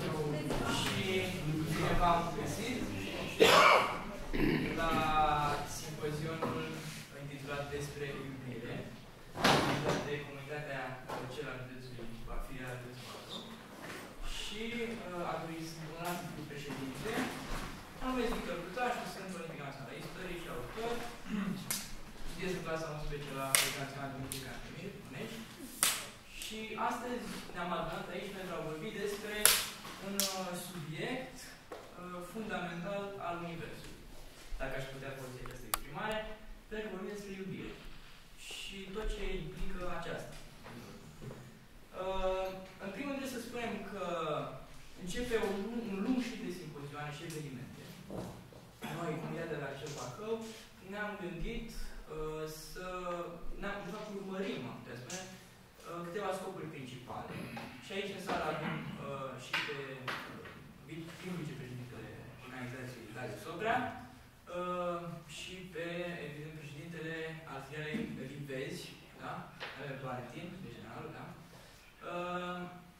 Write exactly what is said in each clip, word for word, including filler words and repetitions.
și bine v-am găsit la simpozionul intitulat despre iubire, de comunitatea Cel al Județului Firea Județului. Și a dorit să mă las cu președinte. Am numesc Victor Cutaș, sunt Olimpic Național la Istorie și autor. Studiez în clasa unsprezece la Olimpic Național de Muzică București. Și astăzi ne-am adunat aici pentru a vorbi despre un subiect fundamental al Universului. Dacă aș putea folosi această exprimare, pentru că vorbim despre iubire. Și tot ce implică aceasta. În primul rând trebuie să spunem că începe un, un lung șir de simpozioane și evenimente. Noi, comunitatea de la Cel Bacău, ne-am gândit uh, să ne-am de fapt urmărim, am putea spune, uh, câteva scopuri principale. Și aici în sală avem uh, și pe uh, primul vicepreședintele organizației Darius Sobrea uh, și pe, evident, președintele al filialei Livezi, da? Valentin, de general, da? Uh,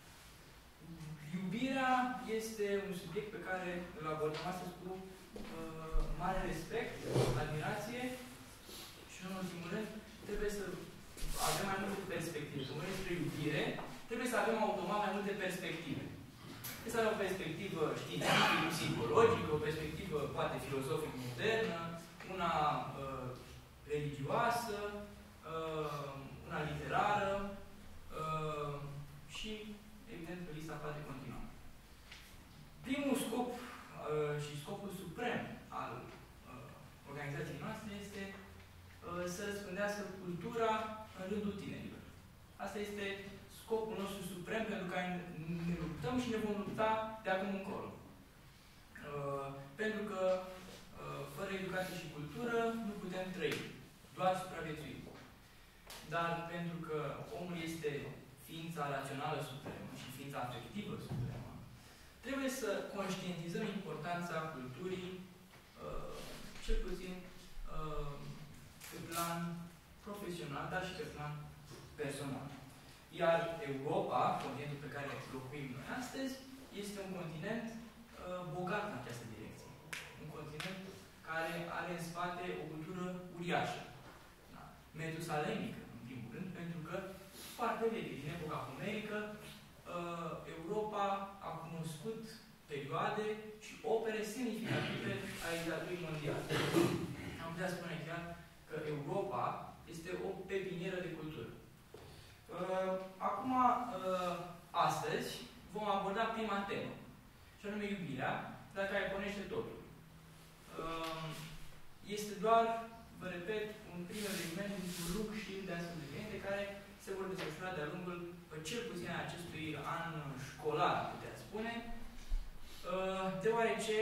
iubirea este un subiect pe care îl abordăm astăzi cu uh, mare respect, admirație și, în ultimul rând, trebuie să avem mai multe perspective. Când vorbim despre iubire, trebuie să avem automat mai multe perspective. Trebuie să avem o perspectivă științifică, psihologică, o perspectivă, poate, filozofică modernă, una uh, religioasă, uh, una literară, Uh, și, evident, pe lista poate continua. Primul scop uh, și scopul suprem al uh, organizației noastre este uh, să răspândească cultura în rândul tinerilor. Asta este scopul nostru suprem pentru care ne luptăm și ne vom lupta de acum încolo. Uh, pentru că uh, fără educație și cultură nu putem trăi, doar supraviețui. Dar pentru că omul este ființa rațională supremă și ființa afectivă supremă, trebuie să conștientizăm importanța culturii, uh, cel puțin uh, pe plan profesional, dar și pe plan personal. Iar Europa, continentul pe care locuim noi astăzi, este un continent uh, bogat în această direcție. Un continent care are în spate o cultură uriașă, da? Metusalemică, pentru că foarte veche, din epoca homerică, Europa a cunoscut perioade și opere semnificative a literaturii mondiale. Am putea spune chiar că Europa este o pepinieră de cultură. Acum, astăzi, vom aborda prima temă, și anume iubirea, la care pornește totul. Este doar, vă repet, un prim eveniment dintr-un lung șir de astfel de evenimente care se vor desfășura de-a lungul, cel puțin, acestui an școlar, putea spune, deoarece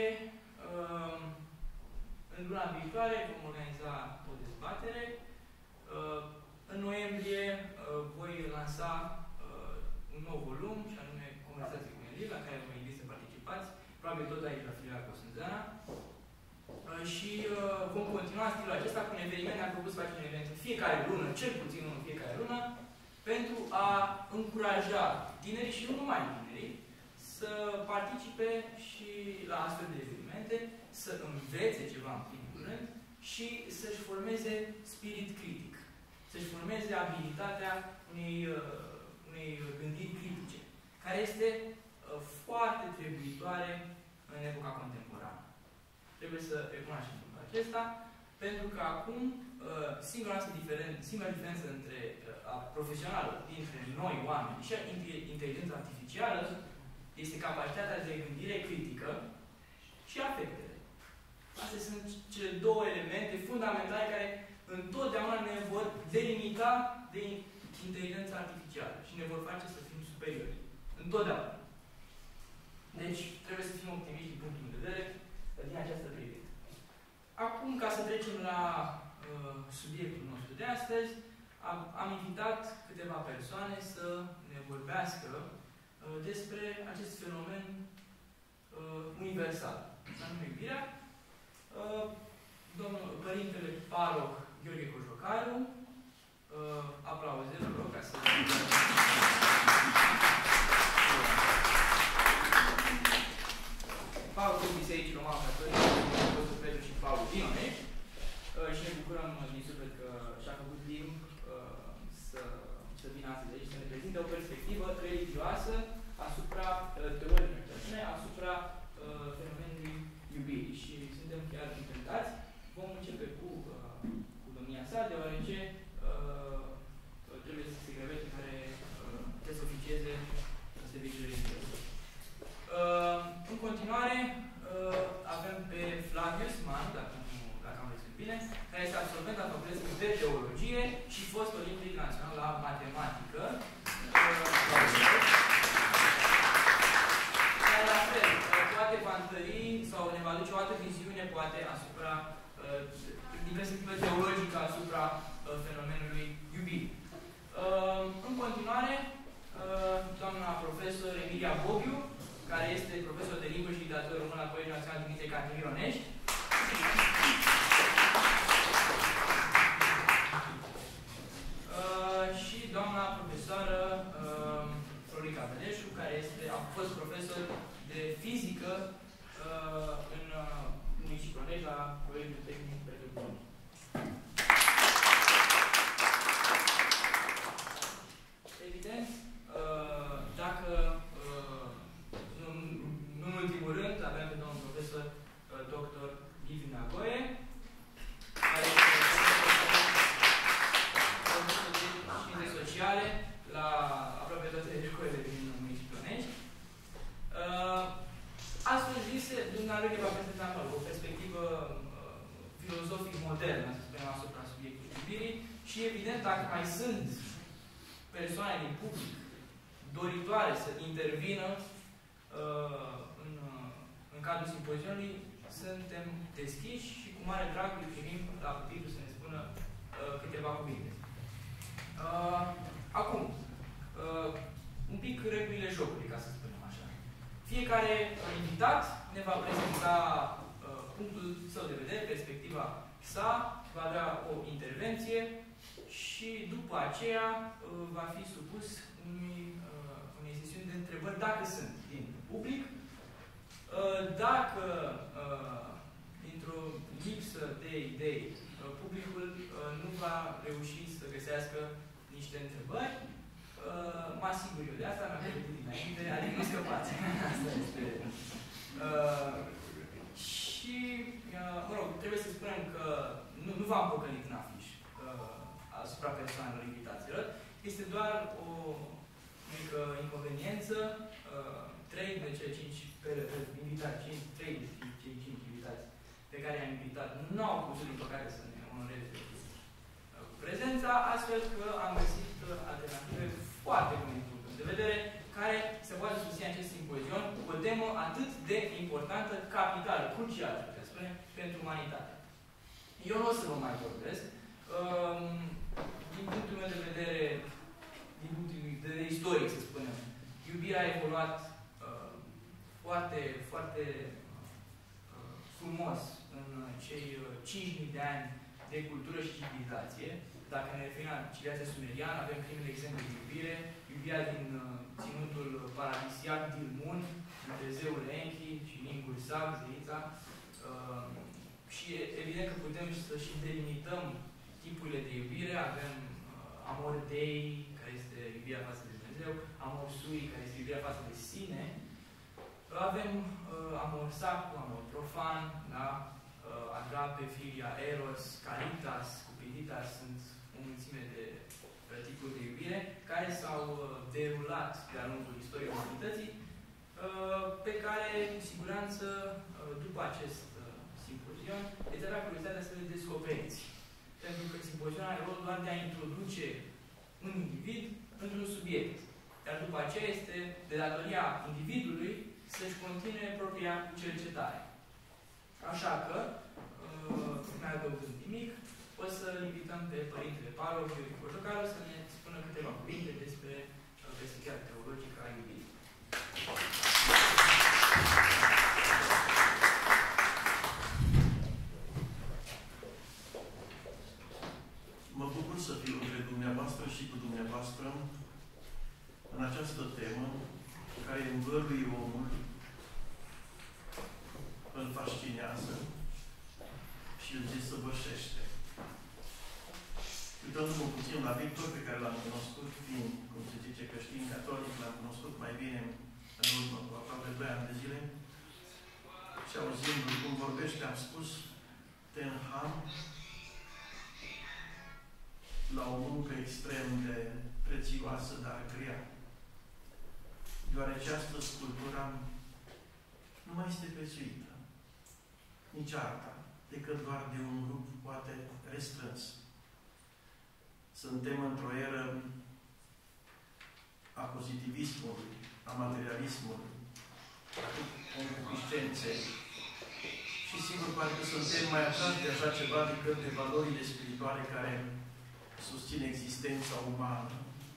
în luna viitoare vom organiza o dezbatere. În noiembrie voi lansa un nou volum, și anume Conversații cu Elie, la care vă invit să participați, probabil tot aici la filiala Cosânzana. Și uh, vom continua stilul acesta cu un eveniment. Ne-am propus să facem un eveniment în fiecare lună, cel puțin unul în fiecare lună, pentru a încuraja tinerii și nu numai tinerii să participe și la astfel de evenimente, să învețe ceva în primul rând și să-și formeze spirit critic, să-și formeze abilitatea unei, uh, unei gândiri critice, care este uh, foarte trebuitoare în epoca contemporană. Trebuie să recunoaștem lucrul acesta, pentru că acum singura, diferență, singura diferență între a profesională dintre noi, oameni, și inteligența artificială este capacitatea de gândire critică și afectele. Astea sunt cele două elemente fundamentale care întotdeauna ne vor delimita de inteligența artificială și ne vor face să fim superiori. Întotdeauna. Deci, trebuie să fim optimiști din punctul de vedere din această privire. Acum, ca să trecem la uh, subiectul nostru de astăzi, am, am invitat câteva persoane să ne vorbească uh, despre acest fenomen uh, universal, anume iubirea. Uh, domnul Părintele Paroh Gheorghe Cojocaru, uh, aplauze, vă rog, ca să... aduce o altă viziune, poate, asupra, uh, din perspectivă teologică, asupra uh, fenomenului iubirii. Uh, în continuare, uh, doamna profesor Emilia Bobiu, care este profesor de limbă și literatură română la Colegiul Național Dimitrie Cantemir Onești. Uh, și doamna profesoară uh, Florica Beleșu, care este, a fost profesor de fizică uh, în uh, municipiul Onești la Colegiul Tehnic Petrolul. Evident, uh, dacă uh, nu, nu în ultimul rând, avem pe domnul profesor uh, doctor Liviu Neagoe, care este profesor de științe sociale la aproape toate școlile din municipiul Onești. Uh, astfel zise, dumnealui ne va prezenta o perspectivă uh, filozofic modernă, să spunem, asupra subiectului iubirii și, evident, dacă mai sunt persoane din public doritoare să intervină uh, în, uh, în cadrul simpozionului, suntem deschiși și cu mare drag îi primim la pupitul să ne spună uh, câteva cuvinte. Uh, acum, uh, un pic regulile jocului, ca să spunem așa. Fiecare invitat ne va prezenta uh, punctul său de vedere, perspectiva sa, va avea o intervenție și după aceea uh, va fi supus unui, uh, unei sesiuni de întrebări, dacă sunt din public. Uh, dacă, uh, dintr-o lipsă de idei, uh, publicul uh, nu va reuși să găsească niște întrebări, uh, mă asigur eu de asta, mi-am pregătit dinainte, adică nu scăpați. Asta este. Uh, și, uh, mă rog, trebuie să spunem că nu, nu v-am păcălit în afiș uh, asupra persoanelor invitaților. Este doar o mică inconveniență. Uh, trei de cei cinci invitați, cinci, trei de cei cinci invitați pe care i-am invitat nu au putut, din păcate, să ne onoreze cu prezența, astfel că am găsit alternative foarte bune din punctul de vedere, care se poate susține acest simpozion cu o temă atât de importantă, capitală, crucială, să spune, pentru umanitate. Eu nu o să vă mai vorbesc. Din punctul meu de vedere, din punctul de vedere istoric, să spunem, iubirea a evoluat uh, foarte, foarte uh, frumos în cei uh, cinci mii de ani de cultură și civilizație. Dacă ne referim la civilizația sumeriană, avem primele exemple de iubire, iubirea din uh, ținutul paradisiac Dilmun, între zeul Enki și lingul Sag, zeița. Uh, și evident că putem să și delimităm tipurile de iubire. Avem uh, amor dei, care este iubirea față de Dumnezeu, amor sui, care este iubirea față de sine. Avem uh, amor sacru, amor profan, da? uh, agape, filia, eros, caritas, cupiditas, sunt o mulțime de uh, tipuri de iubire care s-au uh, derulat de-a lungul istoriei umanității, uh, pe care, cu siguranță, uh, după acest uh, simpozion, veți avea curiozitatea să le descoperiți. Pentru că simpozionul are rolul doar de a introduce un individ într-un subiect. Iar după aceea este de datoria individului să-și continue propria cercetare. Așa că, uh, mai adăugând nimic, o să-l invităm pe Părintele Paro, Gheorghe Cojocaru, să ne spună câteva cuvinte despre uh, perspectiva teologică a iubirii. Mă bucur să fiu între dumneavoastră și cu dumneavoastră în această temă care învăluie omul, îl fascinează și îl desăvârșește. Uitându-mă puțin la Victor, pe care l-am cunoscut, fiind, cum se zice, creștin catolic, l-am cunoscut mai bine în urmă cu aproape doi ani de zile, și auzindu-l cum vorbește, am spus, te înham la o muncă extrem de prețioasă, dar grea. Deoarece astăzi cultura nu mai este prețuită, nici arta, decât doar de un grup poate restrâns. Suntem într-o eră a pozitivismului, a materialismului, a concupiscenței, Și sigur, parcă suntem mai atrași de așa ceva decât de valorile spirituale care susțin existența umană.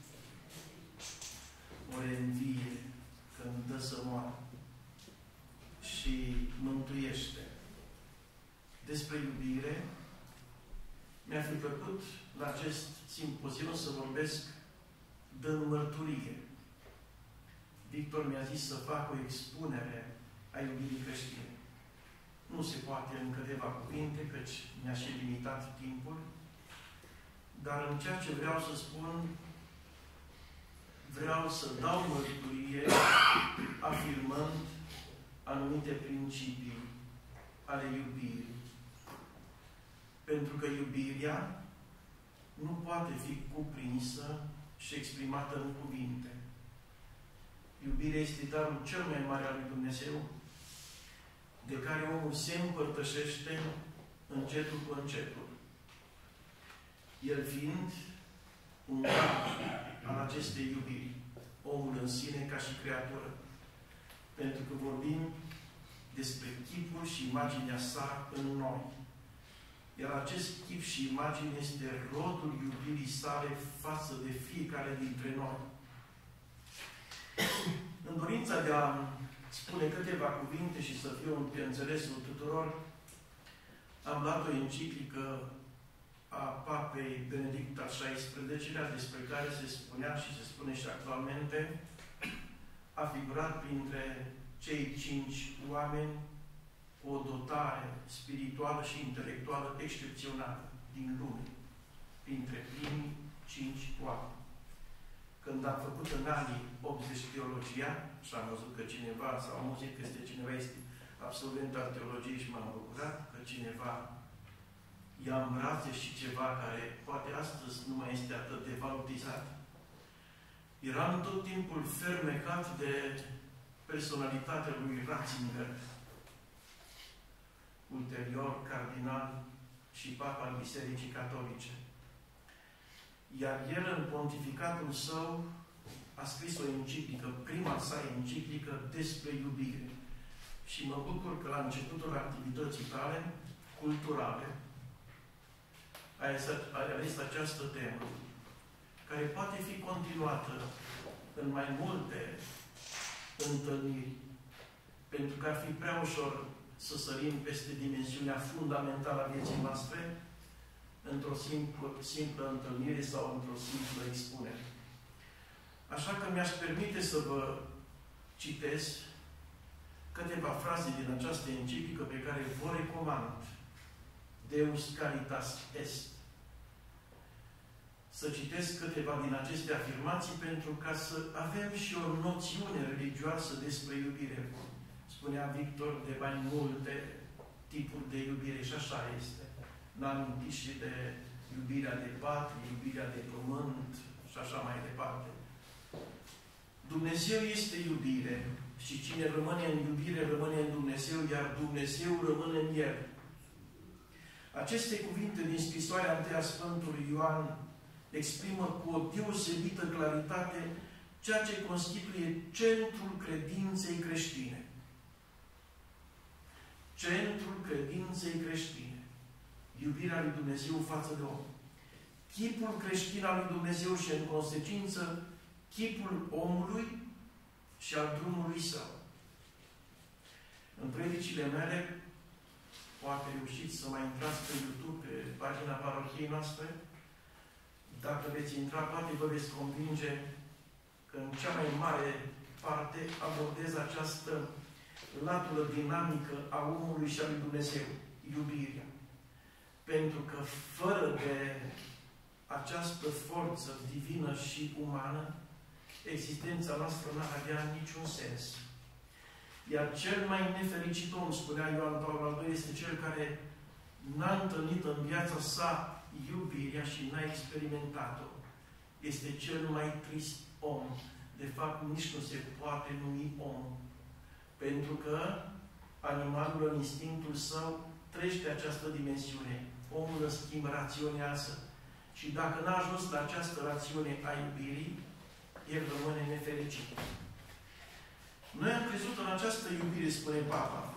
O reînvie când dă să moară și mântuiește. Despre iubire, mi-a fi plăcut la acest simpozion să vorbesc dând mărturie. Victor mi-a zis să fac o expunere a iubirii creștine. Nu se poate în câteva cuvinte, căci mi-a și limitat timpul, dar în ceea ce vreau să spun, vreau să dau mărturie afirmând anumite principii ale iubirii. Pentru că iubirea nu poate fi cuprinsă și exprimată în cuvinte. Iubirea este darul cel mai mare al lui Dumnezeu, de care omul se împărtășește încetul cu încetul. El fiind un cap al acestei iubiri, omul în sine ca și creatură. Pentru că vorbim despre chipul și imaginea sa în noi. Iar acest chip și imagine este rodul iubirii sale față de fiecare dintre noi. În dorința de a spune câteva cuvinte și să fiu pe înțelesul tuturor, am luat o enciclică a Papei Benedict al șaisprezecelea, despre care se spunea și se spune și actualmente, a figurat printre cei cinci oameni cu o dotare spirituală și intelectuală excepțională din lume, printre primii cinci oameni. Când am făcut în anii optzeci teologia, și am văzut că cineva, sau am auzit că este cineva, este absolvent al teologiei și m-am bucurat că cineva ia în brațe și ceva care poate astăzi nu mai este atât de valutizat. Eram tot timpul fermecat de personalitatea lui Ratzinger, ulterior cardinal și papa al Bisericii Catolice. Iar el, în pontificatul său, a scris o enciclică, prima sa enciclică despre iubire. Și mă bucur că la începutul activității tale culturale ai ales această temă, care poate fi continuată în mai multe întâlniri, pentru că ar fi prea ușor să sărim peste dimensiunea fundamentală a vieții noastre într-o simplă, simplă întâlnire sau într-o simplă expunere. Așa că mi-aș permite să vă citesc câteva fraze din această enciclică pe care vă recomand. Deus Caritas Est. Să citesc câteva din aceste afirmații pentru ca să avem și o noțiune religioasă despre iubire. Spunea Victor de mai multe tipuri de iubire și așa este. N-am amintit și de iubirea de patrie, iubirea de pământ și așa mai departe. Dumnezeu este iubire și cine rămâne în iubire rămâne în Dumnezeu, iar Dumnezeu rămâne în El. Aceste cuvinte din scrisoarea întâi a Sfântului Ioan exprimă cu o deosebită claritate ceea ce constituie centrul credinței creștine. Centrul credinței creștine. Iubirea lui Dumnezeu față de om. Chipul creștin al lui Dumnezeu și, în consecință, chipul omului și al drumului său. În predicile mele, poate reușiți să mai intrați pe YouTube, pe pagina parohiei noastre. Dacă veți intra, poate vă veți convinge că în cea mai mare parte abordez această latură dinamică a omului și a lui Dumnezeu, iubirea. Pentru că fără de această forță divină și umană, existența noastră n-ar avea niciun sens. Iar cel mai nefericit om, spunea Ioan Paul al doilea, este cel care n-a întâlnit în viața sa iubirea și n-a experimentat-o. Este cel mai trist om. De fapt, nici nu se poate numi om. Pentru că animalul în instinctul său trăiește această dimensiune. Omul, în schimb, raționează. Și dacă n-a ajuns la această rațiune a iubirii, el rămâne nefericit. Noi am crezut în această iubire, spune Papa.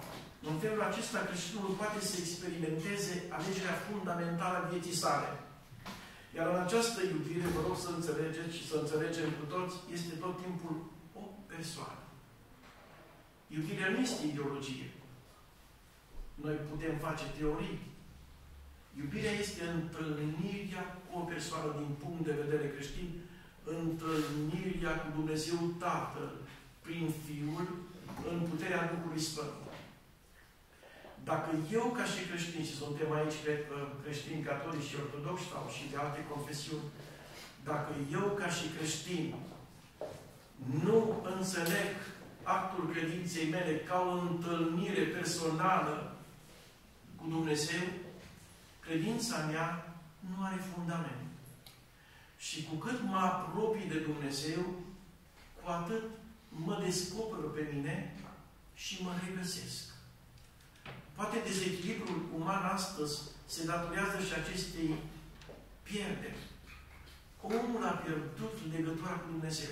În felul acesta, creștinul poate să experimenteze alegerea fundamentală a vieții sale. Iar în această iubire, vă rog să înțelegeți și să înțelegem cu toți, este tot timpul o persoană. Iubirea nu este ideologie. Noi putem face teorii. Iubirea este întâlnirea cu o persoană din punct de vedere creștin, întâlnirea cu Dumnezeu Tatăl, prin Fiul, în puterea Duhului Sfânt. Dacă eu, ca și creștin, și suntem aici creștini catolici și ortodoxi sau și de alte confesiuni, dacă eu, ca și creștin, nu înțeleg actul credinței mele ca o întâlnire personală cu Dumnezeu, credința mea nu are fundament. Și cu cât mă apropii de Dumnezeu, cu atât mă descoperă pe mine și mă regăsesc. Poate dezechilibrul uman astăzi se datorează și acestei pierderi. Omul a pierdut legătura cu Dumnezeu.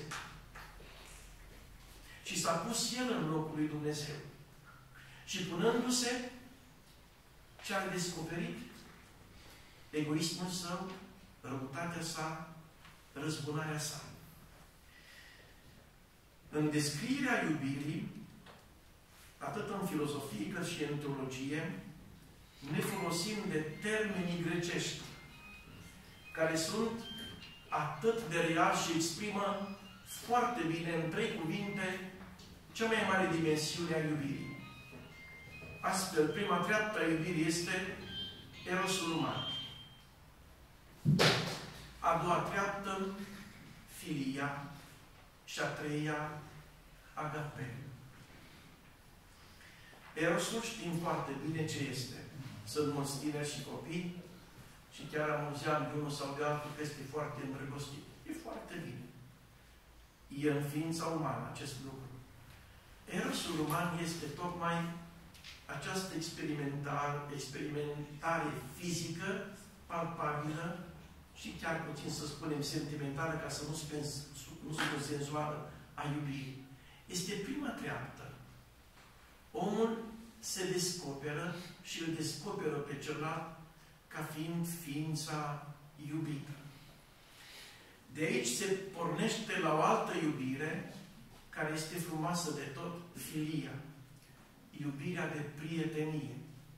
Și s-a pus el în locul lui Dumnezeu. Și punându-se, ce a descoperit? Egoismul său, răutatea sa, răzbunarea sa. În descrierea iubirii, atât în filozofie cât și în teologie, ne folosim de termenii grecești, care sunt atât de reali și exprimă foarte bine, în trei cuvinte, cea mai mare dimensiune a iubirii. Astfel, prima treaptă a iubirii este erosul uman. A doua treaptă, filia, și a treia, agape. Erosul știm foarte bine ce este. Sunt mulți tineri și copii și chiar amuzeam de unul sau de altul că este foarte îndrăgostit. E foarte bine. E în ființa umană acest lucru. Erosul uman este tocmai această experimentare, experimentare fizică, palpabilă și chiar puțin să spunem sentimentală, ca să nu spun, nu spun senzuală, a iubirii. Este prima treaptă. Omul se descoperă și îl descoperă pe celălalt ca fiind ființa iubită. De aici se pornește la o altă iubire, care este frumoasă de tot, filia. Iubirea de prietenie.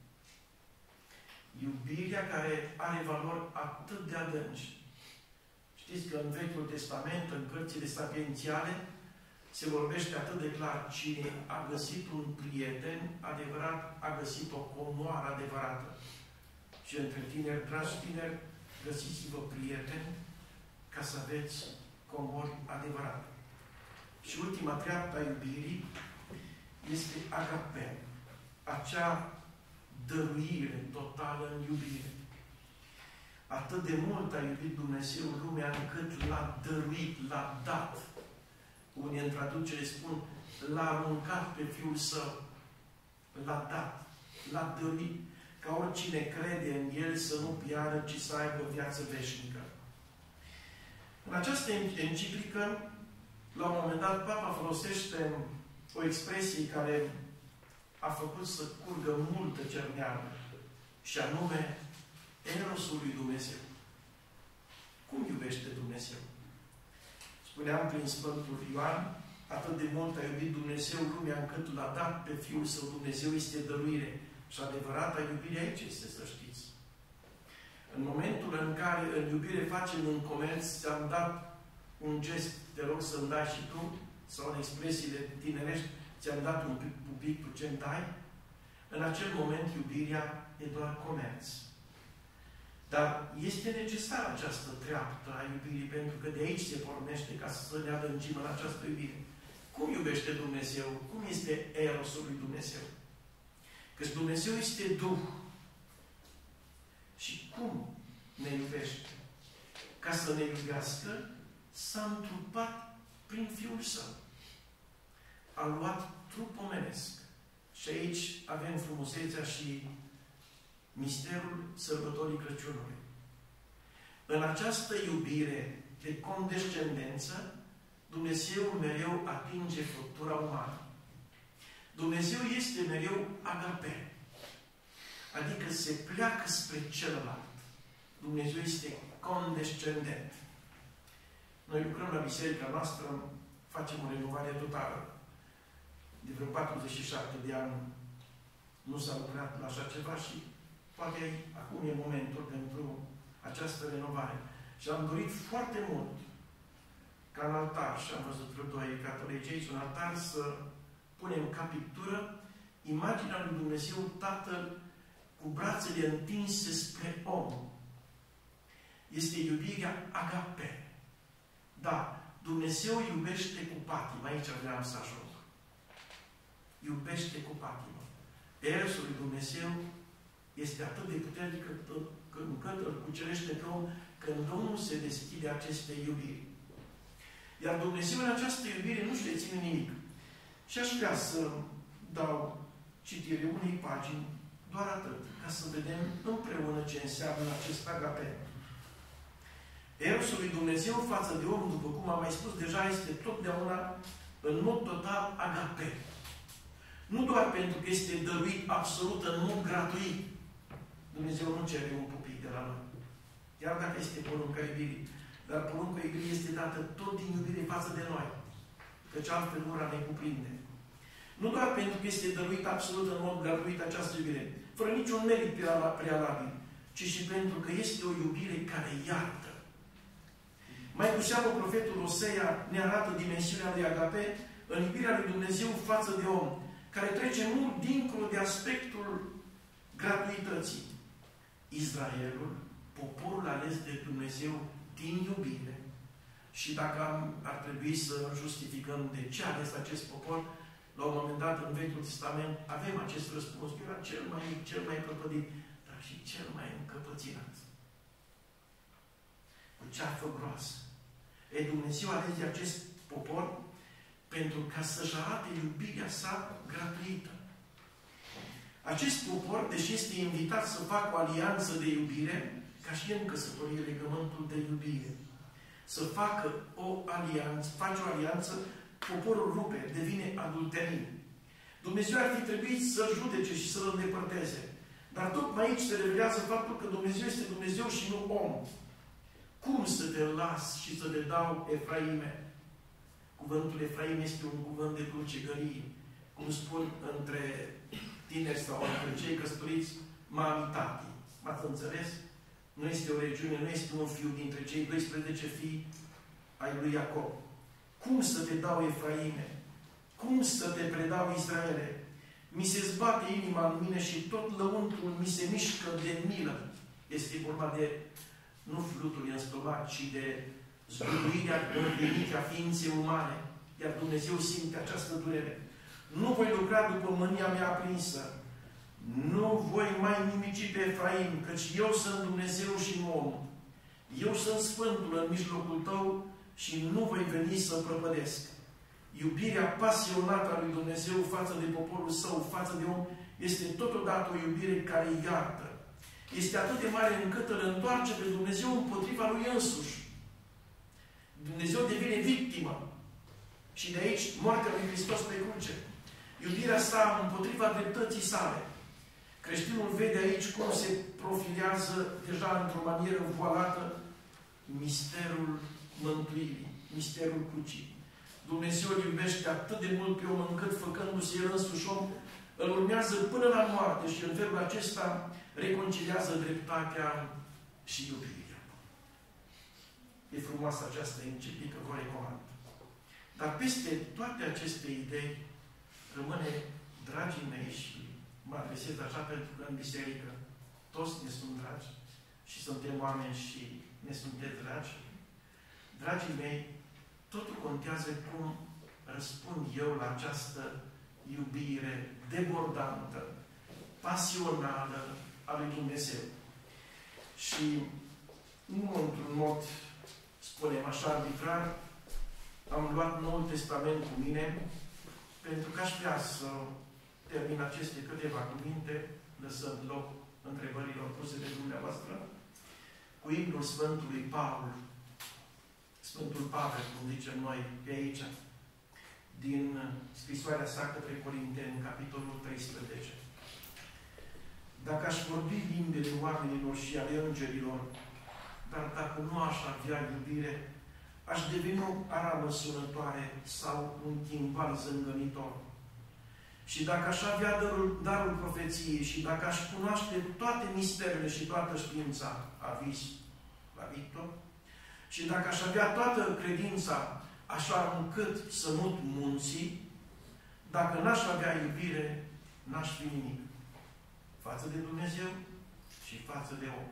Iubirea care are valori atât de adânci. Știți că în Vechiul Testament, în cărțile sapiențiale, se vorbește atât de clar, cine a găsit un prieten adevărat, a găsit o comoară adevărată. Și între tineri, dragi tineri, găsiți-vă prieteni ca să aveți comori adevărate. Și ultima treaptă a iubirii este agape, acea dăruire totală în iubire. Atât de mult a iubit Dumnezeu lumea încât l-a dăruit, l-a dat. Unii în traducere spun, l-a aruncat pe Fiul Său, l-a dat, l-a dăruit, ca oricine crede în El să nu piară, ci să aibă viață veșnică. În această enciclică, la un moment dat, Papa folosește o expresie care a făcut să curgă multă cerneală, și anume erosul lui Dumnezeu. Cum iubește Dumnezeu? Spuneam prin Sfântul Ioan, atât de mult a iubit Dumnezeu lumea încât l-a dat pe Fiul Său. Dumnezeu este dăruire. Și adevărata iubire aici este, să știți. În momentul în care în iubire facem un comerț, ți-am dat un gest, te rog să-mi dai și tu, sau în expresiile tinerești, ți-am dat un pic, pupic, tu ce-mi dai, în acel moment iubirea e doar comerț. Dar este necesară această treaptă a iubirii, pentru că de aici se pornește ca să ne adâncim în această iubire. Cum iubește Dumnezeu? Cum este erosul lui Dumnezeu? Căci Dumnezeu este Duh. Și cum ne iubește? Ca să ne iubească, s-a întrupat prin Fiul Său. A luat trup omenesc. Și aici avem frumusețea și misterul sărbătorii Crăciunului. În această iubire de condescendență, Dumnezeu mereu atinge făptura umană. Dumnezeu este este mereu agape. Adică se pleacă spre celălalt. Dumnezeu este condescendent. Noi lucrăm la biserica noastră, facem o renovare totală. De vreo patruzeci și șapte de ani nu s-a lucrat la așa ceva și poate acum e momentul pentru această renovare. Și am dorit foarte mult ca în altar, și am văzut vreo doi catolici aici, un altar, să punem ca pictură imaginea lui Dumnezeu Tatăl cu brațele întinse spre om. Este iubirea agape. Da, Dumnezeu iubește cu patimă. Aici vreau să ajung. Iubește cu patimă. Erosul lui Dumnezeu este atât de puternic încât îl cucerește pe om când Domnul se deschide aceste iubiri. Iar Dumnezeu în această iubire nu-și reține nimic. Și aș vrea să dau citire unei pagini, doar atât, ca să vedem împreună ce înseamnă acest agape. Erosul lui Dumnezeu față de om, după cum am mai spus deja, este totdeauna în mod total agape. Nu doar pentru că este dăruit absolut în mod gratuit. Dumnezeu nu cere un pupic de la noi. Chiar dacă este porunca iubirii. Dar porunca iubirii este dată tot din iubire față de noi. Căci altfel ura ne cuprinde. Nu doar pentru că este dăruit absolut în mod gratuit această iubire, fără niciun merit prealabil, ci și pentru că este o iubire care iartă. Mai cu seamă, profetul Osea ne arată dimensiunea lui agape în iubirea lui Dumnezeu față de om, care trece mult dincolo de aspectul gratuității. Israelul, poporul ales de Dumnezeu din iubire, și dacă am, ar trebui să justificăm de ce a ales acest popor, la un moment dat, în Vechiul Testament, avem acest răspuns. Era cel mai mic, cel mai prăpădit, dar și cel mai încăpățânat. Cu ceafă groasă. E, Dumnezeu a ales de acest popor pentru ca să-și arate iubirea sa gratuită. Acest popor, deși este invitat să facă o alianță de iubire, ca și în căsătorie, legământul de iubire, să facă o alianță, face o alianță, poporul rupe, devine adulterin. Dumnezeu ar fi trebuit să-l judece și să-l îndepărteze. Dar tocmai aici se revelează faptul că Dumnezeu este Dumnezeu și nu om. Cum să te las și să te dau, Efraime? Cuvântul Efraim este un cuvânt de dulcegărie. Cum spun între tineri sau între cei căsătoriți, mami, tati. M-ați înțeles? Nu este o regiune, nu este un fiu dintre cei doisprezece fii ai lui Iacob. Cum să te dau, Efraime? Cum să te predau, Israele? Mi se zbate inima în mine și tot lăuntrul mi se mișcă de milă. Este vorba de, nu fluturi în stomac, ci de zguduirea împlinită a ființei umane. Iar Dumnezeu simte această durere. Nu voi lucra după mânia mea aprinsă. Nu voi mai nimici pe Efraim, căci eu sunt Dumnezeu și nu om. Eu sunt Sfântul în mijlocul tău și nu voi veni să prăpădesc. Iubirea pasionată a lui Dumnezeu față de poporul său, față de om, este totodată o iubire care iartă. Este atât de mare încât îl întoarce pe Dumnezeu împotriva lui însuși. Dumnezeu devine victimă. Și de aici moartea lui Hristos pe cruce. Iubirea sa împotriva dreptății sale. Creștinul vede aici cum se profilează deja într-o manieră voalată misterul mântuirii, misterul crucii. Dumnezeu îl iubește atât de mult pe om încât, făcându-se el însuși om, îl urmează până la moarte și în felul acesta reconciliază dreptatea și iubirea. E frumoasă această enciclică, vă recomand. Dar peste toate aceste idei rămâne, dragii mei, și mă adresez așa pentru că în biserică toți ne sunt dragi și suntem oameni și ne sunteți dragi. Dragii mei, totul contează cum răspund eu la această iubire debordantă, pasională a lui Dumnezeu. Și nu într-un mod, spunem așa, arbitrar, am luat Noul Testament cu mine pentru că aș vrea să termin aceste câteva cuvinte, lăsând loc întrebărilor puse de dumneavoastră, cu imnul Sfântului Paul, Sfântul Pavel, cum zicem noi pe aici. din scrisoarea sa către Corinteni, capitolul treisprezece. Dacă aș vorbi limbile oamenilor și ale îngerilor, dar dacă nu aș avea iubire, aș deveni o aramă sunătoare sau un timbal zângănitor. Și dacă aș avea darul, darul profeției și dacă aș cunoaște toate misterele și toată știința, avis la Victor, și dacă aș avea toată credința așa încât să mut munții, dacă n-aș avea iubire, n-aș fi nimic. Față de Dumnezeu și față de om.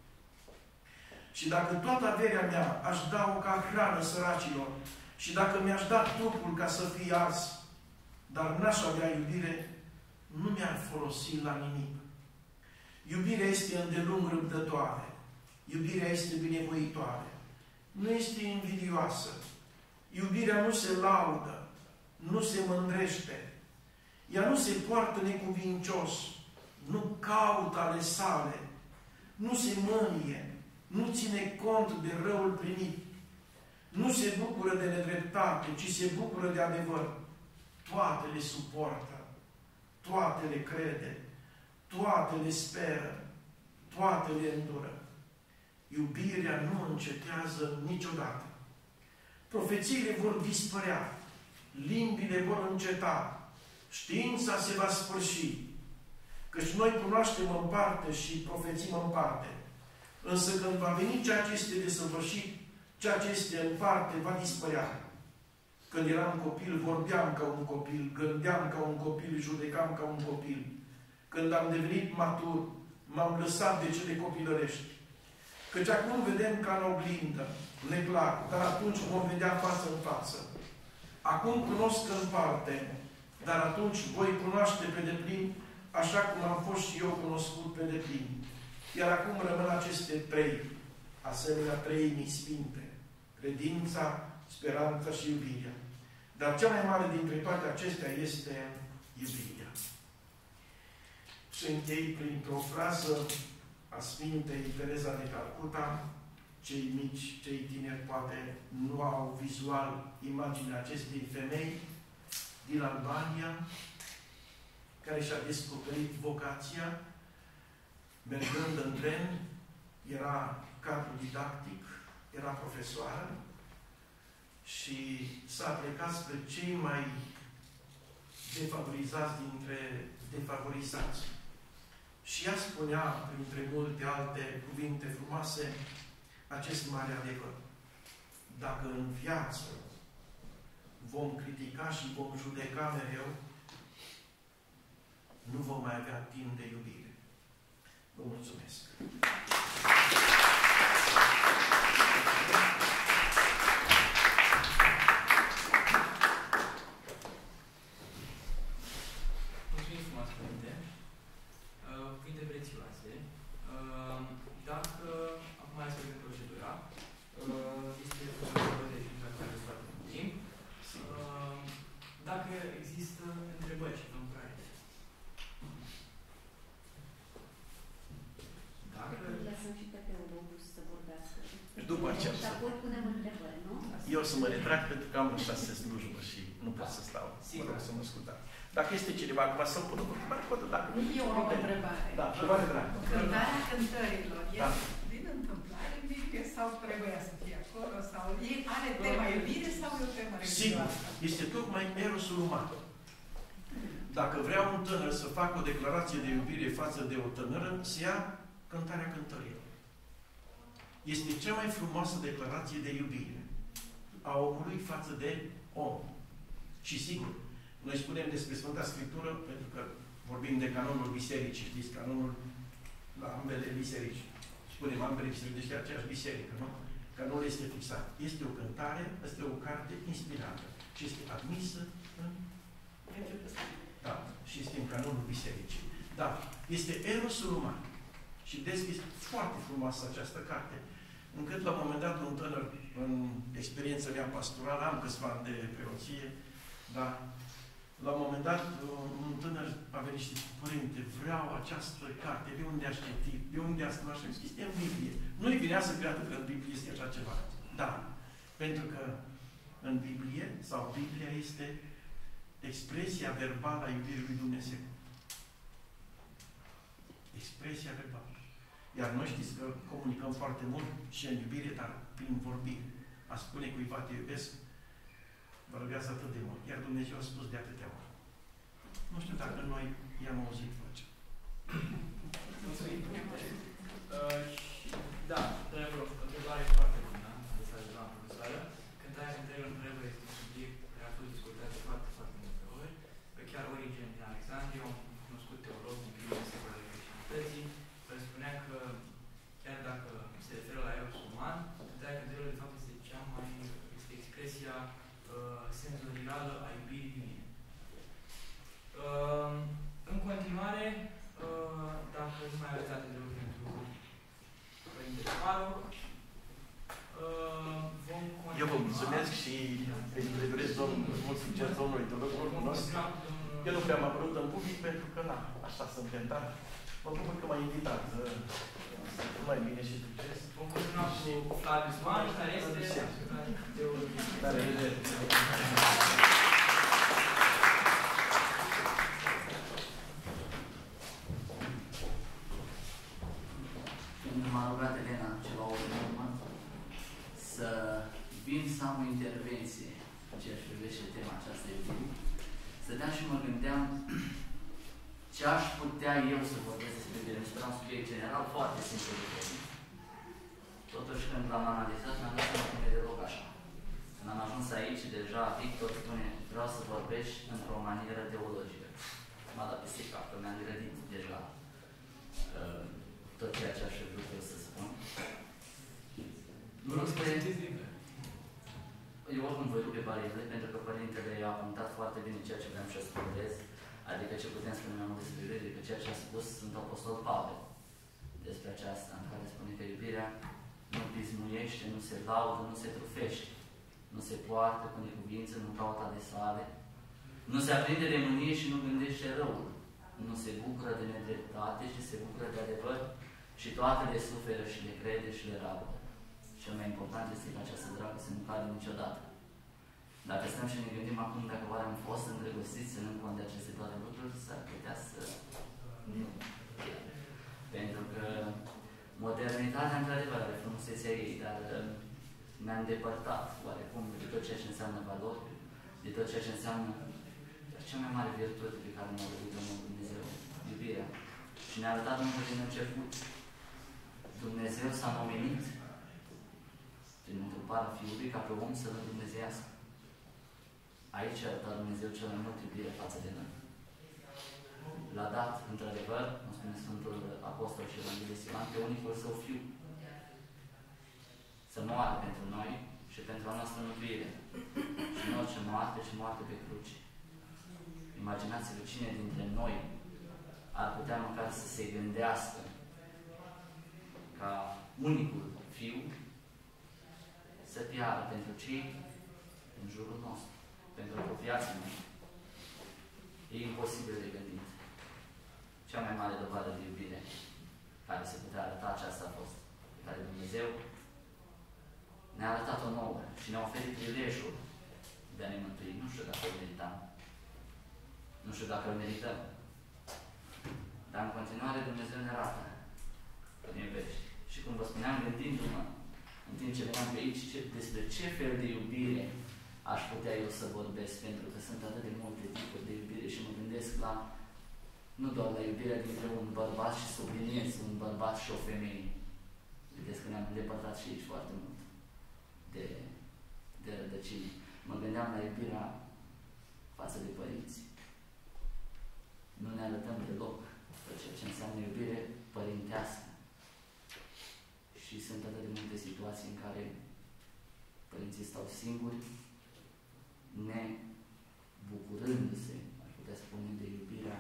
Și dacă toată averea mea aș da-o ca hrană săracilor și dacă mi-aș da trupul ca să fie ars, dar n-aș avea iubire, nu mi-ar folosi la nimic. Iubirea este îndelung răbdătoare. Iubirea este binevoitoare. Nu este invidioasă. Iubirea nu se laudă. Nu se mândrește. Ea nu se poartă necuvincios. Nu caută ale sale. Nu se mânie. Nu ține cont de răul primit. Nu se bucură de nedreptate, ci se bucură de adevăr. Toate le suportă. Toate le crede. Toate le speră. Toate le îndură. Iubirea nu încetează niciodată. Profețiile vor dispărea. Limbile vor înceta. Știința se va sfârși. Căci noi cunoaștem în parte și profețim în parte. Însă când va veni ceea ce este desăvârșit, ceea ce este în parte va dispărea. Când eram copil, vorbeam ca un copil, gândeam ca un copil, judecam ca un copil. Când am devenit matur, m-am lăsat de cele copilărești. Căci acum vedem ca în oglindă, neclar, dar atunci vom vedea față în față. Acum cunosc în parte, dar atunci voi cunoaște pe deplin, așa cum am fost și eu cunoscut pe deplin. Iar acum rămân aceste trei, asemenea treimii sfinte, credința, speranța și iubirea. Dar cea mai mare dintre toate acestea este iubirea. Și închei printr-o frază a Sfintei Tereza de Calcuta. Cei mici, cei tineri, poate nu au vizual imaginea acestei femei din Albania, care și-a descoperit vocația, mergând în tren, era cadru didactic, era profesoară și s-a plecat spre cei mai defavorizați dintre defavorizați. Și ea spunea, printre multe alte cuvinte frumoase, acest mare adevăr. Dacă în viață vom critica și vom judeca mereu, nu vom mai avea timp de iubire. Vă mulțumesc! Mulțumim frumos, Părinte. Uh, cuvinte prețioase. Uh, dacă, acum hai să vedem procedura, uh, este procedura de fiecare care se face în timp. Uh, dacă există întrebări și domnul Praet. Dacă... Lăsăm și pe teologul să vorbească. După aceea. Și apoi punem întrebări, nu? Eu să mă retrag pentru că am șase slujbă și nu pot să stau. Sigur. Mă rog să mă ascultați. Dacă este cineva acum să-mi pună o întrebare, poate dacă nu. Eu am o întrebare. Da, întrebare dragă. Cântarea cântărilor Da. este din întâmplare în Biblie sau trebuia să fie acolo? Sau are tema iubire sau e o temă Sigur, religioasă? este tocmai erosul uman. Dacă vrea un tânăr să facă o declarație de iubire față de o tânără, se ia cântarea cântărilor. Este cea mai frumoasă declarație de iubire a omului față de om. Și sigur, noi spunem despre Sfânta Scriptură, pentru că vorbim de canonul bisericii, știți, canonul la ambele biserici. Spunem ambele biserici, deci aceeași biserică, nu? Canonul este fixat. Este o cântare, este o carte inspirată și este admisă în da, și este în canonul bisericii. Da, este erosul uman. Și vedeți că este foarte frumoasă această carte, încât la un moment dat un tânăr, în experiența mea pastorală, am câțiva ani de preoție, dar la un moment dat un tânăr a venit și zice, Părinte, vreau această carte, de unde aș citi, de unde aș cunoaște, și este în Biblie. Nu-i vinea să creadă că în Biblie este așa ceva. Da, pentru că în Biblie, sau Biblia este expresia verbală a iubirii lui Dumnezeu. Expresia verbală. Iar noi știți că comunicăm foarte mult și în iubire, dar prin vorbire. A spune cuiva te iubesc, vă rugăți atât de mult. Iar Dumnezeu a spus de atâtea ori. Nu știu dacă noi i-am auzit vocea. Mulțumim. Uh, și, da, trebuie o întrebare foarte bună, adresată de la profesoară. Cântarea cântărilor nu trebuie este un subiect care a fost discutat de foarte, foarte multe ori. Chiar Origen din Alexandria, un cunoscut teolog din primul secol al creștinătății, îl spunea că chiar dacă se referă la eros uman, cântarea cântărilor de fapt este cea mai, este expresia uh, senzorială a iubirii divine. Uh, în continuare, uh, dacă nu mai aveți alte întrebări pentru Părintele Paroc, uh, vom continua. Eu vă mulțumesc și îi doresc mult succes domnului teologul nostru. Eu nu prea am apărut în public pentru că, na, așa sunt tentat. Mă bucur că m-ai invitat. Să mai bine și succes. Vom continua cu Flavius Mani, care este teologie. La revedere! M-a rugat Elena ceva ori în urmă să vin să am o intervenție în ceea ce privește tema aceasta iubirii. Stăteam și mă gândeam ce aș putea eu să vorbesc despre iubire. Mi era un subiect general foarte simplu de vorbit. Totuși, când l-am analizat, mi-am dat seama că nu e deloc așa. Când am ajuns aici, deja Victor spune, vreau să vorbești într-o manieră teologică. M-a dat peste cap, că mi-am grădit deja uh, tot ceea ce aș fi vrut eu să spun. Nu spre... Eu oricum voi rupe barierele, pentru că Părintele a punctat foarte bine ceea ce vreau să spunez, adică ce putem spune mai mult despre iubire, decât ceea ce a spus Sfântul Apostol Pavel despre aceasta, în care spune că iubirea nu pismuiește, nu se laudă, nu se trufește, nu se poartă cu necuvință, nu caută de sale, nu se aprinde de mânie și nu gândește răul, nu se bucură de nedreptate și se bucură de adevăr și toate le suferă și le crede și le rabdă. Cel mai important este că această dragoste nu cade niciodată. Dacă stăm și ne gândim acum dacă oare am fost îndrăgostiți ținând cont de aceste toate lucruri, s-ar putea să nu. Pentru că modernitatea, într-adevăr, are frumusețea ei, dar ne-a îndepărtat oarecum de tot ceea ce înseamnă valori, de tot ceea ce înseamnă cea mai mare virtute pe care ne-a dăruit Domnul Dumnezeu, iubirea. Și ne-a arătat încă din început. Dumnezeu s-a nomenit prin întruparea Fiului ca pe om să-L îndumnezeiască. Aici a arătat Dumnezeu cel mai mult iubire față de noi. L-a dat, într-adevăr, cum spune Sfântul Apostol și Evanghelist Ioan, pe unicul Său Fiu să moară pentru noi și pentru a noastră mântuire. Și în orice moarte și moarte pe cruce. Imaginați-vă cine dintre noi ar putea măcar să se gândească ca unicul Fiu să piară pentru cei în jurul nostru, pentru apropiații noștri. E imposibil de gândit. Cea mai mare dovadă de iubire care se putea arăta, aceasta a fost, pe care Dumnezeu ne-a arătat-o nouă și ne-a oferit prilejul de a ne mântui. Nu știu dacă îl merităm. Nu știu dacă îl merităm. Dar în continuare Dumnezeu ne arată că ne iubește. Și cum vă spuneam, gândindu-mă în timp ce veneam pe aici, ce, despre ce fel de iubire aș putea eu să vorbesc, pentru că sunt atât de multe tipuri de iubire și mă gândesc la, nu doar la iubirea dintre un bărbat și subliniez, un bărbat și o femeie. Vedeți că ne-am îndepărtat și aici foarte mult de, de rădăcini. Mă gândeam la iubirea față de părinți. Nu ne arătăm deloc pe ceea ce înseamnă iubire părintească. Și sunt atât de multe situații în care părinții stau singuri, nebucurându-se, aș putea spune, de iubirea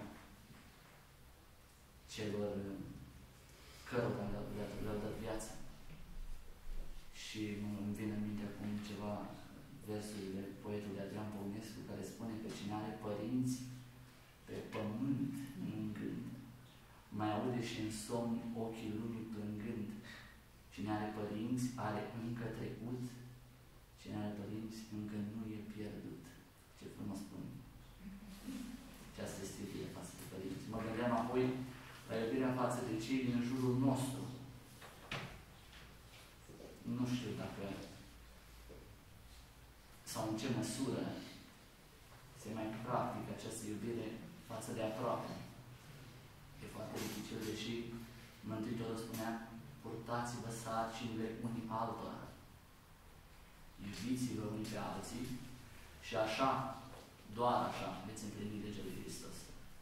celor cărora le-au dat viața. Și îmi vine în minte acum ceva versurile poetului Adrian Păunescu, care spune că cine are părinți pe pământ, nu în gând, mai aude și în somn ochii lumii plângând. Cine are părinți are încă trecut, cine are părinți încă nu e pierdut. Ce frumos spune. această stâlpire față de părinți. Mă gândeam apoi la iubirea față de cei din jurul nostru. Nu știu dacă sau în ce măsură se mai practică această iubire față de aproape. E foarte dificil, deși Mântuitorul spunea, purtați-vă sarcinile unii altora. Iubiți-vă unii pe alții și așa, doar așa, veți împlini legea lui Hristos.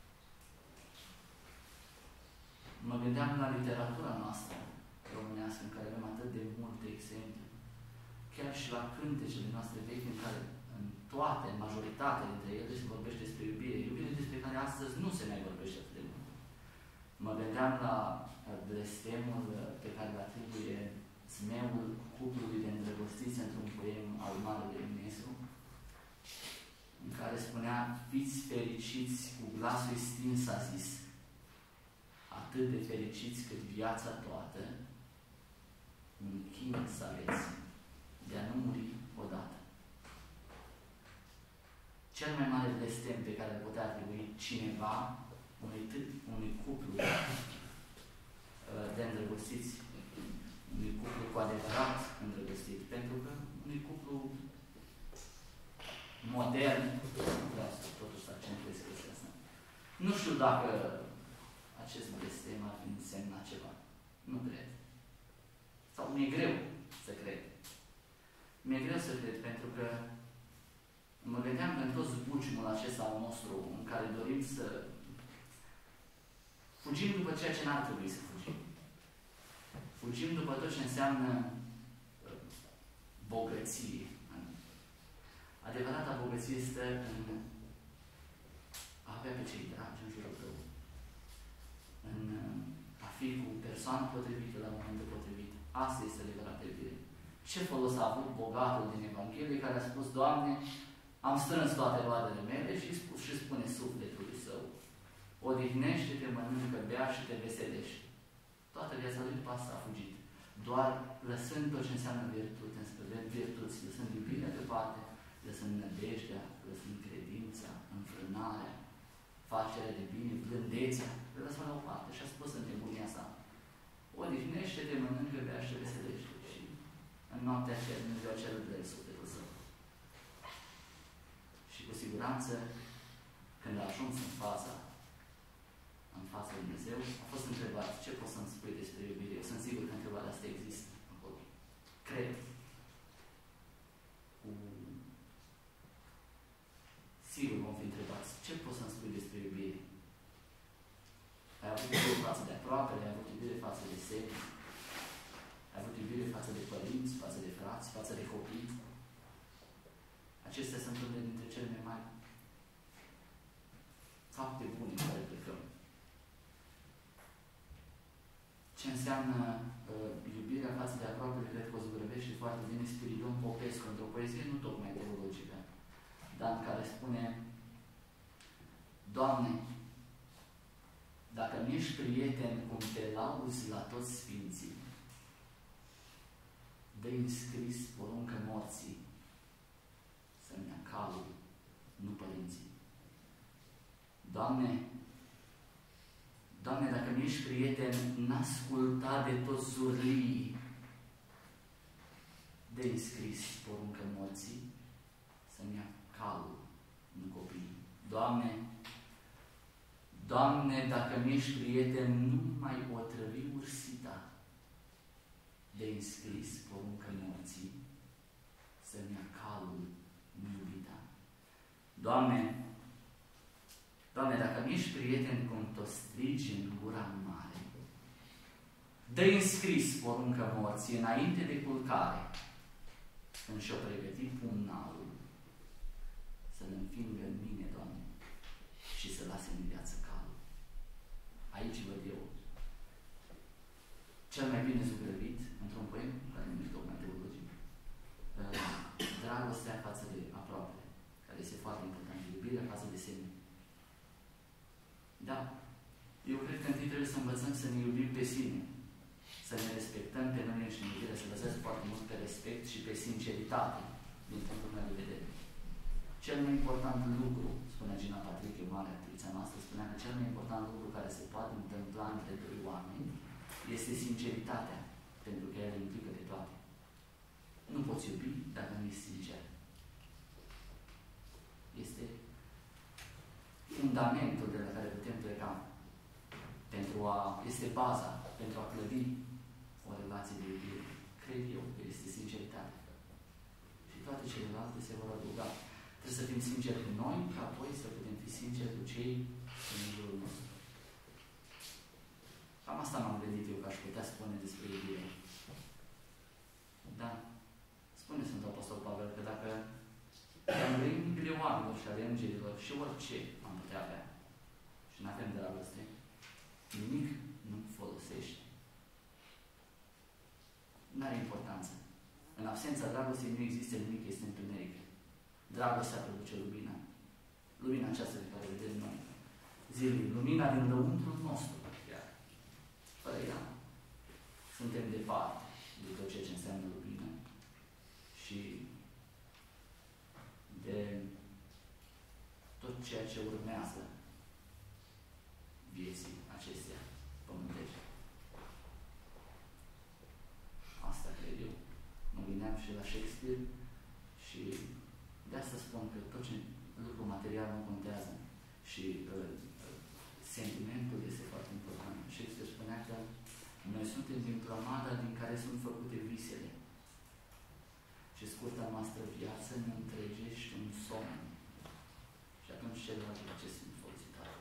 Mă gândeam la literatura noastră românească, în care avem atât de multe exemple. Chiar și la cântecele noastre vechi, în care în toate, în majoritatea dintre ele, se vorbește despre iubire. Iubire despre care astăzi nu se mai vorbește atât de mult. Mă gândeam la blestemul pe care îl atribuie Zmeul cuplului de îndrăgostiți într-un poem al Marelui Eminescu, în care spunea, fiți fericiți cu glasul stins, a zis, atât de fericiți cât viața toată, un chin să aveți, de a nu muri odată. Cel mai mare blestem pe care îl putea atribui cineva unui, unui cuplu de îndrăgostiți, unui cuplu cu adevărat îndrăgostit, pentru că unui cuplu modern, vreau să totuși să accentuez chestia asta. Nu știu dacă acest blestem ar fi însemnat ceva. Nu cred. Sau mi-e greu să cred. Mi-e greu să cred, pentru că mă gândeam că în tot zbuciumul acesta al nostru, în care dorim să fugim după ceea ce n-ar trebui să fugim. Fugim după tot ce înseamnă bogăție. Adevărata bogăție stă în a avea pe cei dragi în jurul tău. În a fi cu persoane potrivite la momentul potrivit. Asta este adevărata iubire. Ce folos a avut bogatul din Evanghelie care a spus, Doamne, am strâns toate roadele mele și, și spune sufletului său, odihnește-te, mănâncă, bea și te veselești. Toată viața lui după asta a fugit. Doar lăsând tot ce înseamnă virtute, virtuți, lăsând iubirea deoparte, lăsând nădejdea, lăsând credința, înfrânarea, facerea de bine, blândețea, le lăsăm la o parte și a spus în nebunia sa, odihnește-te, mănâncă, bea și te veselește. Și în noaptea aceea Dumnezeu a cerut de sufletul său. Și cu siguranță, când a ajuns în fața în fața lui Dumnezeu, a fost întrebat, ce poți să-mi spui despre iubire? Eu sunt sigur că întrebarea asta există acolo. Cred. Cu... Sigur vom fi întrebați, ce poți să-mi spui despre iubire? Ai avut iubire față de aproape, ai avut iubire față de semn, ai avut iubire față de părinți, față de frați, față de copii. Acestea sunt unele dintre cele mai mari fapte bune în care plecăm. Ce înseamnă uh, iubirea față de aproape, cred că o zgrăbește foarte bine Spiridon Popescu, într-o poezie nu tocmai teologică, dar în care spune, Doamne, dacă mi-ești prieten cum te lauzi la toți sfinții, dă-i înscris poruncă morții, să-mi ia calul, nu părinții. Doamne, Doamne, dacă mi-ești prieten, n-asculta de toți zurlii, dă-i scris poruncă morții, să-mi ia calul, nu copiii. Doamne, Doamne, dacă mi-ești prieten, nu mai otrăvi ursita, dă-i scris poruncă morții, să-mi ia calul, nu iubita. Doamne, Doamne, dacă mi-ești prieten cum te strigi în gura mare, dă-i înscris poruncă morții înainte de culcare, când și-o pregăti pumnalul, să-l înfingă în mine, Doamne, și să lase în viață calul. Aici văd eu cel mai bine zugrăvit, într-un poem, care nu e tocmai teologic, dragostea față de aproape, care este foarte importantă, iubirea față de semne. Da, eu cred că întâi trebuie să învățăm să ne iubim pe sine, să ne respectăm pe noi și iubirea se bazează foarte mult pe respect și pe sinceritate, din punctul meu de vedere. Cel mai important lucru, spunea Gina Patrick, mare actrița noastră, spunea că cel mai important lucru care se poate întâmpla între doi oameni este sinceritatea, pentru că el implică de toate. Nu poți iubi dacă nu ești sincer. Este fundamentul de la care putem pleca. Pentru a, este baza pentru a clădi o relație de iubire. Cred eu că este sinceritate. Și toate celelalte se vor adăuga. Trebuie să fim sinceri cu noi, ca apoi să putem fi sinceri cu cei din jurul nostru. Cam asta m-am gândit eu că aș putea spune despre iubire. Da. Spune Sfântul Apostol Pavel că dacă am inimile oamenilor și ale îngerilor și orice am putea avea și nu avem dragoste, nimic nu folosește. Nu are importanță. În absența dragostei nu există nimic, este întuneric. Dragostea produce lumina. Lumina aceasta pe care o vedem noi. Zilnic. Lumina din lăuntrul nostru. Iar. Fără ea. Suntem departe de tot ceea ce înseamnă lumină și de tot ceea ce urmează vieții acestea pământești. Asta cred eu. Mă gândeam și la Shakespeare și de asta spun că tot ce lucru material nu contează și uh, sentimentul este foarte important. Shakespeare spunea că noi suntem din plămada din care sunt făcute visele și scurta noastră viață ne întregește un somn. Și atunci celelalte ce sunt folositoare.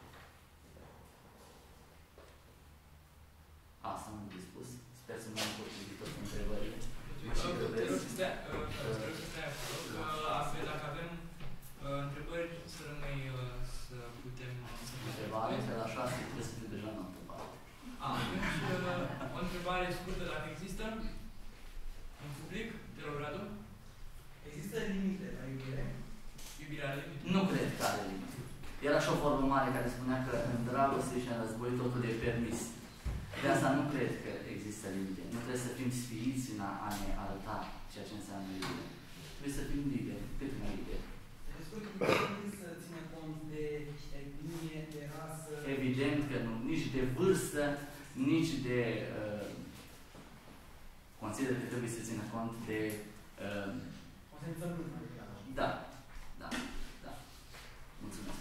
Asta am dispus. Sper să mă împotrivit tot întrebările. Te rog să stea, te rog să stea acolo. Dacă avem întrebări, să rămâi să putem... Întrebare, că la șase trebuie să fiu deja în altă parte. Atunci, o întrebare scurtă, dacă există, în public, te rog, Radu. Există limite la iubire? Iubirea are limite? Nu cred că are limite. Era și o vorbă mare care spunea că în dragoste și în război totul e permis. De asta nu cred că există limite. Nu trebuie să fim sfiiți în a, a ne arăta ceea ce înseamnă iubire. Trebuie să fim liberi, cât mai liberi. Trebuie să țină cont de etnie, de rasă... Evident că nu. Nici de vârstă, nici de... Uh, consider că trebuie să țină cont de... Uh, o senzație. Da, da, da. Mulțumesc.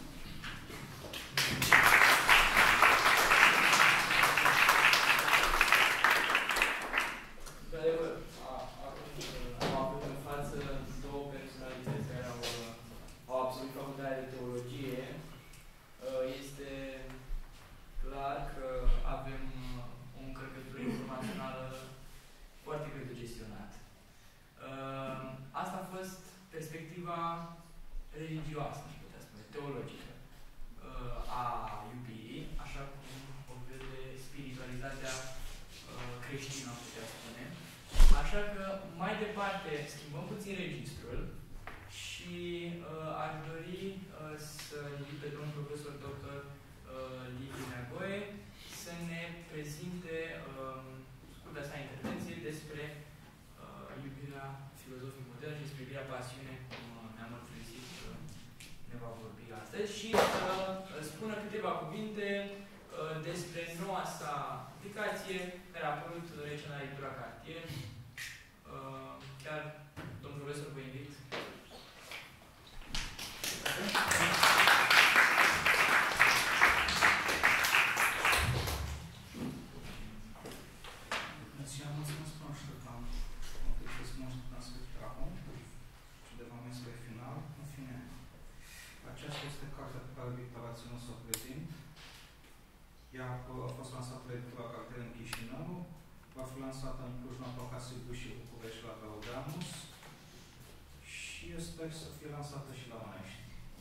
Într-adevăr, am avut în față două personalități care au, au absolvit facultatea de teologie. Este clar că avem o încărcătură informațională foarte greu de gestionat. Asta a fost perspectiva religioasă, aș putea spune, teologică, a iubirii, așa cum o vede spiritualitatea creștină, am putea spune. Așa că, mai departe, schimbăm puțin registrul și uh, aș dori uh, să invit pe domnul profesor doctor uh, Liviu Neagoe să ne prezinte uh, scurta sa intervenție despre uh, iubirea filozofică modernă și despre iubirea pasiune, cum uh, ne-am mărturisit uh, ne va vorbi astăzi, și să uh, spună câteva cuvinte uh, despre noua sa publicație care a apărut recent la Editura Cartier. Uh, chiar, domnul profesor, vă invit. Bună ziua, mulțumesc că am să spun că am scris acum și de moment spre final. În fine, aceasta este cartea pe care Victor a ținut să o prezint. Ea a fost lansată la Editura Cartier în Chișinău, va fi lansată în Cluj-Napoca, Sibiu și București la Gaudeamus și eu sper să fie lansată și la Onești.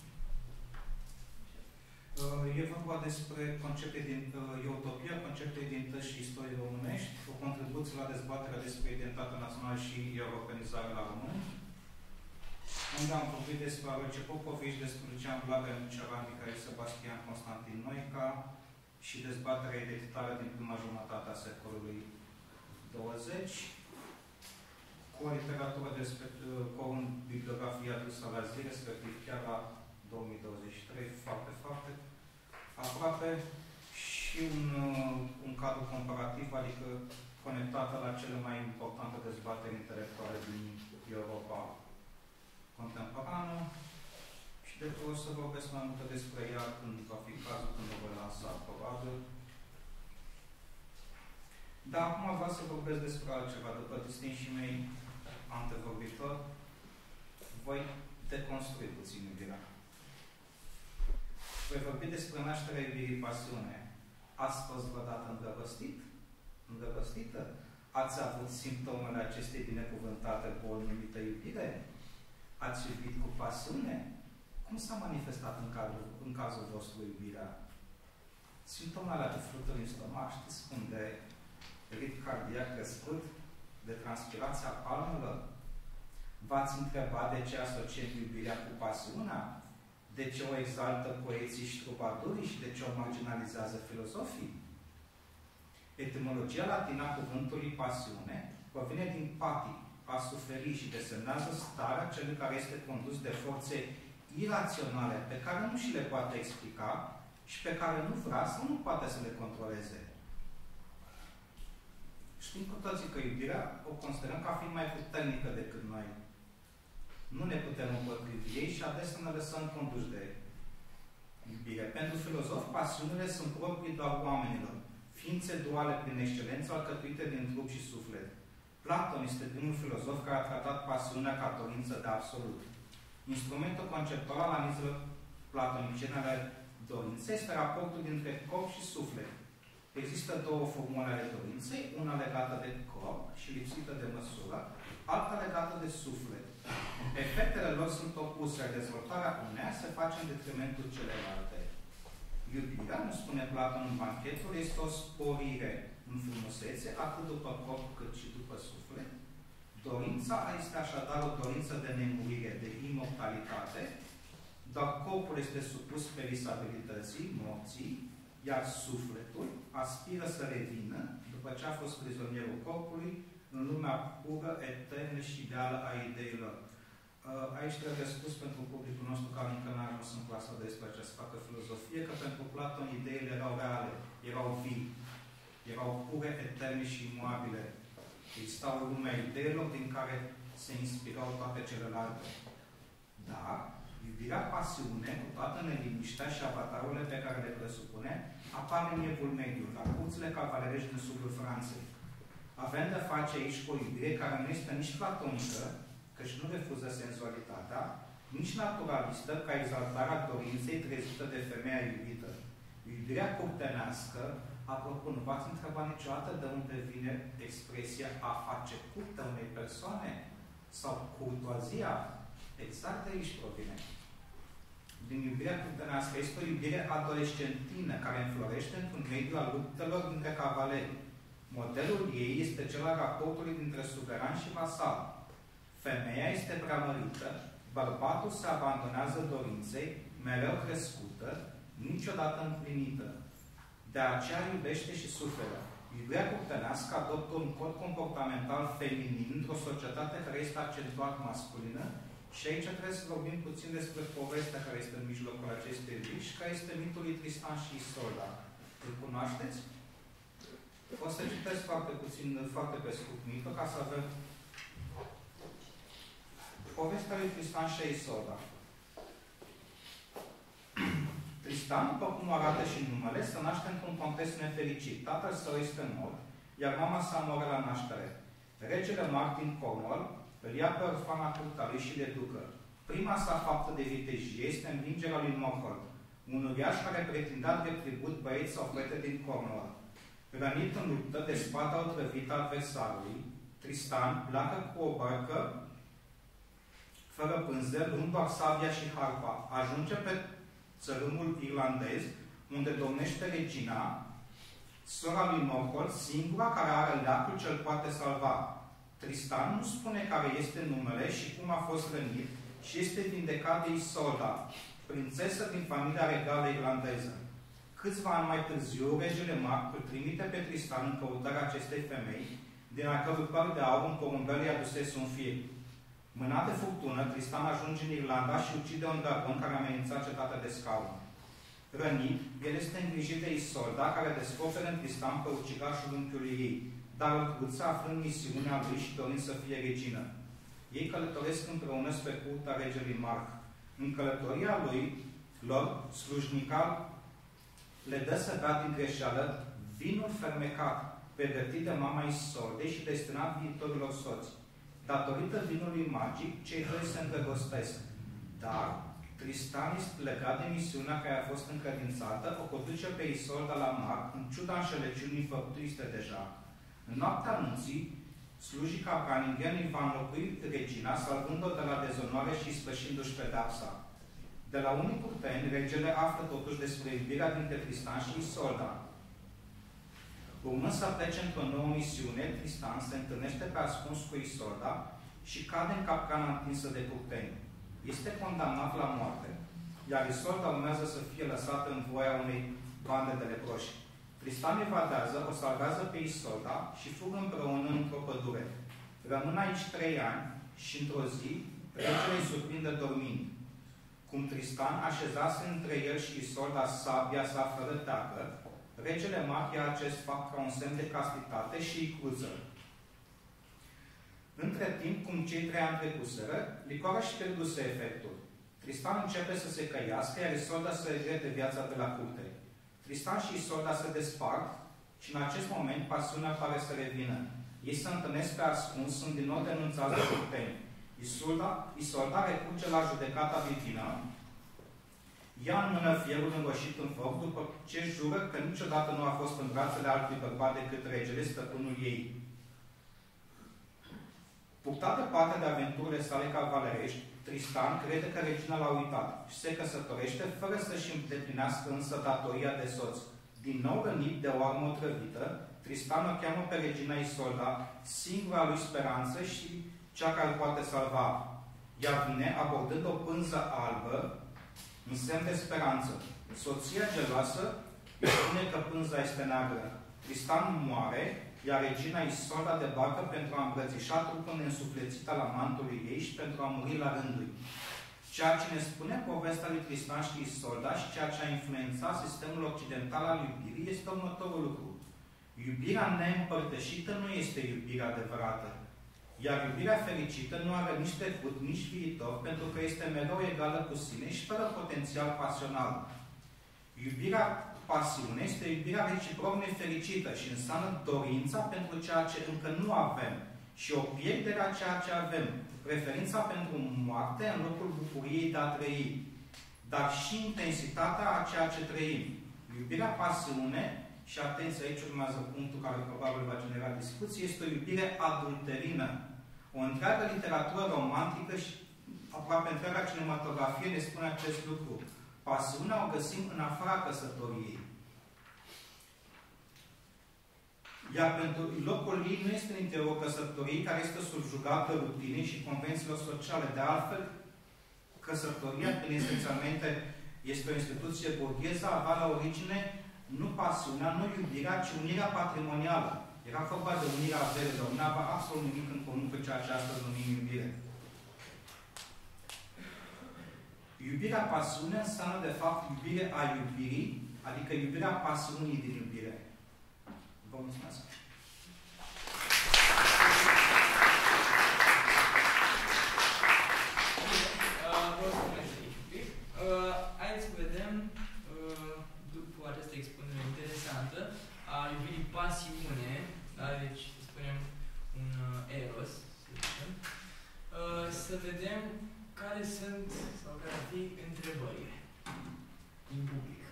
E vorba despre concepte din uh, utopia, concepte identități și istorie românești, o contribuție la dezbaterea despre identitatea națională și europenizarea la români, unde am vorbit despre Aloce Popovici, despre Lucian Blaga, Nucea Mihail Sebastian Constantin Noica și dezbaterea identitară din prima jumătate a secolului douăzeci, cu o literatură despre, cu o bibliografie adusă la zi, respectiv chiar la două mii douăzeci și trei, foarte, foarte aproape, și un, un cadru comparativ, adică conectată la cele mai importante dezbateri intelectuale din Europa contemporană, și de o să vorbesc mai multe despre ea când va fi cazul, când o voi lansa, probabil. Dar acum vreau să vorbesc despre altceva. După distinșii mei antevorbitori, voi deconstrui puțin iubirea. Voi vorbi despre nașterea iubirii, pasiune. Ați fost vreodată îndrăgostit? Îndrăgostită? Ați avut simptomele acestei binecuvântate boli numită iubire? Ați iubit cu pasiune? Cum s-a manifestat în, cadrul, în cazul vostru iubirea? Simptomele alea de fluturi în stomac, știți cum, de ritm cardiac crescut, de transpirația palmelor? V-ați întrebat de ce asociem iubirea cu pasiunea? De ce o exaltă poeții și trubadurii și de ce o marginalizează filozofii? Etimologia latină a cuvântului pasiune provine din pati, a suferi, și desemnează starea celui care este condus de forțe iraționale pe care nu și le poate explica și pe care nu vrea sau nu poate să le controleze. Știm cu toții că iubirea o considerăm ca fiind mai puternică decât noi. Nu ne putem împotrivi ei și adesea ne lăsăm conduși de iubire. Pentru filozof, pasiunile sunt proprii doar oamenilor, ființe duale prin excelență, alcătuite din trup și suflet. Platon este primul filozof care a tratat pasiunea ca dorință de absolut. Instrumentul conceptual al analizelor platoniciene ale dorinței este raportul dintre corp și suflet. Există două formule ale dorinței, una legată de corp și lipsită de măsură, alta legată de suflet. Efectele lor sunt opuse, dezvoltarea uneia se face în detrimentul celelalte. Iubirea, nu spune Platon în Banchetul, este o sporire în frumusețe, atât după corp cât și după suflet. Dorința este așadar o dorință de nemurire, de imortalitate, dar corpul este supus perisabilității, morții, iar sufletul aspiră să revină, după ce a fost prizonierul corpului, în lumea pură, eternă și ideală a ideilor. Aici trebuie spus pentru publicul nostru care încă n-a ajuns în clasa doisprezece să facă filozofie, că pentru Platon ideile erau reale, erau vii, erau pure, eterne și imobile. Existau lumea ideilor din care se inspirau toate celelalte. Dar iubirea, pasiune, cu toată neliniștea și avatarurile pe care le presupune, apare în Evul Mediu, la curțile cavalerești din sudul Franței. Avem de face aici cu o iubire care nu este nici platonică, căci nu refuză senzualitatea, nici naturalistă, ca exaltarea dorinței trezită de femeia iubită. Iubirea curtenească, apropo, nu v-ați întrebat niciodată de unde vine expresia a face curte unei persoane? Sau curtoazia? Exact de aici provine. Din iubirea curtenească este o iubire adolescentină care înflorește într-un mediu al luptelor dintre cavaleri. Modelul ei este cel al raportului dintre suveran și vasal. Femeia este preamărită, bărbatul se abandonează dorinței, mereu crescută, niciodată împlinită. De aceea iubește și suferă. Iubirea curtenească adoptă un cod comportamental feminin într-o societate care este accentuat masculină și aici trebuie să vorbim puțin despre povestea care este în mijlocul acestei vii și care este mitul lui Tristan și Isolda. Îl cunoașteți? O să citesc foarte puțin, foarte pe scurt mitul, ca să avem povestea lui Tristan și Isolda. Tristan, după cum arată și numele, se naște într-un context nefericit. Tatăl său este mort, iar mama sa moare la naștere. Regele Martin Cornwall îl ia pe orfana curtea lui și le ducă. Prima sa faptă de vitejie este învingerea lui Morgoth, un uriaș care pretindea de tribut băieți sau fete din Cornwall. Rănit în luptă de spada otrăvită adversarului, Tristan pleacă cu o barcă fără pânze, luând doar sabia și harpa. Ajunge pe țărâmul irlandez, unde domnește regina, sora lui Morgoth, singura care are leacul ce îl poate salva. Tristan nu spune care este numele și cum a fost rănit și este vindecat de Isolda, prințesă din familia regală irlandeză. Câțiva ani mai târziu, regele Marc îl trimite pe Tristan în căutarea acestei femei, din a cărui păr de aur un porumbel i-a adusese un fir. Mânat de furtună, Tristan ajunge în Irlanda și ucide un dragon care amenința cetatea de scaun. Rănit, el este îngrijit de Isolda, care descoperă în Tristan pe ucigașul unchiului ei, dar îl cruță aflând misiunea lui și dorind să fie regină. Ei călătoresc împreună spre curtea regelui Marc. În călătoria lui, lor, slujnica le dă să bea din greșeală vinul fermecat, pregătit de mama Isoldei și destinat viitorilor soți. Datorită vinului magic, cei doi se îndrăgostesc. Dar Tristan este legat de misiunea care a fost încredințată, o conduce pe Isolda la Marc, în ciuda înșelăciunii făptuite deja. În noaptea anunții, slujica Cunningham îi va înlocui regina, salvând-o de la dezonoare și spășindu-și pedapsa. De la unii curteni, regele află totuși despre iubirea dintre Tristan și Isolda. Urmând să plece într-o nouă misiune, Tristan se întâlnește pe ascuns cu Isolda și cade în capcana întinsă de curteni. Este condamnat la moarte, iar Isolda urmează să fie lăsată în voia unei bande de leproși. Tristan evadează, o salvează pe Isolda și fug împreună într-o pădure. Rămân aici trei ani și într-o zi, regele îi surprinde dormind. Cum Tristan așezase între el și Isolda sabia sa fără teacă, regele Marc ia acest fapt ca un semn de castitate și îi cruță. Între timp, cum cei trei ani trecuseră, licoarea și pierduse efectul. Tristan începe să se căiască, iar Isolda să regrete viața de la curte. Tristan și Isolda se despart și în acest moment pasiunea pare să revină. Ei se întâlnesc pe ascuns, sunt din nou denunțați de curteni. Isolda, Isolda recurge la judecata divină, ia în mână fierul înroșit în foc, după ce jură că niciodată nu a fost în brațele altui bărbat decât regele, stăpânul ei. Purtat departe de aventurile sale cavalerești, Tristan crede că regina l-a uitat și se căsătorește fără să-și îndeplinească însă datoria de soț. Din nou rănit de o armă otrăvită, Tristan o cheamă pe regina Isolda, singura lui speranță și cea care poate salva. Ea vine abordând o pânză albă în semn de speranță. Soția geloasă îi spune că pânza este neagră. Tristan moare, iar regina Isolda debarcă pentru a îmbrățișa trupul neînsuflețit al amantului ei și pentru a muri la rândul. Ceea ce ne spune povestea lui Tristan și Isolda și ceea ce a influențat sistemul occidental al iubirii este următorul lucru. Iubirea neîmpărtășită nu este iubirea adevărată, iar iubirea fericită nu are nici trecut, nici viitor, pentru că este mereu egală cu sine și fără potențial pasional. Iubirea pasiune este iubirea reciproc nefericită și înseamnă dorința pentru ceea ce încă nu avem și o pierdere a ceea ce avem, preferința pentru moarte în locul bucuriei de a trăi, dar și intensitatea a ceea ce trăim. Iubirea pasiune, și atenție, aici urmează punctul care probabil va genera discuții, este o iubire adulterină. O întreagă literatură romantică și aproape întreaga cinematografie ne spune acest lucru. Pasiunea o găsim în afara căsătoriei. Iar pentru locul ei nu este în interiorul căsătoriei, care este subjugată rutinei și convențiilor sociale. De altfel, căsătoria, prin esențialmente, este o instituție burgheză, avea la origine nu pasiunea, nu iubirea, ci unirea patrimonială. Era vorba de unirea averilor, nu avea absolut nimic în comun cu ceea ce astăzi numim iubire. Iubirea pasiune înseamnă, de fapt, iubire a iubirii, adică iubirea pasiunii din iubire. Vă mulțumesc! Haideți să vedem, după această expunere interesantă a iubirii pasiune, da? Deci, să spunem, un eros, să zicem, să vedem care sunt, sau care ar fi întrebările din public.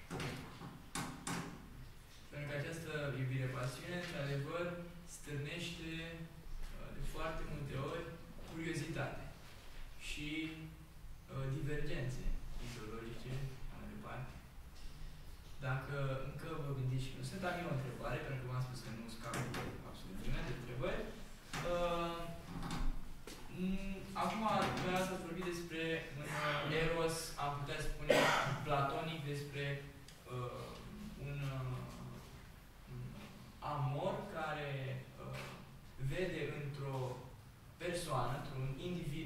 Pentru că această iubire-pasiune, într-adevăr, stârnește de foarte multe ori curiozitate și uh, divergențe ideologice, mai departe. Dacă încă vă gândiți și nu sunt, am eu o întrebare, pentru că v-am spus că nu scap absolut nimeni de întrebări. Uh, Acum, dumneavoastră ați vorbit despre un uh, eros, am putea spune, platonic, despre uh, un, uh, un amor care uh, vede într-o persoană, într-un individ,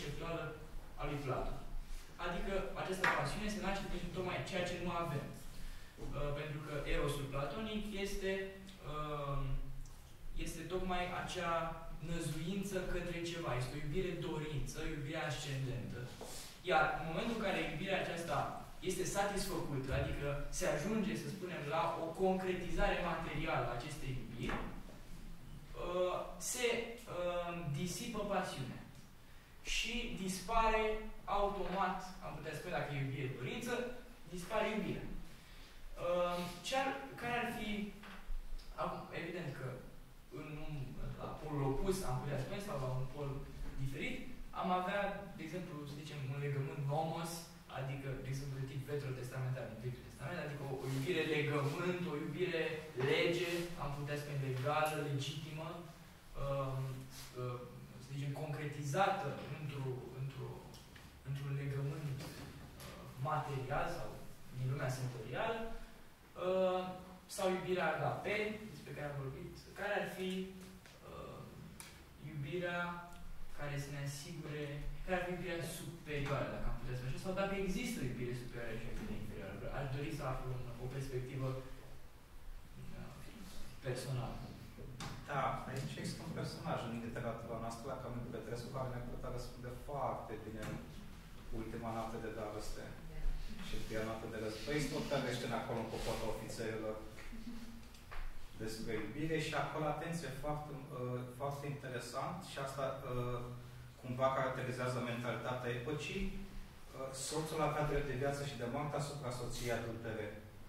conceptuală a lui Platon. Adică această pasiune se naște pentru tocmai ceea ce nu avem. Uh, pentru că erosul platonic este, uh, este tocmai acea năzuință către ceva. Este o iubire dorință, o iubire ascendentă. Iar în momentul în care iubirea aceasta este satisfăcută, adică se ajunge, să spunem, la o concretizare materială a acestei iubiri, uh, se uh, disipă pasiunea. Și dispare automat, am putea spune, dacă e iubire dorință, dispare iubirea. Uh, ce ar, care ar fi, acum, evident că în, la polul opus, am putea spune, sau la un pol diferit, am avea, de exemplu, să zicem, un legământ nomos, adică, de exemplu, de tip veterotestamentar din Vechiul Testament, adică o, o iubire legământ, o iubire lege, am putea spune legală, legitimă, uh, uh, să zicem, concretizată într-un într într legământ uh, material sau din lumea sensorială, uh, sau iubirea agape, despre care am vorbit, care ar fi uh, iubirea care să ne asigure, care ar fi iubirea superioară, dacă am putea spune așa, sau dacă există o iubire superioară și o iubire inferioară. Aș dori să aflu o perspectivă uh, personală. Da, aici există un personaj în literatura noastră la Camil Petrescu care ne-a putea răspunde foarte bine Ultima noapte de dragoste și Prima noapte de război. Tot vorbește acolo în Popotul Ofițerilor despre iubire și acolo, atenție, foarte, uh, foarte interesant și asta uh, cumva caracterizează mentalitatea epocii. Uh, soțul avea drept de viață și de moarte asupra soției adultere.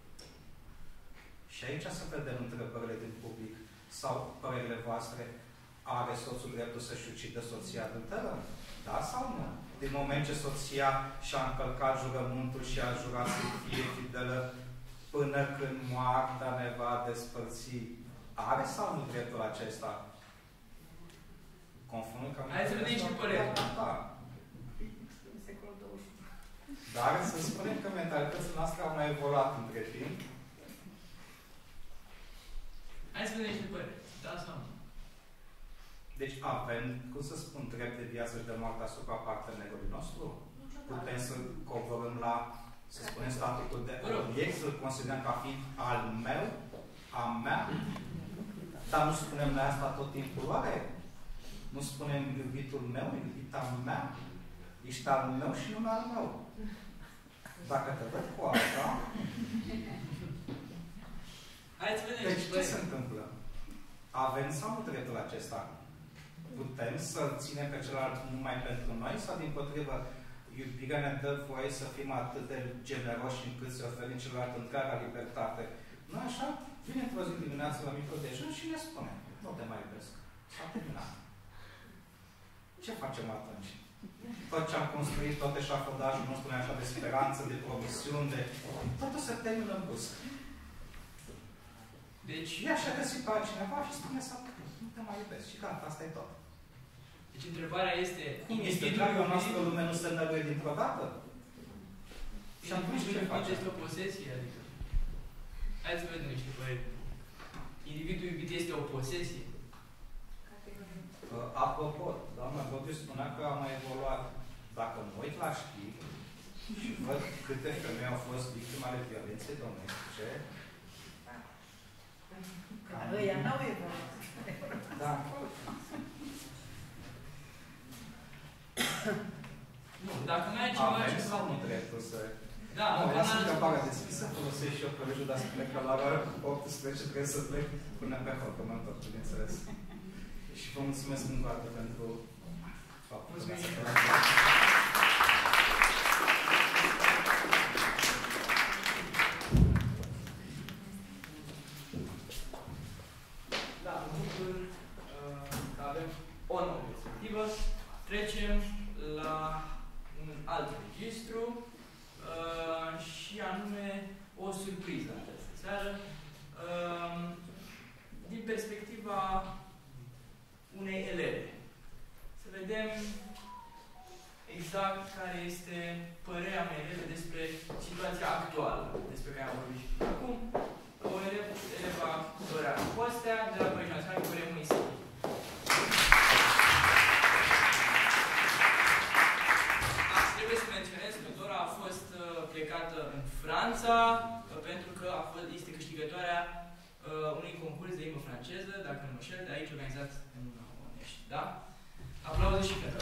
Și aici să vedem întrebările din public sau părerile voastre. Are soțul dreptul să-și ucidă soția adulteră? Da sau nu? Din moment ce soția și-a încălcat jurământul și a jurat să fie fidelă până când moartea ne va despărți, are sau nu dreptul acesta? Conform că... Hai să vedem și părerea. Da. Dar să spunem că mentalitățile noastre au mai evoluat între timp. Hai să vedem și părerea. Da sau nu? Deci avem, cum să spun, drept de viață și de moarte asupra partenerului nostru? Putem să coborâm la, să spunem, statutul de obiect, să-l considerăm ca fiind al meu, a mea, dar nu spunem noi asta tot timpul, oare? Nu spunem iubitul meu, iubita mea, ești al meu și nu al meu. Dacă te văd cu asta, deci ce se întâmplă? Avem sau nu dreptul acesta? Putem să-l ținem pe celălalt numai pentru noi sau, dimpotrivă, iubirea ne dă voie să fim atât de generoși încât să oferim celălalt întreaga libertate? Nu așa? Vine într-o zi dimineață la micro dejun și ne spune: nu te mai iubesc. S-a terminat. Ce facem atunci? Tot ce am construit, tot eșafodajul nostru așa de speranță, de promisiuni, de... totul se termină în brusc. Deci... Ea și-a găsit pe altcineva și spune să nu te mai iubesc. Și gata, asta e tot. Deci întrebarea este... Cum este? Dragul noastră lume nu se năruie dintr-o dată? Și atunci ce face? Este o posesie, adică... Hai să vedem niște păreri. Individul iubit este o posesie. Uh, apropo, doamna Gobiu spunea că a mai evoluat. Dacă mă uit la știri și văd câte femei au fost victime ale violenței domestice, ăia n-au evoluat. da. Nu, dacă mai ai ceva... Avem sau nu dreptul să... Da, nu, încă lasă n-am... întrebarea deschisă, folosesc și eu colegiul, dar spune că la ora optsprezece trebuie să plec până pe acolo, că mă întorc, bineînțeles. Și vă mulțumesc încă o dată pentru faptul că mi-ați acordat. Da, mă bucur că avem o nouă perspectivă. Trecem la un alt registru uh, și anume o surpriză în această seară. Uh, din perspectiva unei eleve. Să vedem exact care este părerea mea eleve despre situația actuală despre care am vorbit și până acum. O elevă, eleva Dora Costea, de la Colegiul Național Curie Moise. Franța, pentru că a fost, este câștigătoarea uh, unui concurs de limbă franceză, dacă nu mă șel, de aici organizat în Onești. Da? Aplauze și pentru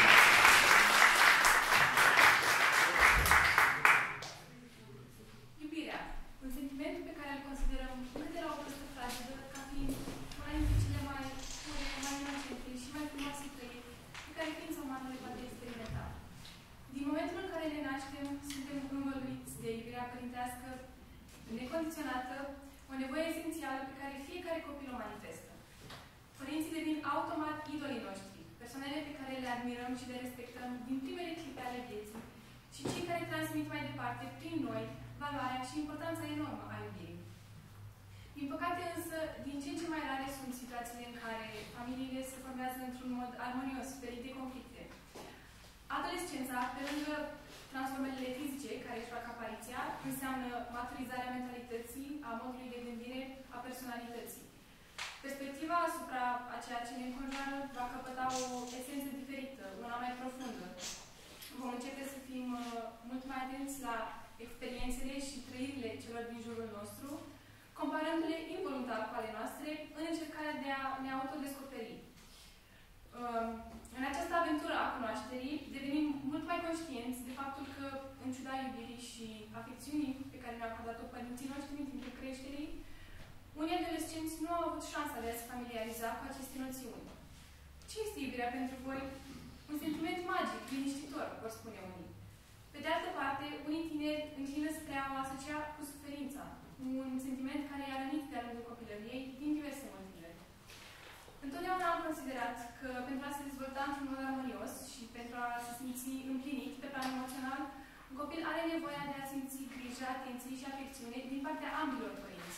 Iubirea. Un sentiment pe care îl considerăm încă de la o vârstă fragedă ca fiind una dintre cele mai pure, mai inocente și mai frumoase trăiri pe care ființa umană le poate experimenta. Din momentul în care ne naștem, suntem învăluiți de iubirea părintească necondiționată, o nevoie esențială pe care fiecare copil o manifestă. Părinții devin automat idolii noștri, persoanele pe care le admirăm și le respectăm din primele clipe ale vieții și cei care transmit mai departe, prin noi, valoarea și importanța enormă a iubirii. Din păcate însă, din ce în ce mai rare sunt situațiile în care familiile se formează într-un mod armonios, ferit de conflicte. Adolescența, pe lângă transformările fizice care își fac apariția, înseamnă maturizarea mentalității, a modului de gândire, a personalității. Perspectiva asupra a ceea ce ne înconjoară va căpăta o esență diferită, una mai profundă. Vom începe să fim uh, mult mai atenți la experiențele și trăirile celor din jurul nostru, comparându-le involuntar cu ale noastre, în încercarea de a ne autodescoperi. Uh, în această aventură a cunoașterii, devenim mult mai conștienți de faptul că, în ciuda iubirii și afecțiunii pe care ne-au acordat-o părinții noștri în timpul creșterii, unii adolescenți nu au avut șansa de a se familiariza cu aceste noțiuni. Ce este iubirea pentru voi? Un sentiment magic, liniștitor, vor spune unii. Pe de altă parte, unii tineri înclină spre a o asocia cu suferința, un sentiment care i-a rănit de-a lungul copilăriei din diverse motive. Întotdeauna am considerat că pentru a se dezvolta într-un mod armonios și pentru a se simți împlinit pe plan emoțional, un copil are nevoia de a simți grijă, atenție și afecțiune din partea ambilor părinți.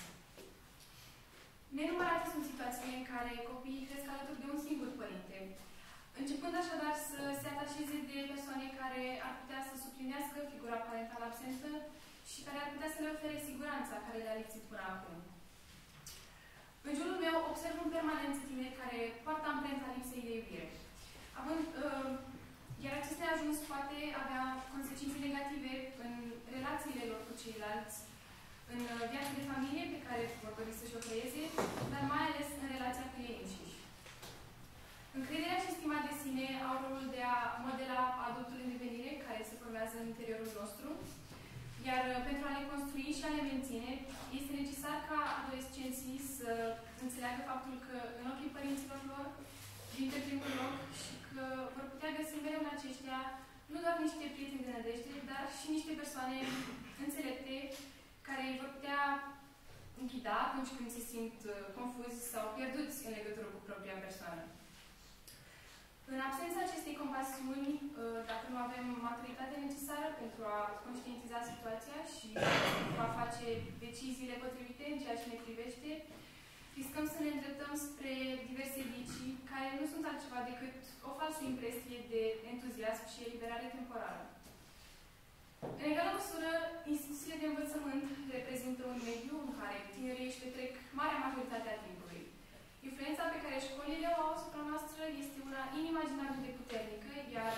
Nenumărate sunt situațiile în care copiii cresc alături de un singur părinte, începând așadar să se atașeze de persoane care ar putea să suplinească figura parentală absentă și care ar putea să le ofere siguranța care le-a lipsit până acum. În jurul meu observ în permanență tineri care poartă amprenta lipsei de iubire. Având, uh, iar acest neajuns poate avea consecințe negative în relațiile lor cu ceilalți, în viața de familie pe care vor dori să-și o creeze, dar mai ales în relația cu ei înșiși. Încrederea și stima de sine au rolul de a modela adultul în devenire care se formează în interiorul nostru, iar pentru a le construi și a le menține, este necesar ca adolescenții să înțeleagă faptul că în ochii părinților lor vin pe primul loc și că vor putea găsi mereu în aceștia nu doar niște prieteni de nădejde, dar și niște persoane înțelepte care îi vor putea ghida atunci când se simt confuzi sau pierduți în legătură cu propria persoană. În absența acestei compasiuni, dacă nu avem maturitatea necesară pentru a conștientiza situația și pentru a face deciziile potrivite în ceea ce ne privește, riscăm să ne îndreptăm spre diverse vicii care nu sunt altceva decât o falsă impresie de entuziasm și eliberare temporară. În egală măsură, instituțiile de învățământ reprezintă un mediu în care tinerii își petrec marea majoritate a timpului. Influența pe care școlile o au asupra noastră este una inimaginabil de puternică, iar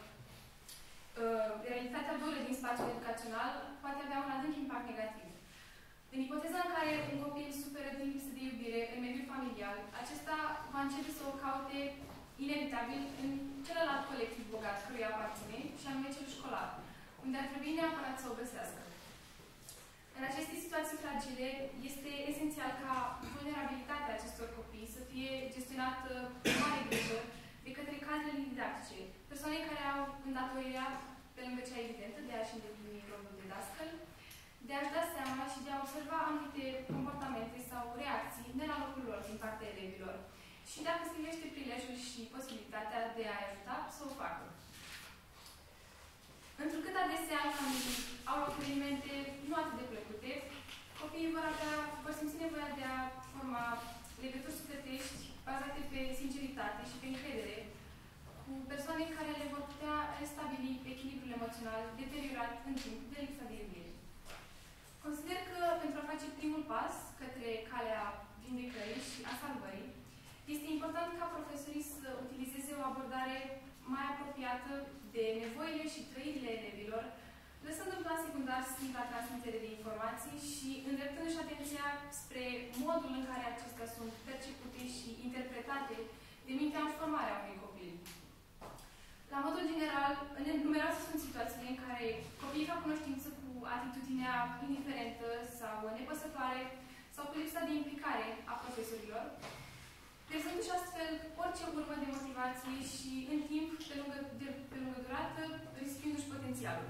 uh, realitatea dură din spațiul educațional poate avea un adânc impact negativ. În ipoteza în care un copil suferă din lipsă de iubire în mediul familial, acesta va începe să o caute inevitabil în celălalt colectiv bogat căruia aparține, și anume cel școlar, unde ar trebui neapărat să o găsească. În aceste situații fragile, este esențial ca vulnerabilitatea acestor copii să fie gestionată cu mare grijă de către cadrele didactice, persoane care au îndatorirea, pe lângă cea evidentă, de a-și îndeplini rolul de dascăl, de a-și da seama și de a observa anumite comportamente sau reacții de la locul lor din partea elevilor și dacă se privește prilejul și posibilitatea de a ajuta să o facă. Întrucât adesea în familii au loc evenimente nu atât de plăcute, copiii vor, avea, vor simți nevoia de a forma legături sufletești bazate pe sinceritate și pe încredere cu persoane care le vor putea restabili echilibrul emoțional deteriorat în timp de lipsa de iubire. Consider că pentru a face primul pas către calea vindecării și a salvării, este important ca profesorii să utilizeze o abordare mai apropiată de nevoile și trăirile elevilor lăsând în plan secundar simpla transmitere de informații și îndreptându-și atenția spre modul în care acestea sunt percepute și interpretate de mintea în formarea unui copil. La modul general, numeroase sunt situațiile în care copiii fac cunoștință cu atitudinea indiferentă sau nepăsătoare sau cu lipsa de implicare a profesorilor, pierzându-și astfel orice urmă de motivație și, în timp, pe lungă, de, pe lungă durată, riscându-și potențialul.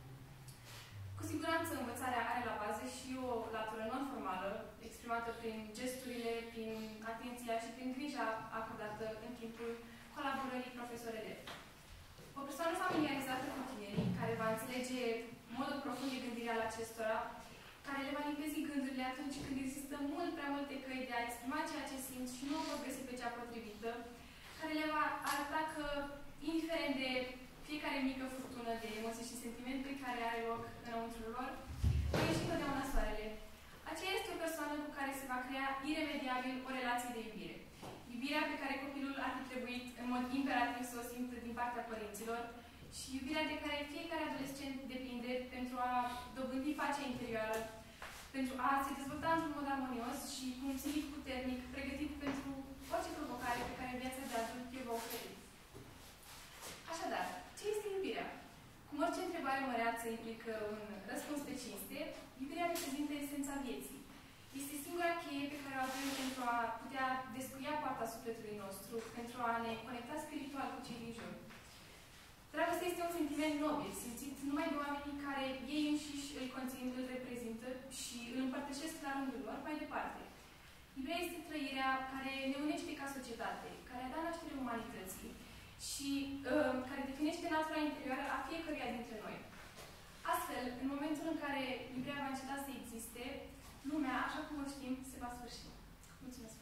Cu siguranță, învățarea are la bază și o latură non-formală, exprimată prin gesturile, prin atenția și prin grija acordată în timpul colaborării profesor-elev. O persoană familiarizată cu tinerii, care va înțelege modul profund de gândire al acestora, care le va limpezi gândurile atunci când există mult prea multe căi de a exprima ceea ce simt și nu o pot găsi pe cea potrivită, care le va arăta că, indiferent de fiecare mică furtună de emoții și sentimente care are loc înăuntrul lor, va ieși întotdeauna soarele. Aceea este o persoană cu care se va crea iremediabil o relație de iubire. Iubirea pe care copilul ar fi trebuit în mod imperativ să o simtă din partea părinților și iubirea de care fiecare adolescent depinde pentru a dobândi pacea interioară, pentru a se dezvolta într-un mod armonios și cu un psihic puternic, pregătit pentru orice provocare pe care viața de adult îi va oferi. Așadar, ce este iubirea? Cum orice întrebare măreață implică un răspuns pe cinste, iubirea reprezintă esența vieții. Este singura cheie pe care o avem pentru a putea descuia partea sufletului nostru, pentru a ne conecta spiritual cu cei din jur. Dragostea este un sentiment nobil, simțit numai de oamenii care ei înșiși îl conțin, îl reprezintă și îl împărtășesc la rândul lor mai departe. Iubirea este trăirea care ne unește ca societate, care a dat naștere umanității și uh, care definește natura interioară a fiecăruia dintre noi. Astfel, în momentul în care iubirea va înceta să existe, lumea, așa cum o știm, se va sfârși. Mulțumesc!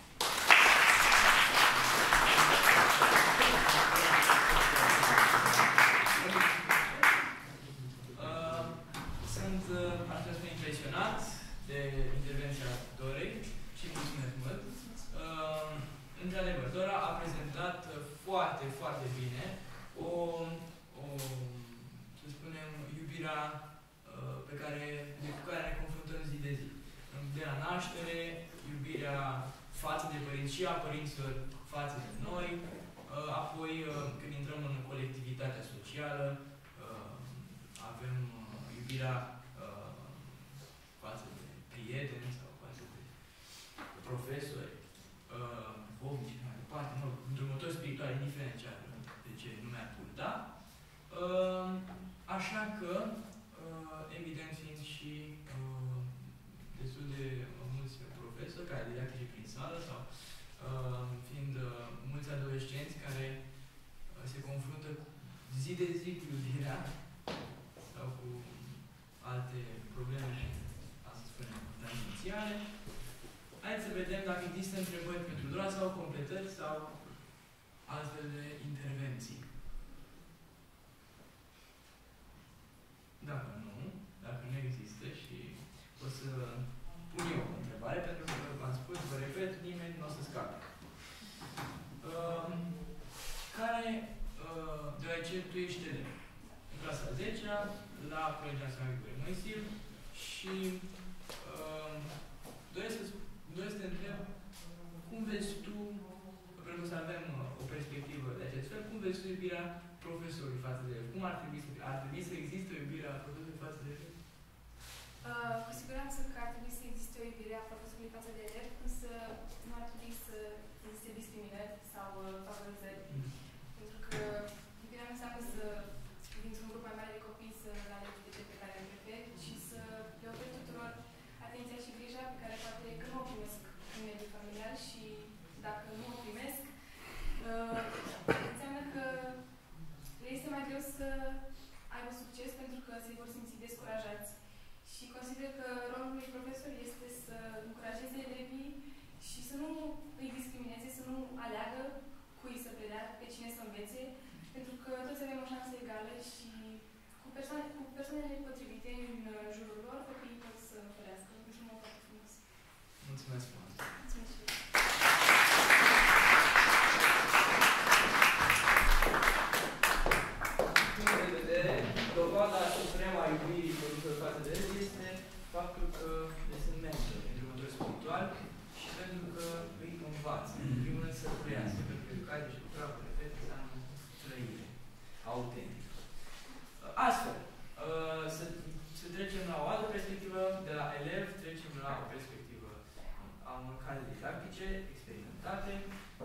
Uh, sunt, uh, aș vrea spune, impresionat de intervenția Dorei și mulțumesc mult. Uh, Într-adevăr, Dora a prezentat foarte, foarte bine o, o să spunem, iubirea uh, pe care, cu care ne confruntăm zi de zi. De la naștere, iubirea față de părinți și a părinților față de noi, uh, apoi uh, când intrăm în colectivitatea socială, uh, avem uh, iubirea uh, față de prieteni sau față de profesori, uh, oameni și mai departe, mă, îndrumători spirituali, indiferent ce ar, de ce nume ar purta. Uh, așa că, uh, evident fiind și uh, destul de mulți profesori care didactice prin sală sau uh, fiind uh, mulți adolescenți care uh, se confruntă zi de zi cu iubirea sau cu alte probleme, să spunem, tangențiale. Haideți să vedem dacă există întrebări pentru Dora sau completări sau altfel de intervenții. Dacă nu, dacă nu există și o să pun eu o întrebare, pentru că, v-am spus, vă repet, nimeni nu o să scape. Uh, care, uh, deoarece tu ești elev în clasa a zecea, la Colegiul Național Grigore Moisil și uh, doresc să doresc să te întreb cum vezi tu, pentru că să avem uh, o perspectivă de acest fel, cum vezi tu iubirea profesorului față de elev? Cum ar trebui să fie? Ar trebui să existe o iubire a profesorului față de elev? Uh, cu siguranță că ar trebui să existe o iubire a profesorului față de elev, însă nu ar trebui să existe discriminări sau uh, favorizări. Mm. Pentru că iubirea nu înseamnă să, dintr-un grup mai mare de copii, să nu alegi de cei pe care îl preferi și să le oferi tuturor atenția și grija pe care poate că nu o primesc în mediul familial și dacă nu o primesc, uh, înseamnă că le este mai greu să aibă succes pentru că se vor simți descurajați. Și consider că rolul unui profesor este să încurajeze elevii și să nu îi discrimineze, să nu aleagă cui să predea, pe cine să învețe, pentru că toți avem o șansă egală și cu, persoane, cu persoanele potrivite în jurul lor, copiii pot să înfărească într-un mod foarte frumos. Mulțumesc mult! Mulțumesc și eu! Punct de vedere, dovada supremă a iubirii produsă față de el este faptul că le sunt mentor pentru mător spiritual și pentru că îi învață. În primul rând să trăiască, pentru că educația și cultura, repet, înseamnă trăire, autentic. Astfel, să, să trecem la o altă perspectivă, de la elev trecem la o perspectivă a unor cadre didactice, experimentate,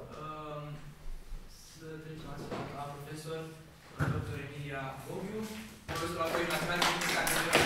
să trecem astfel la profesor doctor Emilia Bogiu, profesor al Colegii Naționale de Tehnică.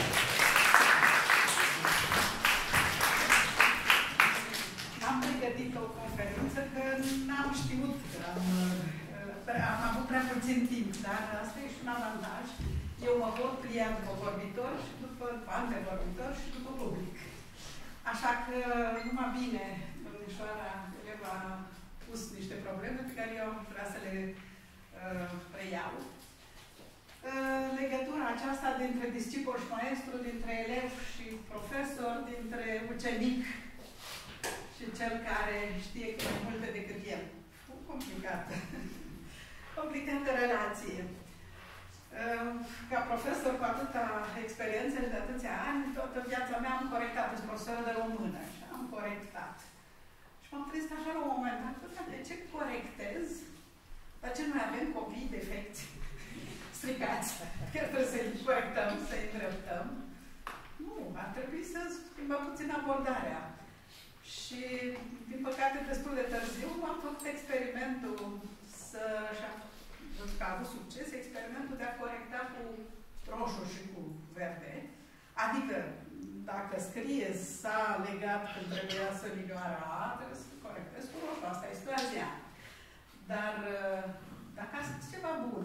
Am pregătit o conferință că n-am știut, am, am avut prea puțin timp, dar asta e și un avantaj. Eu mă pot plia după vorbitor și după antevorbitor și după public. Așa că, numai bine, domnișoara Eleva a pus niște probleme pe care eu vreau să le uh, preiau. Uh, legătura aceasta dintre discipol și maestru, dintre elev și profesor, dintre ucenic și cel care știe că e multe decât el. Complicată. Complicată relație. Ca profesor cu atâta experiență și de atâția ani, toată viața mea am corectat, sunt profesoră de română și am corectat. Și m-am trezit așa la un moment dat, de ce corectez? Dar ce noi avem copii defecți, stricați, chiar trebuie să-i corectăm, să-i îndreptăm. Nu, ar trebui să schimbăm puțin abordarea. Și, din păcate, destul de târziu, am făcut experimentul să că a avut succes, experimentul de a corecta cu roșu și cu verde. Adică, dacă scrie s-a legat când trebuia să ligoara A, trebuie să corectez cu roșu. Asta e situația. Dar, dacă a scris ceva bun,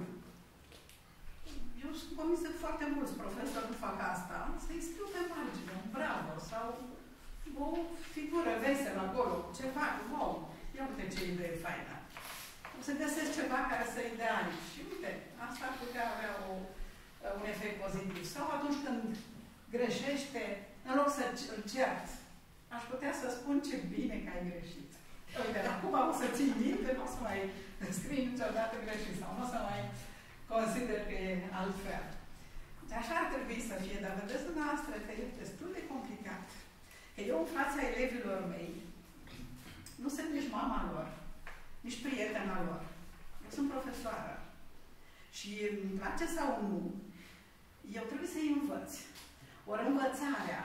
eu sunt convins că foarte mulți profesori nu fac asta, să-i scriu pe margine, un bravo, sau o figură veselă acolo, ceva, wow, ia uite ce idee faină. O să găsesc ceva care să-i dea ani. Și uite, asta ar putea avea o, un efect pozitiv. Sau atunci când greșește, în loc să îl cert, aș putea să spun ce bine că ai greșit. Uite, acum o să țin minte, nu o să mai scrii niciodată greșit sau nu o să mai consider că e altfel. Așa ar trebui să fie, dar vedeți dumneavoastră că e destul de complicat. Că eu în fața elevilor mei nu sunt nici mama lor, nici prietena lor. Eu sunt profesoară. Și îmi place sau nu, eu trebuie să-i învăț. Ori învățarea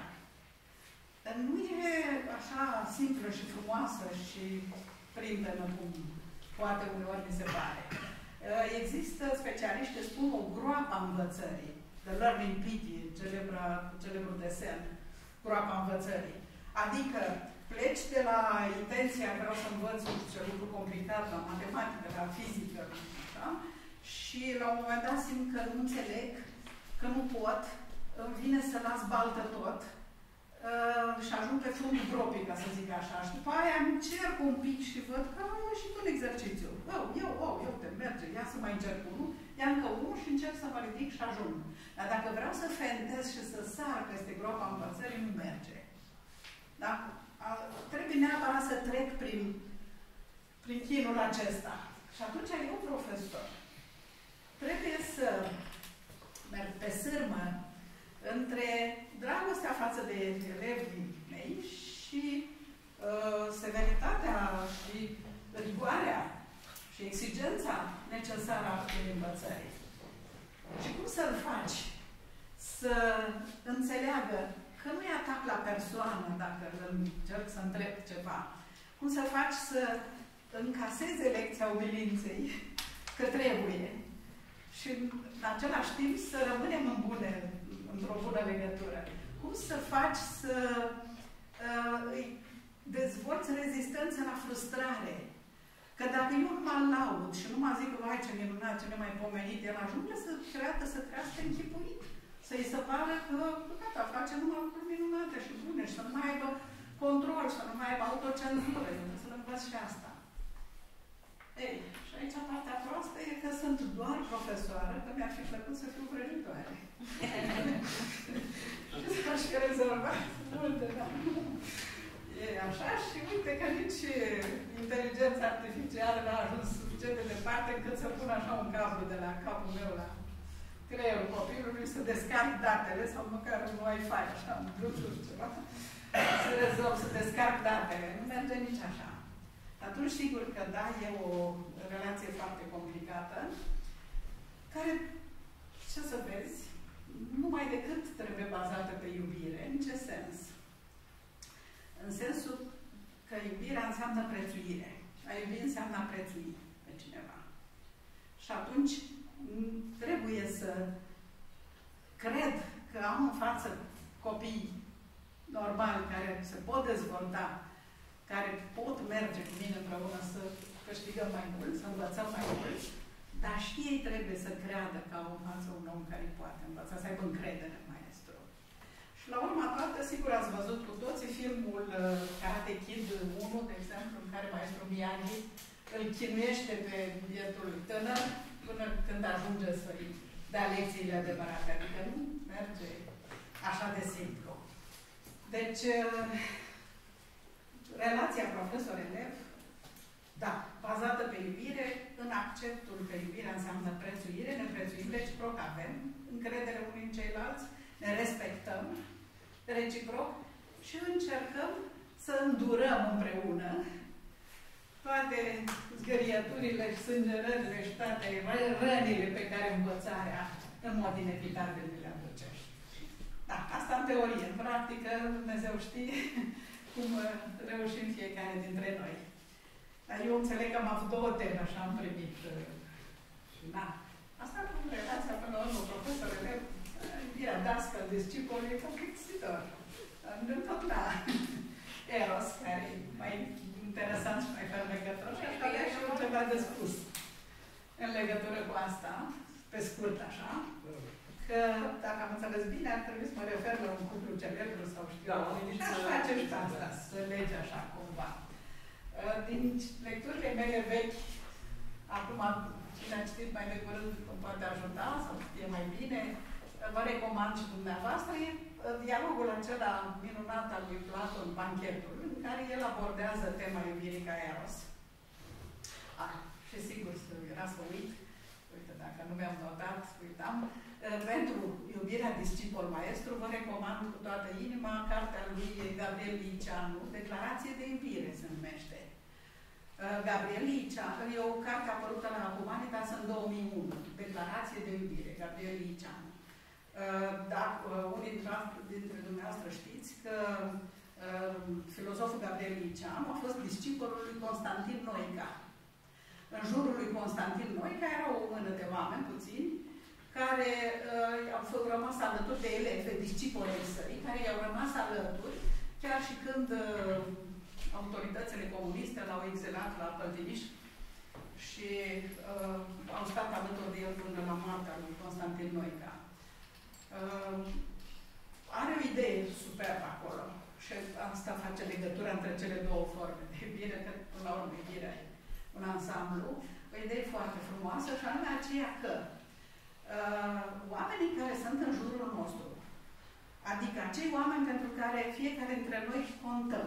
nu e așa simplă și frumoasă și prietenă cum poate uneori mi se pare. Există specialiști ce spun o groapă a învățării. The Learning Pity, celebrul desen, groapa învățării. Adică pleci de la intenția că vreau să învăț nu știu ce lucru complicat, la matematică, la fizică, da? Și la un moment dat simt că nu înțeleg, că nu pot, îmi vine să las baltă tot uh, și ajung pe fundul gropii, ca să zic așa. Și după aia încerc un pic și văd că am ieșit un exercițiu. Oh, eu, oh, eu te merge, ia să mai încerc unul, ia încă unul și încerc să mă ridic și ajung. Dar dacă vreau să fentez și să sar peste groapa învățării, nu merge. Da? Trebuie neapărat să trec prin, prin chinul acesta. Și atunci eu, profesor, trebuie să merg pe sârmă între dragostea față de elevii mei și uh, severitatea și rigoarea și exigența necesară a învățării. Și cum să-l faci să înțeleagă că nu e atac la persoană dacă îl încerc să întreb ceva. Cum să faci să încaseze lecția umilinței că trebuie și în același timp să rămânem în bune, într-o bună legătură. Cum să faci să uh, îi dezvolți rezistență la frustrare. Că dacă eu nu mă laud și nu mă zic, vai ce minunat, ce nemaipomenit, el ajunge să creadă, să crească închipuit. Să-i se pară că, gata, face numai lucruri minunate și bune și să nu mai aibă control, să nu mai aibă autocenzură. Să-l învăț și asta. Ei, și aici partea proastă e că sunt doar profesoară, că mi-ar fi plăcut să fiu vrăjitoare. Și s-aș fi rezolvat multe, dar nu. E așa și uite că nici inteligența artificială n-a ajuns suficient de departe încât să pun așa un cablu de la capul meu la creierul copilului trebuie să descarc datele sau măcar un Wi-Fi, așa, un Bluetooth, ceva, să rezolv, să descarc datele. Nu merge nici așa. Atunci, sigur că da, e o relație foarte complicată, care, ce să vezi, numai decât trebuie bazată pe iubire. În ce sens? În sensul că iubirea înseamnă prețuire. A iubi înseamnă a prețui pe cineva. Și atunci trebuie să cred că am în față copii normali care se pot dezvolta, care pot merge cu mine împreună să câștigăm mai mult, să învățăm mai mult, dar și ei trebuie să creadă că au în față un om care poate învăța, să aibă încredere în maestru. Și la urma toată, sigur ați văzut cu toții filmul Karate Kid unu, de exemplu, în care maestru Miyagi îl chinuiește pe bietul tânăr până când ajunge să-i dea lecțiile adevărate. Adică nu merge așa de simplu. Deci, relația profesor-elev, da, bazată pe iubire, în acceptul că iubirea înseamnă prețuire, ne prețuim reciproc, avem încredere unii în ceilalți, ne respectăm reciproc și încercăm să îndurăm împreună toate zgârieturile și sângerările și toate rănile pe care învățarea în mod inevitabil le aduce. Da, asta în teorie. În practică, Dumnezeu știe cum reușim fiecare dintre noi. Dar eu înțeleg că am avut două teme, așa am primit. Da. Asta cu relația până la urmă, profesor-elev, iubirea dascăl, discipol, e complexitator. Tot la Eros, care e mai interesant și mai fermecător și aș avea și eu ceva de spus în legătură cu asta, pe scurt așa, că, dacă am înțeles bine, ar trebui să mă refer la un cuplu celebru sau știu, da, și aș face și asta, să lege așa cumva. Din lecturile mele vechi, acum, cine a citit mai de curând, poate ajuta sau știe mai bine, vă recomand și dumneavoastră, e dialogul acela minunat al lui Platon, Banchetul, în care el abordează tema iubirii ca Eros. Ah, și sigur, era să uit, uite, dacă nu mi-am notat, uitam, pentru iubirea discipol maestru, vă recomand cu toată inima cartea lui Gabriel Liceanu, Declarație de iubire se numește. Gabriel Liceanu, e o carte apărută la Humanitas în două mii unu, Declarație de iubire, Gabriel Liceanu. Dar unii dintre dumneavoastră știți că filozoful Gabriel Liceanu a fost discipolul lui Constantin Noica. În jurul lui Constantin Noica era o mână de oameni puțini care uh, au fost rămas alături de elevi, de discipolii săi, care i-au rămas alături, chiar și când uh, autoritățile comuniste l-au exilat la Păltiniș și uh, au stat alături de el până la moartea lui Constantin Noica. Uh, are o idee superbă acolo și asta face legătura între cele două forme de iubire, că până la urmă iubirea e un ansamblu, o idee foarte frumoasă și anume aceea că uh, oamenii care sunt în jurul nostru, adică acei oameni pentru care fiecare dintre noi contăm.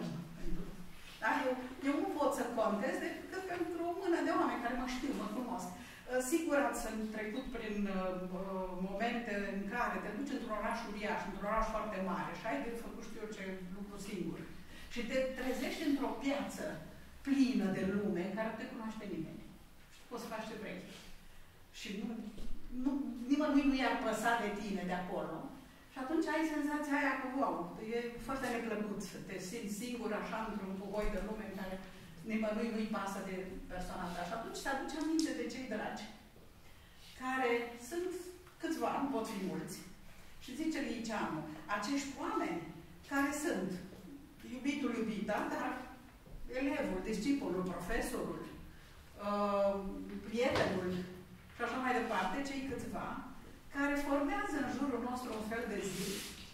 Da? Eu, eu nu pot să contez decât pentru o mână de oameni care mă știu, mă cunosc. Sigur ați trecut prin uh, momente în care te duci într-un oraș uriaș, într-un oraș foarte mare și ai de făcut știu eu ce lucru singur. Și te trezești într-o piață plină de lume în care nu te cunoaște nimeni. Și poți să faci ce vrei. Și nu, nu, nimănui nu i-ar păsa de tine de acolo. Și atunci ai senzația aia că, wow, e foarte neplăcut să te simți singur așa într-un povoi de lume în care nimănui nu-i pasă de persoana ta. Și atunci te aduce aminte de cei dragi, care sunt câțiva, nu pot fi mulți. Și zice Liceanu, acești oameni care sunt iubitul, iubita, dar elevul, discipolul, profesorul, uh, prietenul și așa mai departe, cei câțiva, care formează în jurul nostru un fel de zi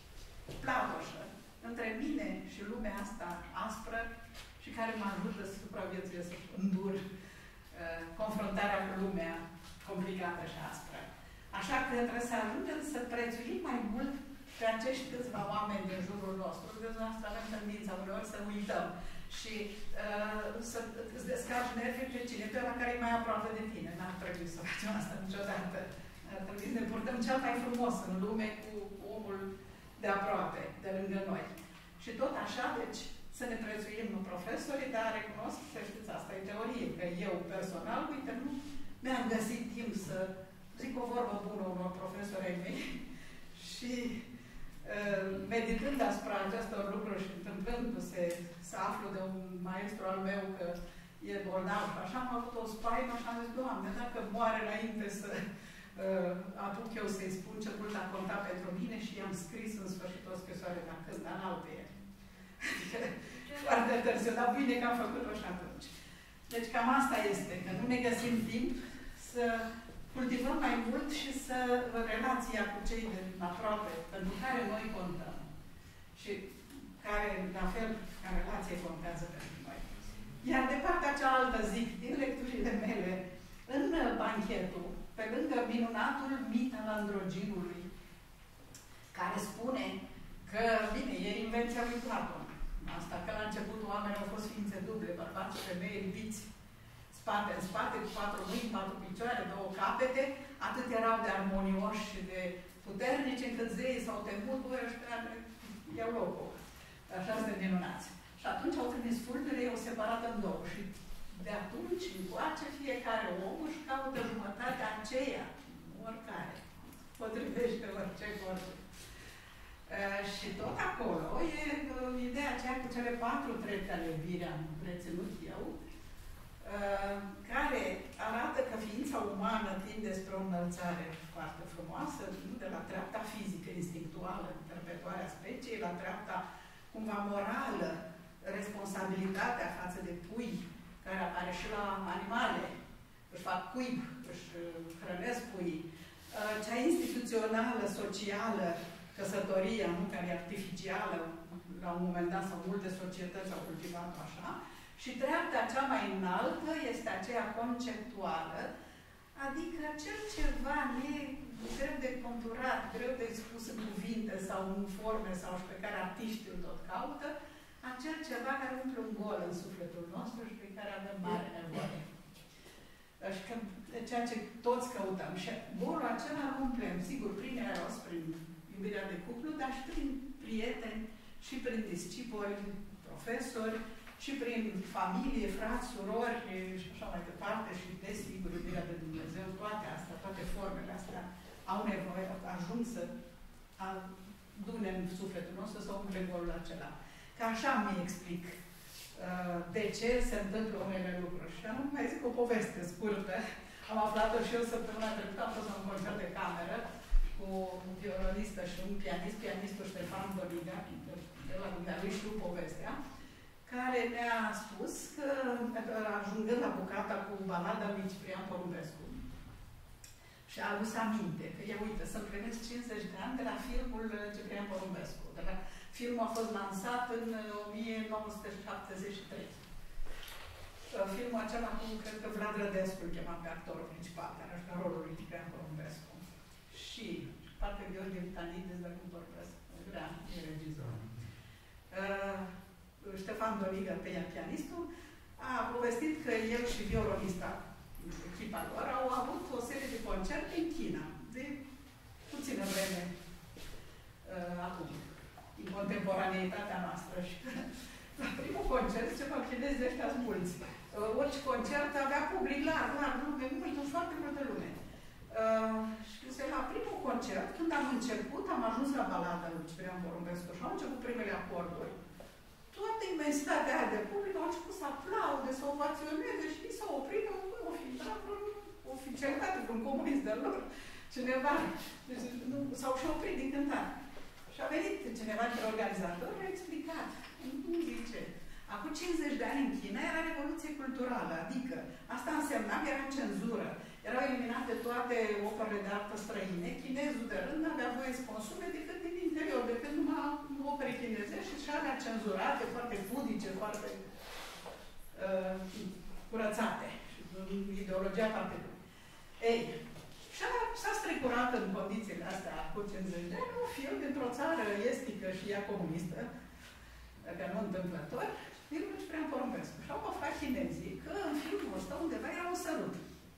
platoșă între mine și lumea asta aspră și care mă ajută să supraviețuiesc, să îndur uh, confruntarea cu lumea complicată și aspră. Așa că trebuie să ajungem să prețuim mai mult pe acești câțiva oameni din jurul nostru. De noastră avem tendința uneori să uităm și uh, să îți descarci nervii pe cine, pe ăla care e mai aproape de tine. N-ar trebui să facem asta niciodată. Ar trebui să ne purtăm cel mai frumos în lume cu omul de aproape, de lângă noi. Și tot așa, deci, să ne prețuim profesorii, dar recunosc, să știți, asta e teorie, că eu personal, uite, nu mi-am găsit timp să zic o vorbă bună unor profesori ai mei și uh, meditând asupra acestor lucruri și întâmplându-se să aflu de un maestru al meu că e bolnav și așa, am avut o spaimă și am zis, Doamne, dacă moare înainte să uh, apuc eu să-i spun ce mult a contat pentru mine și i-am scris în sfârșit o scrisoare la cândva în alte el. Foarte târziu, dar bine că am făcut-o și atunci. Deci cam asta este, că nu ne găsim timp să cultivăm mai mult și să relația cu cei de aproape, pentru care noi contăm. Și care, la fel, ca relație contează pentru noi. Iar de partea cealaltă, zic, din lecturile mele, în banchetul, pe lângă minunatul mit al androginului, care spune că, bine, e invenția lui Platon. Asta că la început oamenii au fost ființe duble, bărbați și femei ridiți spate în spate, cu patru mâini, patru picioare, două capete, atât erau de armonioși și de puternici, încât zeii s-au temut, băi, ăștia iau locul. Așa sunt minunați. Și atunci au trimis fulgere, i-au separat în două. Și de atunci, încoace, fiecare om își caută jumătatea aceea, oricare, potrivește orice corp. Uh, și tot acolo e uh, ideea aceea cu cele patru trepte ale iubirii, am reținut eu, uh, care arată că ființa umană tinde spre o înălțare foarte frumoasă, nu de la treapta fizică, instinctuală, perpetuarea speciei, la treapta cumva morală, responsabilitatea față de pui, care apare și la animale, își fac cuib, își hrănesc puii, uh, cea instituțională, socială, căsătoria, nu, care e artificială, la un moment dat, sau multe societăți au cultivat așa, și treapta cea mai înaltă este aceea conceptuală, adică acel ceva e greu de conturat, greu de spus în cuvinte sau în forme sau și pe care artiștii îl tot caută, acel ceva care umple un gol în sufletul nostru și pe care avem mare nevoie. Și că, ceea ce toți căutăm. Și golul acela îl umplem, sigur, prin eros, prin iubirea de cuplu, dar și prin prieteni, și prin discipoli, profesori, și prin familie, frați, surori și așa mai departe, și desigur iubirea de Dumnezeu, toate astea, toate formele astea au nevoie, ajung să adune în sufletul nostru să umple golul acela. Că așa mi explic uh, de ce se întâmplă unele lucruri. Și am mai zic o poveste scurtă. Am aflat-o și eu săptămâna trecută, am fost la un concert de cameră cu un violonistă și un pianist, pianistul Ștefan Doliga, de la dumnealui știu povestea, care ne-a spus că, ajungând la bucata cu balada lui Ciprian Porumbescu, și a adus aminte că, ia uite, să împlinesc cincizeci de ani de la filmul Ciprian Porumbescu. De la, filmul a fost lansat în o mie nouă sute șaptezeci și trei. Filmul acela cu, cred că Vlad Rădescu îl chema pe actorul principal, care a jucat rolul lui Ciprian Porumbescu. Și, parcă Gheorghe Vitalides, dacă nu vorbesc, vrea, e regizor. Uh, Ștefan Doliga, pe ea pianistul, a povestit că el și violonista, echipa lor, au avut o serie de concerte în China, de puțină vreme uh, acum, în contemporaneitatea noastră. Și la primul concert, ce mă chinezi de ăștia mulți. Uh, orice concert avea public larg, larg, lume, mult, foarte multă lume. Uh, și la primul concert, când am început, am ajuns la balada lui Ciprian Porumbescu și au început primele acorduri. Toată imensitatea aia de public au început să aplaude, să ovaționeze și s-au oprit, o fi intrat vreun oficialitate, vreun comunist de lor, cineva, deci, nu, s-au și oprit din cântare. Și a venit cineva dintre organizatori, a explicat, nu zice, acum cincizeci de ani în China era revoluție culturală, adică asta însemna că era cenzură. Erau eliminate toate operele de artă străine, chinezul de rând avea voie să consume decât din interior, decât numai opere chinezești și alea cenzurate, foarte pudice, foarte uh, curățate. Ideologia foarte bună. Ei, și s-a strecurat în condițiile astea cu cincizeci de ani un film dintr-o țară estică și ea comunistă, dacă nu întâmplător, filmul Ciprian Porumbescu. Și au aflat chinezii că în filmul ăsta undeva era un sărut.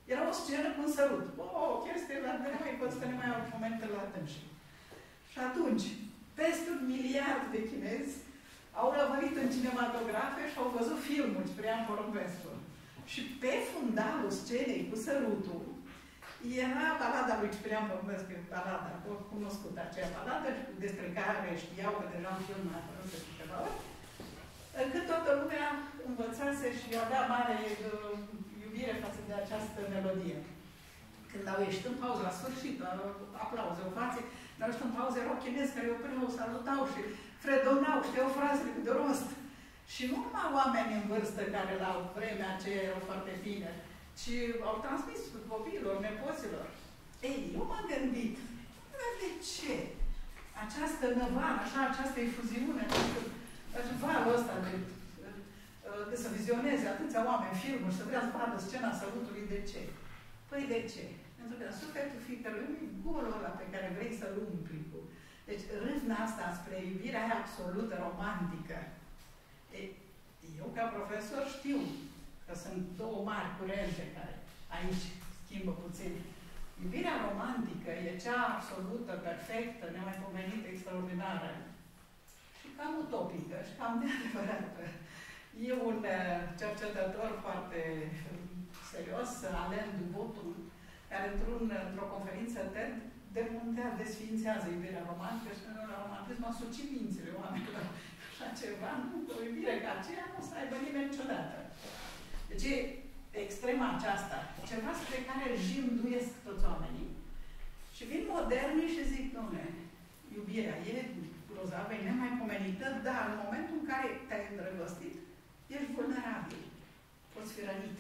Era o scenă cu un sărut. O, o chestie la de mai poți să ne mai au momente la dânsii. Și atunci, peste un miliard de chinezi au rămânit în cinematografe și au văzut filmul Ciprian Porumbescu. Și pe fundalul scenei cu sărutul era balada lui Ciprian Porumbescu, balada, cunoscută aceea baladă, despre care știau că deja un film a apărut de câteva ori, încât toată lumea învățase și avea mare uh, iubire față de această melodie. Când au ieșit în pauză, la sfârșit, aplauze, ovații, dar au ieșit în pauză, erau chinezi care opreau, salutau și fredonau, știau frazele de rost. Și nu numai oameni în vârstă care la vremea aceea erau foarte tineri, ci au transmis copiilor, nepoților. Ei, eu m-am gândit, de ce această năvană, așa, această infuziune, valul ăsta de, de să vizioneze atâția oameni filmuri, să vrea să vadă scena sărutului, de ce? Păi de ce? Pentru că sufletul fiecărui e golul ăla pe care vrei să-l umpli cu. Deci râvna asta spre iubirea aia absolută, romantică. E, eu, ca profesor, știu că sunt două mari curente care aici schimbă puțin. Iubirea romantică e cea absolută, perfectă, nemaipomenită, extraordinară. Și cam utopică și cam neadevărată. E un cercetător foarte serios, Alain Dubotul, care într-un, într-o conferință TED demontea, desfințează iubirea romantică și că la romantism a sucit mințile oamenilor. Așa ceva, nu, o iubire ca aceea nu o să aibă nimeni niciodată. Deci e extrema aceasta, ceva spre care îl jimduiesc toți oamenii. Și vin modernii și zic, dom'le, iubirea e grozavă, e nemaipomenită, dar în momentul în care te-ai îndrăgostit, ești vulnerabil. Poți fi rănit.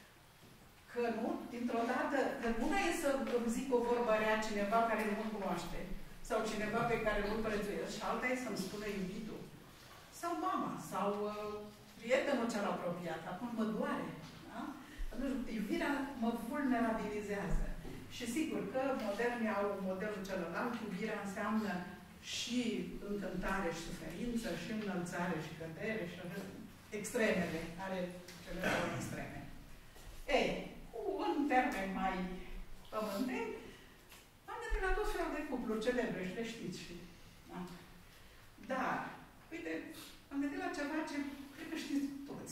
Că nu, dintr-o dată, că una e să îmi zic o vorbă rea cineva care nu mă cunoaște, sau cineva pe care nu-l prețuiesc, și alta e să-mi spună iubitul. Sau mama, sau uh, prietenul cel apropiat, acum mă doare. Da? Atunci, iubirea mă vulnerabilizează. Și sigur că modernii au modelul celălalt, iubirea înseamnă și încântare și suferință, și înălțare și cădere, și extremele, are cele două extreme. Ei, cu un termen mai pământeni, am gândit la tot felul de cupluri celebre și le știți. Și, da? Dar, uite, am gândit la ceva ce cred că știți toți.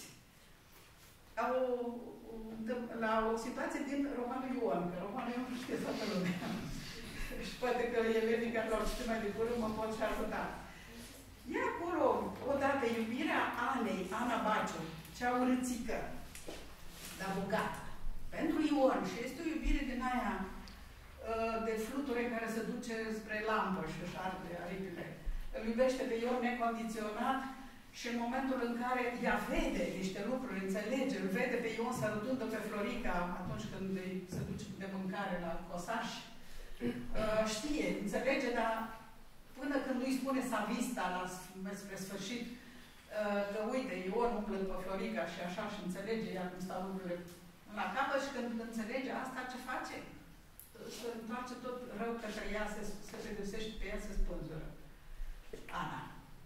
La o, la o situație din romanul Ion, că romanul Ion nu știe toată lumea. Și poate că elevii care l-au citit mai de curând mă pot și ajuta. E acolo, odată, iubirea Anei, Ana Baciu, cea urâțică, dar bogată, pentru Ion. Și este o iubire din aia de fluture care se duce spre lampă și își arde aripile. Îl iubește pe Ion necondiționat și în momentul în care ea vede niște lucruri, înțelege, îl vede pe Ion sărutându pe Florica atunci când se duce de mâncare la cosaș, știe, înțelege, dar până când nu-i spune Savista la, spre sfârșit că uite, Ion umblă pe Florica și așa și înțelege ea cum stau lucrurile la capăt și când înțelege asta, ce face? Se întoarce tot rău către ea, se, se pedepsește pe ea, se spânzură. Ana.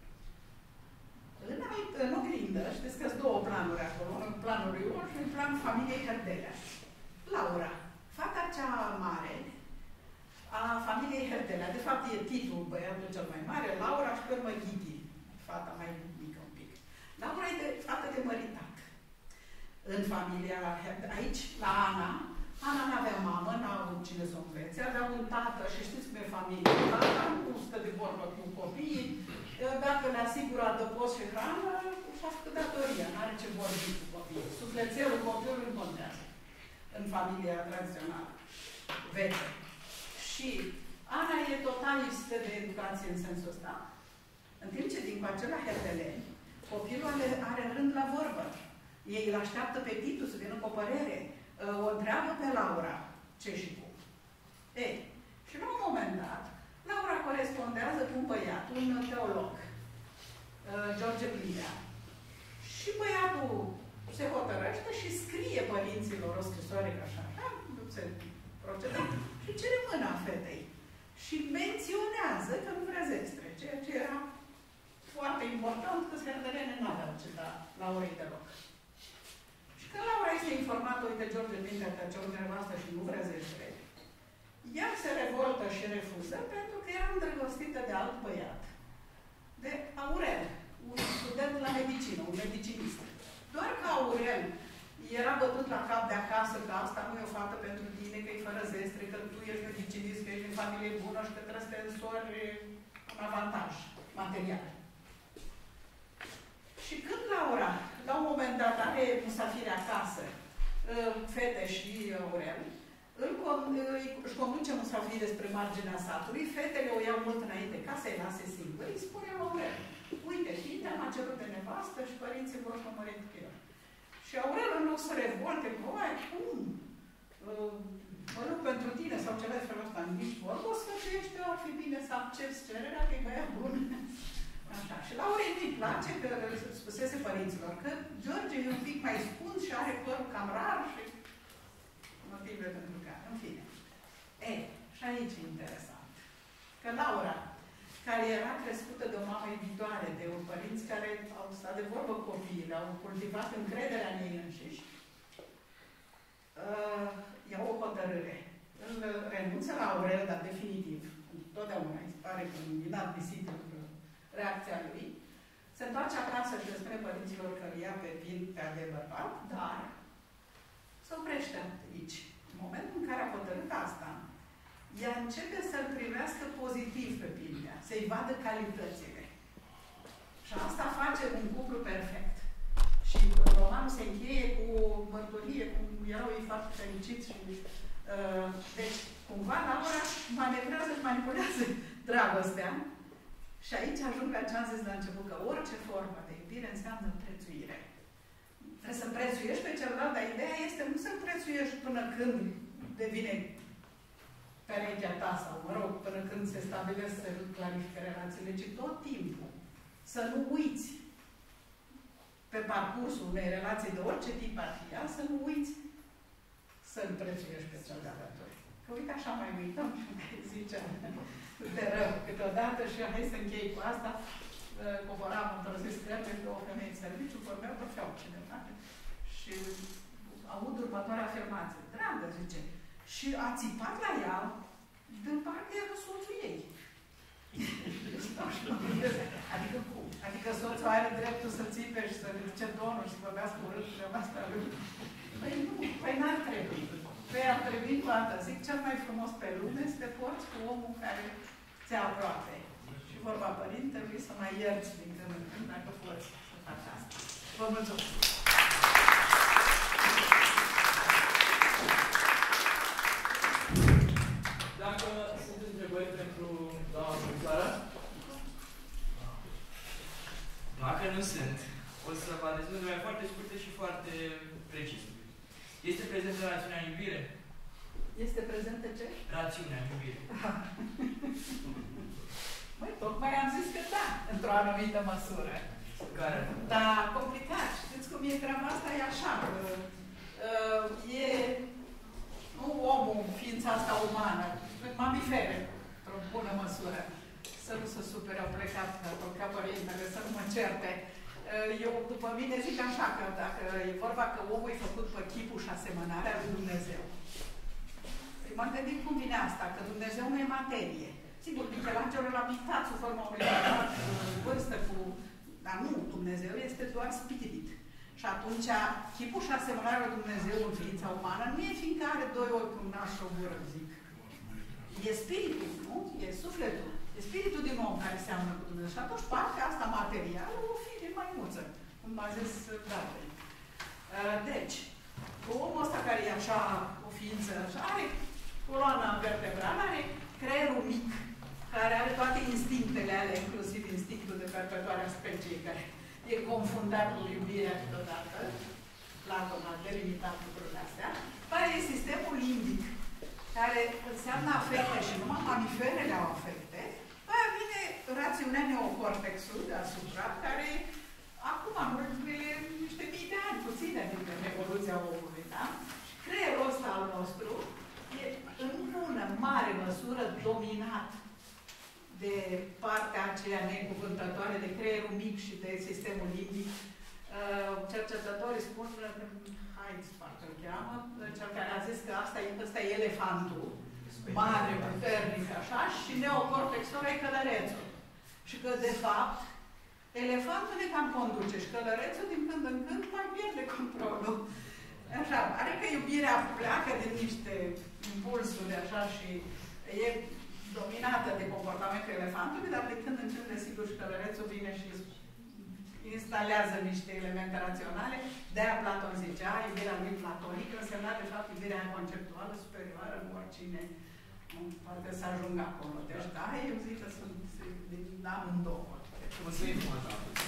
În, alt, în oglindă, știți că sunt două planuri acolo, un planul lui Ion și un plan familiei Herdelea. Laura, fata cea mare a familiei Herdelea, de fapt e titlul băiatul cel mai mare, Laura și pe urmă Ghidi, fata mai mică un pic. Laura e de fată de măritat. În familia Herdelea, aici, la Ana, Ana n-avea mamă, n-a avut cine să o învețe, avea un tată și știți cum e familia. Tata nu stă de vorbă cu copiii, dacă le asigură adăpost și hrană, și-a făcut datoria, n-are ce vorbi cu copiii. Sufletelul copilului nu contează în familia tradițională, veche. Și Ana e total lipsită de educație în sensul ăsta. În timp ce din coace la Herdeleni, copilul are rând la vorbă. Ei îl așteaptă pe Titu să vină cu o părere. O întreabă pe Laura ce și cum. Ei, și la un moment dat, Laura corespondează cu un băiat, un teolog, George Blidea. Și băiatul se hotărăște și scrie părinților o scrisoare ca așa, așa, se procedă, și cere mâna fetei. Și menționează că nu vrea zestre, ceea ce era foarte important, că Herdelene n-aveau ce da Laurei deloc. Și când Laura este informată, uite, George Blidea, că ce undeva se revoltă și refuză pentru că era îndrăgostită de alt băiat, de Aurel, un student la medicină, un medicinist. Doar că Aurel era bătut la cap de acasă că asta nu e o fată pentru tine, că e fără zestre, că tu ești medicinist, că ești din familie bună și că trebuie să te însori un avantaj material. Și când Laura, la un moment dat, are musafiri acasă, fete și Aurel, îl, își conduce musafirii spre marginea satului, fetele o iau mult înainte ca să-i lase singuri, îi spune Aurel, uite, fitea m-a cerut de nevastă și părinții vor să mă cu el. Și Aurel, în loc să revolte, băi, cum? Mă rog pentru tine sau ceva de felul ăsta, nici vorbă, o sfătuiește, ar fi bine să accepti cererea, că e băiat bun. Așa. Și la Aurel îi place că spusese părinților că George e un pic mai scund și are părul cam rar și motive pentru care, în fine. E, și aici e interesant. Că Laura, care era crescută de o mamă iubitoare, de un părinți care au stat de vorbă copiii, au cultivat încrederea în ei înșiși, uh, iau o hotărâre. Îl renunță la Aurel, dar definitiv. Totdeauna îi pare că e inadmisibil reacția lui. Se întoarce acasă și le spune părinților că îl ia pe Pintea de bărbat, dar se oprește aici. În momentul în care a hotărât asta, ea începe să-l privească pozitiv pe Pintea, să-i vadă calitățile. Și asta face un cuplu perfect. Și romanul se încheie cu mărturie, cum erau ei foarte fericiți. Și, uh, deci, cumva, Laura manevrează și manipulează dragostea. Și aici ajung la ce am zis la început, că orice formă de iubire înseamnă prețuire. Trebuie să prețuiești pe celălalt, dar ideea este nu să-l prețuiești până când devine perechea ta sau, mă rog, până când se stabilesc, se clarifică relațiile, ci tot timpul. Să nu uiți pe parcursul unei relații de orice tip ar fi ea, să nu uiți să-l prețuiești pe cel de-a doi. Că uite așa mai uităm și mai zicem de rău câteodată și hai să închei cu asta. Coboram într-o zi screme pe o femeie în serviciu, vorbeau pe feau cineva și aud următoarea afirmație. Dragă, zice, și a țipat la ea de parcă era soțul ei. Adică cum? Adică soțul are dreptul să țipe și să ridice tonul și să vorbească urât și nevasta lui. Păi nu, păi n-ar trebui. Păi ar trebui cu asta. Zic, cel mai frumos pe lume să te porți cu omul care ți-a aproape. Și vorba părintelui să mai ierți din când în când dacă poți să faci asta. Vă mulțumesc! Dacă sunt întrebări pentru doamna profesoară? Dacă nu sunt, o să vă adresez întrebări foarte scurte și foarte precise. Este prezentă rațiunea în iubire? Este prezentă ce? Rațiunea în iubire. Măi, tocmai am zis că da, într-o anumită măsură. Care? Dar complicat. Știți cum e treaba asta? E așa. Uh, e nu omul, ființa asta umană, mamifere, într-o bună măsură. Să nu se supere, au plecat, au plecat părintele, să nu mă certe. Eu, după mine, zic așa, că dacă e vorba că omul e făcut pe chipul și asemănarea lui Dumnezeu. M-am gândit cum vine asta, că Dumnezeu nu e materie. Sigur, Michelangelo l-a pictat sub forma unui bărbat vârstă cu... Dar nu, Dumnezeu este doar spirit. Și atunci, chipul și asemănarea lui Dumnezeu în ființa umană nu e fiindcă are doi ochi, un nas și o gură, zic. E spiritul, nu? E sufletul. E spiritul din om care seamănă cu Dumnezeu. Și atunci partea asta materială o fi din maimuță, cum a zis Darwin. Deci, omul ăsta care e așa, o ființă, așa, are coloana vertebrală, are creierul mic, care are toate instinctele alea, inclusiv instinctul de perpetuare a speciei, care e confundat cu iubirea câteodată. Platon a delimitat lucrurile astea. Care e sistemul limbic, care înseamnă afecte și numai mamiferele au afecte. Aia vine rațiunea neocortexul deasupra, care acum, e niște mii de ani, puține din evoluția omului, da? Și creierul ăsta al nostru e în bună, mare măsură dominat de partea aceea necuvântătoare, de creierul mic și de sistemul limbic. Cercetătorii spun, Heinz, parcă îl cheamă, cel care a zis că asta e, ăsta e elefantul, mare, puternic, așa, și neocortexul e călărețul. Și că, de fapt, elefantul e cam conduce și călărețul, din când în când, mai pierde controlul. Așa, pare că iubirea pleacă din niște impulsuri, așa, și e dominată de comportamentul elefantului, dar de când în când, desigur, și călărețul vine și instalează niște elemente raționale. De-aia Platon zicea, iubirea lui platonică însemna, de fapt, iubirea conceptuală superioară, nu oricine poate să ajungă acolo. Deci, da, eu zic că sunt din amândouă. Mulțumim frumos,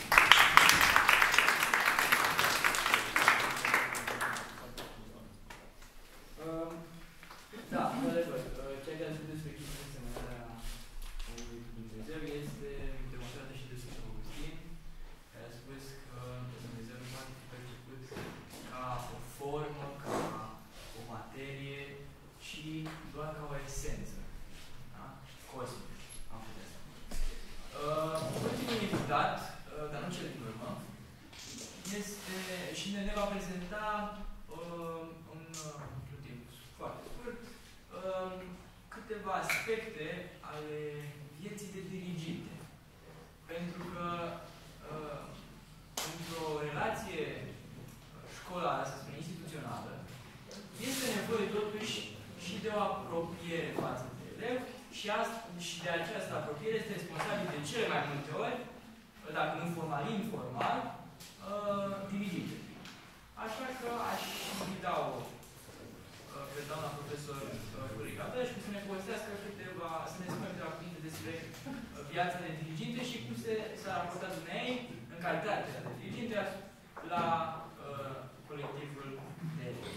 da, într-adevăr, ceea ce a spus despre chestia asemănarea lui Dumnezeu este demonstrată și de Sfântul Augustin, care a spus că Dumnezeu nu poate fi perceput ca o formă, ca o materie, ci doar ca o esență. Da? Cosmic, am putea spune. Uh, ultimul invitat, uh, dar nu cel din urmă, este, și ne, ne va prezenta uh, un uh, timp foarte scurt uh, câteva aspecte ale vieții de diriginte. Pentru că uh, într-o relație școlară, să spunem, instituțională, este nevoie totuși și de o apropiere față de elev și, asta, și de această apropiere este responsabil de cele mai multe ori, dacă nu formal, informal, uh, diriginte. Așa că aș invita-o uh, pe doamna profesor Rurica Bășcu să ne povestească câteva, să ne spună câteva cuvinte despre uh, viața de diriginte și cum se s-a raportat dumneavoastră în calitate de diriginte la uh, colectivul de elevi.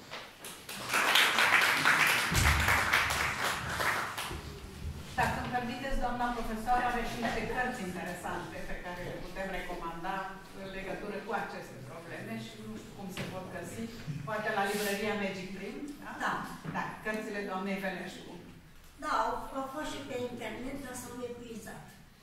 Dacă îmi permiteți, doamna profesor are și niște cărți interesante pe care le putem recomanda în legătură cu aceste probleme și nu știu cum se pot găsi. Poate la librăria Magic Print, da? Da. Da, cărțile doamnei Veleșcu. Da, au, au fost și pe internet, dar s-au epuizat.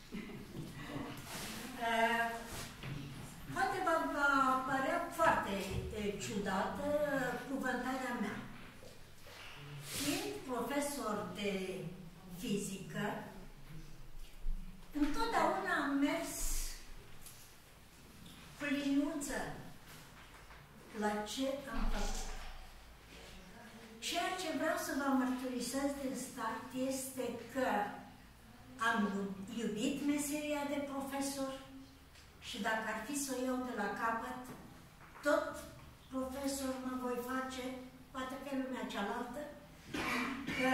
uh, poate va, va părea foarte uh, ciudată cuvântarea mea. Fiind profesor de fizică, întotdeauna am mers cu liniuță la ce am făcut. Ceea ce vreau să vă mărturisesc din start este că am iubit meseria de profesor și dacă ar fi să o iau de la capăt, tot profesor mă voi face, poate pe lumea cealaltă, că,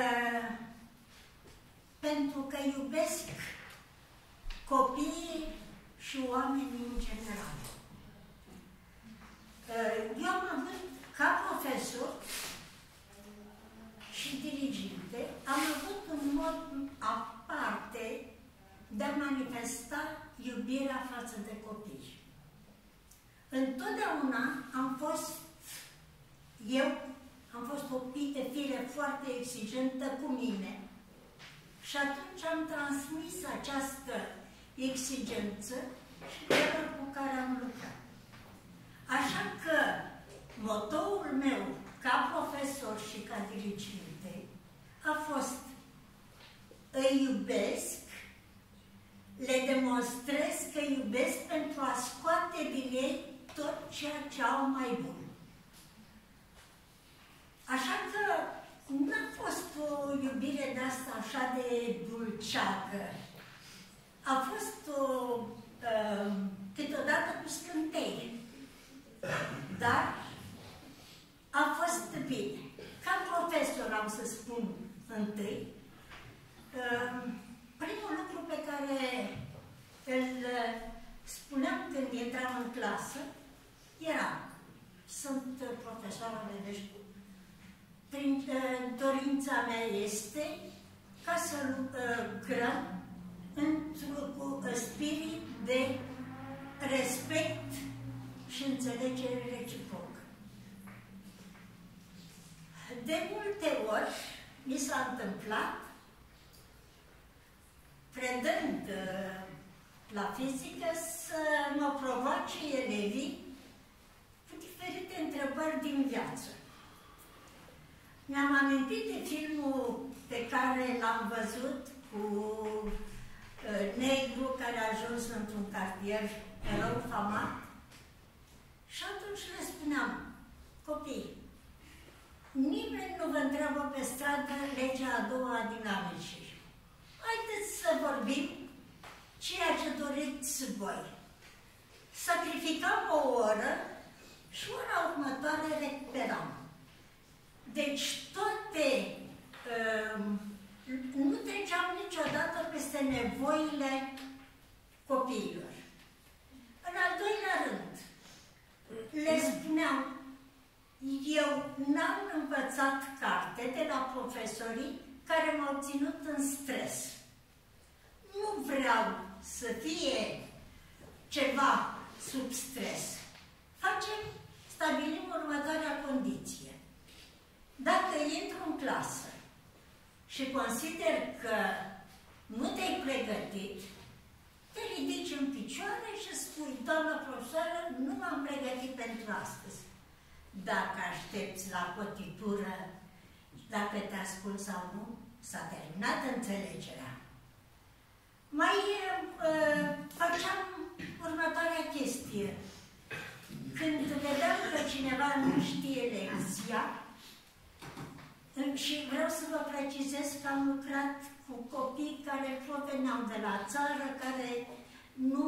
pentru că iubesc copiii și oamenii în general. Eu am avut, ca profesor și diriginte, am avut un mod aparte de a manifesta iubirea față de copii. Întotdeauna am fost, eu am fost o fire foarte exigentă cu mine și atunci am transmis această exigență și celor cu care am lucrat. Așa că motoul meu ca profesor și ca diriginte a fost: îi iubesc, le demonstrez că iubesc pentru a scoate din ei tot ceea ce au mai bun. Așa că nu a fost o iubire de asta așa de dulceacă. A fost o, uh, câteodată cu scânteie. Dar a fost bine. Ca profesor am să spun întâi, uh, primul lucru pe care îl spuneam când intram în clasă era: sunt profesoara Veleșcu, prin dorința mea este ca să lucrăm într-un spirit de respect și înțelegere reciprocă. De multe ori mi s-a întâmplat, predând la fizică, să mă provoace elevii cu diferite întrebări din viață. Mi-am amintit de filmul pe care l-am văzut cu uh, negru care a ajuns într-un cartier rău famat. Și atunci le spuneam, copii, nimeni nu vă întreabă pe stradă legea a doua a dinamicii. Haideți să vorbim ceea ce doriți voi. Sacrificam o oră și ora următoare recuperam. Deci toate, uh, nu treceam niciodată peste nevoile copiilor. În al doilea rând, le spuneam, eu n-am învățat carte de la profesorii care m-au ținut în stres. Nu vreau să fie ceva sub stres. Facem, stabilim următoarea condiție. Dacă intru în clasă și consider că nu te-ai pregătit, te ridici în picioare și spui, doamnă profesoară, nu m-am pregătit pentru astăzi. Dacă aștepți la cotitură, dacă te ascult sau nu, s-a terminat înțelegerea. Mai uh, făceam următoarea chestie. Când vedeam că cineva nu știe lecția, și vreau să vă precizez că am lucrat cu copii care proveneau de la țară, care nu,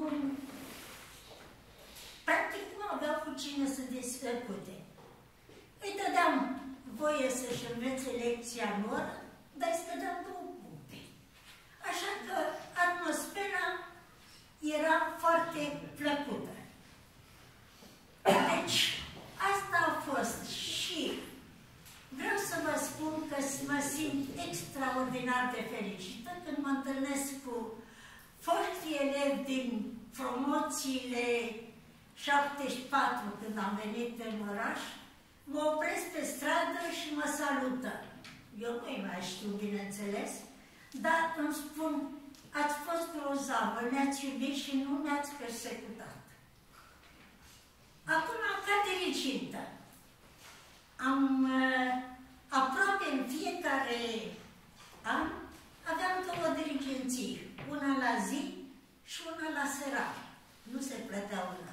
practic nu aveau cu cine să descărcute. Îi dădeam voie să-și învețe lecția în oră, dar îi stădeam două puncte. Așa că atmosfera era foarte plăcută. Deci, asta a fost și vreau să vă spun că mă simt extraordinar de fericită când mă întâlnesc cu foști elevi din promoțiile șaptezeci și patru, când am venit în oraș, mă opresc pe stradă și mă salută. Eu nu-i mai știu, bineînțeles, dar îmi spun, ați fost grozavă, ne-ați iubit și nu ne-ați persecutat. Acum, ca dirigintă, am uh, aproape în fiecare an, aveam două dirigenții, una la zi și una la seară. Nu se plătea una.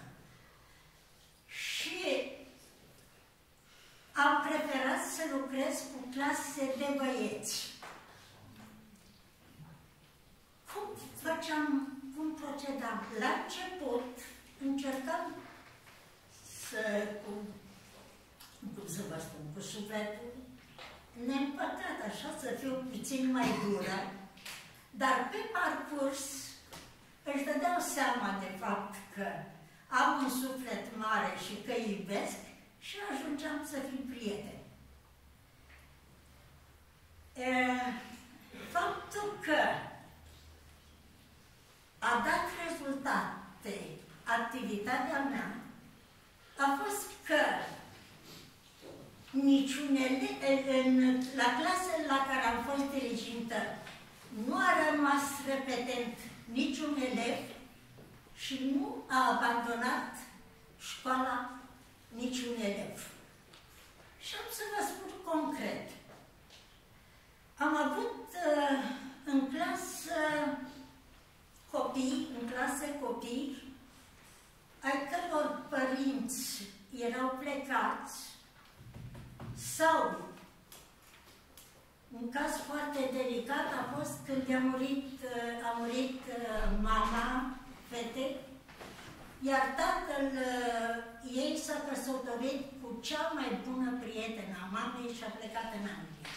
Și am preferat să lucrez cu clase de băieți. Cum făceam, cum procedam? La început încercam să, cu, cum să vă spun, cu sufletul neîmpăcat, așa, să fiu puțin mai dură, dar pe parcurs își dădeau seama de fapt că am un suflet mare și că iubesc și ajungeam să fim prieteni. E, faptul că a dat rezultate activitatea mea a fost că niciunele, în, la clasele la care am fost dirigintă nu a rămas repetent niciun elev și nu a abandonat școala niciun elev. Și am să vă spun concret. Am avut uh, în clasă copii, în clase copii, ai căror părinți erau plecați sau, un caz foarte delicat a fost când a murit, a murit mama fetei, iar tatăl ei s-a căsătorit cu cea mai bună prietenă a mamei și a plecat în Anglia.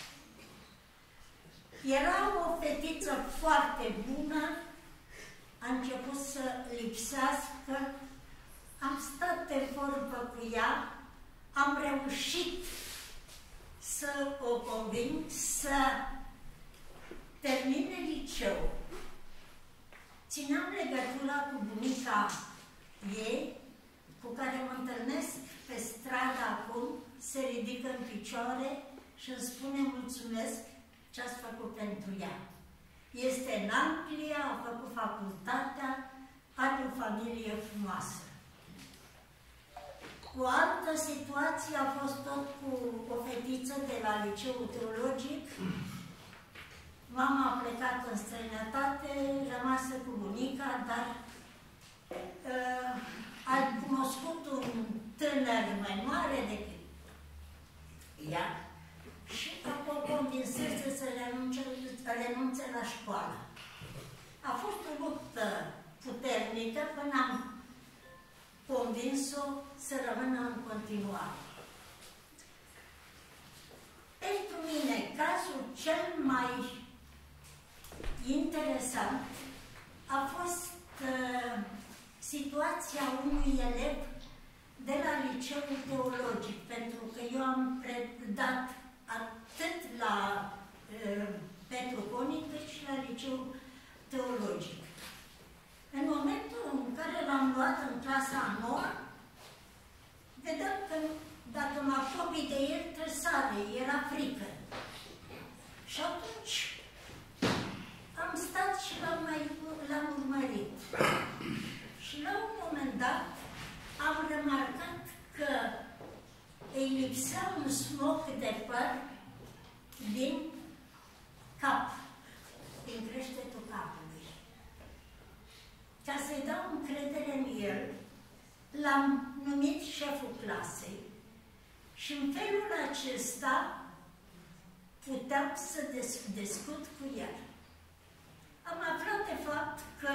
Era o fetiță foarte bună, a început să lipsească, am stat de vorbă cu ea, am reușit să o conving să termine liceu. Țineam legătura cu bunica ei, cu care mă întâlnesc pe stradă acum, se ridică în picioare și îmi spune mulțumesc ce ați făcut pentru ea. Este în Anglia, a făcut facultatea, are o familie frumoasă. O altă situație a fost tot cu o fetiță de la Liceul Teologic, Mama a plecat în străinătate, rămasă cu bunica, dar uh, a cunoscut un tânăr mai mare decât ea și o convinsese să renunțe, renunțe la școală. A fost o luptă puternică până am convins-o să rămână în continuare. Pentru mine, cazul cel mai interesant a fost uh, situația unui elev de la liceul teologic, pentru că eu am predat atât la uh, Petru Conic, cât și la liceul teologic. În momentul în care l-am luat în clasa a noua, vedeam că dacă mă apropii de el, trăsare, era frică. Și atunci am stat și l-am mai l-am urmărit. Și la un moment dat am remarcat că îi lipsea un smoc de păr din cap, din creștetul capului. Ca să-i dau încredere în el, l-am numit șeful clasei și în felul acesta puteam să discut cu el. Am aflat de fapt că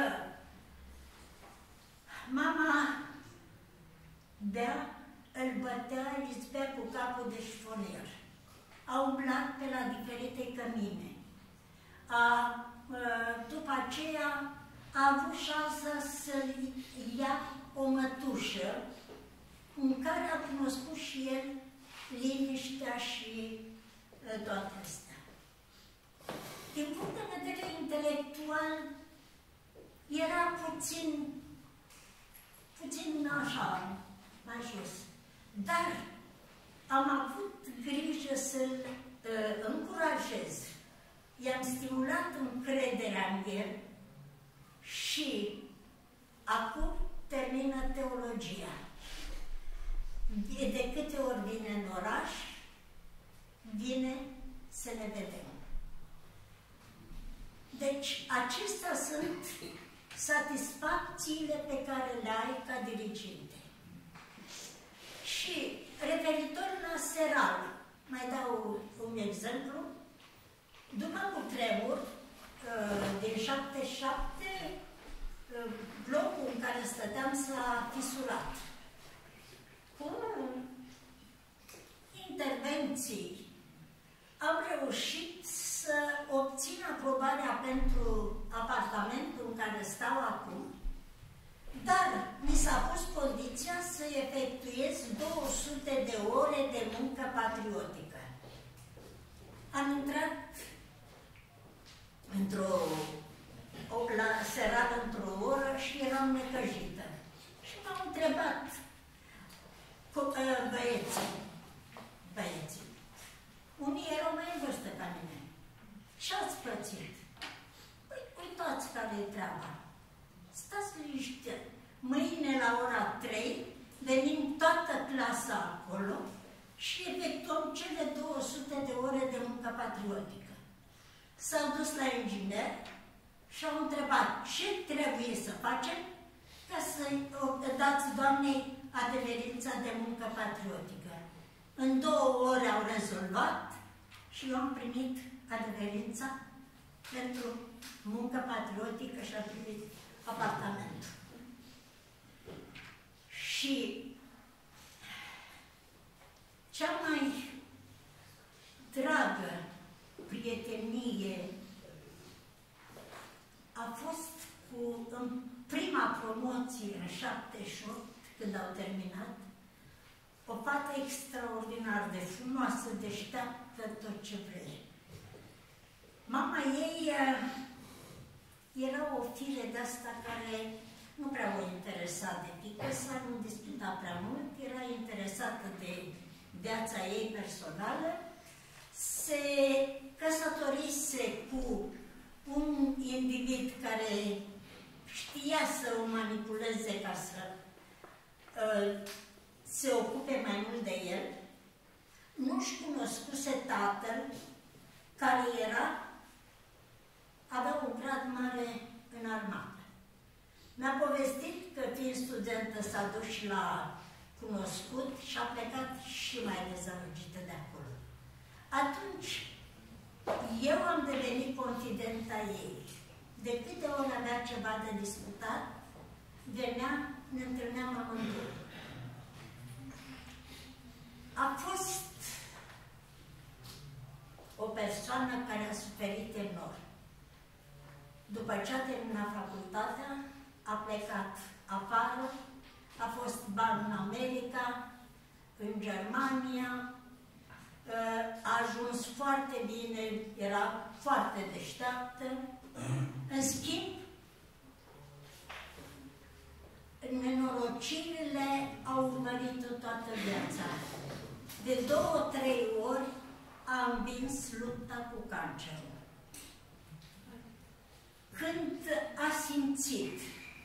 mama bea, îl bătea, îl izbea cu capul de șifonier. A umblat pe la diferite cămine. A, după aceea a avut șansa să ia o mătușă în care a cunoscut și el liniștea și toate astea. Din punct de vedere intelectual, era puțin, puțin așa, mai jos. Dar am avut grijă să-l uh, încurajez. I-am stimulat încrederea în el și acum termină teologia. De câte ori vine în oraș, vine să ne vedem. Deci, acestea sunt satisfacțiile pe care le ai ca diriginte. Și referitor la Seral, mai dau un exemplu. După cutremur, din șaptezeci și șapte, blocul în care stăteam s-a fisurat. Cu intervenții am reușit să obțin aprobarea pentru apartamentul în care stau acum, dar mi s-a pus condiția să efectuez două sute de ore de muncă patriotică. Am intrat într-o la seară într-o oră și eram necăjită. Și m-au întrebat cu, uh, băieții, băieții. Unii erau mai în vârstă ca mine. Și ați pățit. Păi, uitați care-i treaba. Stați liniște. Mâine la ora trei venim toată clasa acolo și efectuăm cele două sute de ore de muncă patriotică. S-au dus la inginer și au întrebat ce trebuie să facem ca să-i dați doamnei adeverința de muncă patriotică. În două ore au rezolvat și eu am primit adeverința pentru muncă patriotică și am primit apartamentul. Și cea mai dragă prietenie a fost cu, în prima promoție, în șaptezeci și opt, când au terminat, o fată extraordinar de frumoasă, deșteaptă, tot ce vrei. Mama ei era o fire de-asta care nu prea o interesa de pică, să nu discuta prea mult, era interesată de viața ei personală, se căsătorise cu un individ care știa să o manipuleze ca să uh, se ocupe mai mult de el, nu-și cunoscuse tatăl, care era avea un grad mare în armată. Mi-a povestit că fiind studentă s-a dus la cunoscut și a plecat și mai dezamăgită de acolo. Atunci, eu am devenit confidenta ei. De câte ori avea ceva de discutat, venea, ne întâlneam amândoi. A fost o persoană care a suferit enorm. După ce a terminat facultatea, a plecat afară, a fost ban în America, în Germania, a ajuns foarte bine, era foarte deșteaptă. În schimb, nenorocirile au urmărit-o toată viața. De două, trei ori a învins lupta cu cancerul. Când a simțit,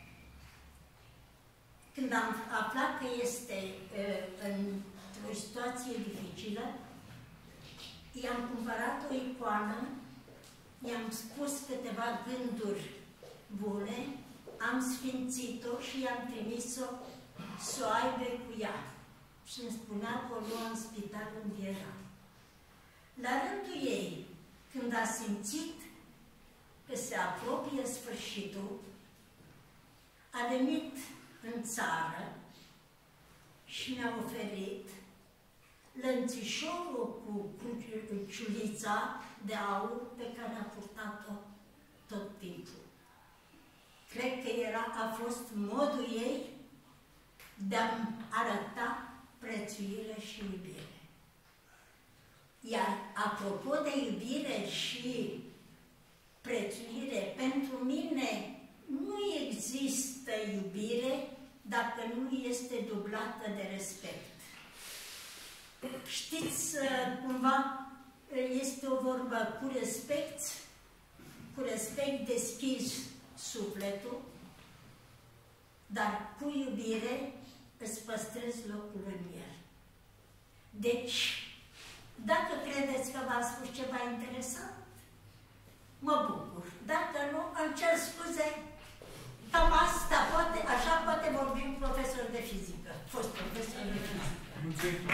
când am aflat că este într-o situație dificilă, i-am cumpărat o icoană, i-am spus câteva gânduri bune, am sfințit-o și i-am trimis-o să o aibă cu ea. Și îmi spunea că o lua în spital unde era. La rândul ei, când a simțit că se apropie sfârșitul, a venit în țară și mi-a oferit lănțișorul cu ciulița de aur pe care a purtat-o tot timpul. Cred că era, a fost modul ei de a arăta prețuire și iubire. Iar apropo de iubire și prețuire, pentru mine nu există iubire dacă nu este dublată de respect. Știți, cumva, este o vorbă, cu respect, cu respect deschizi sufletul, dar cu iubire îți păstrezi locul în el. Deci, dacă credeți că v-am spus ceva interesant, mă bucur. Dacă nu, îmi cer scuze, cam asta poate, așa poate vorbi un profesor de fizică, fost profesor de fizică. Mulțumim!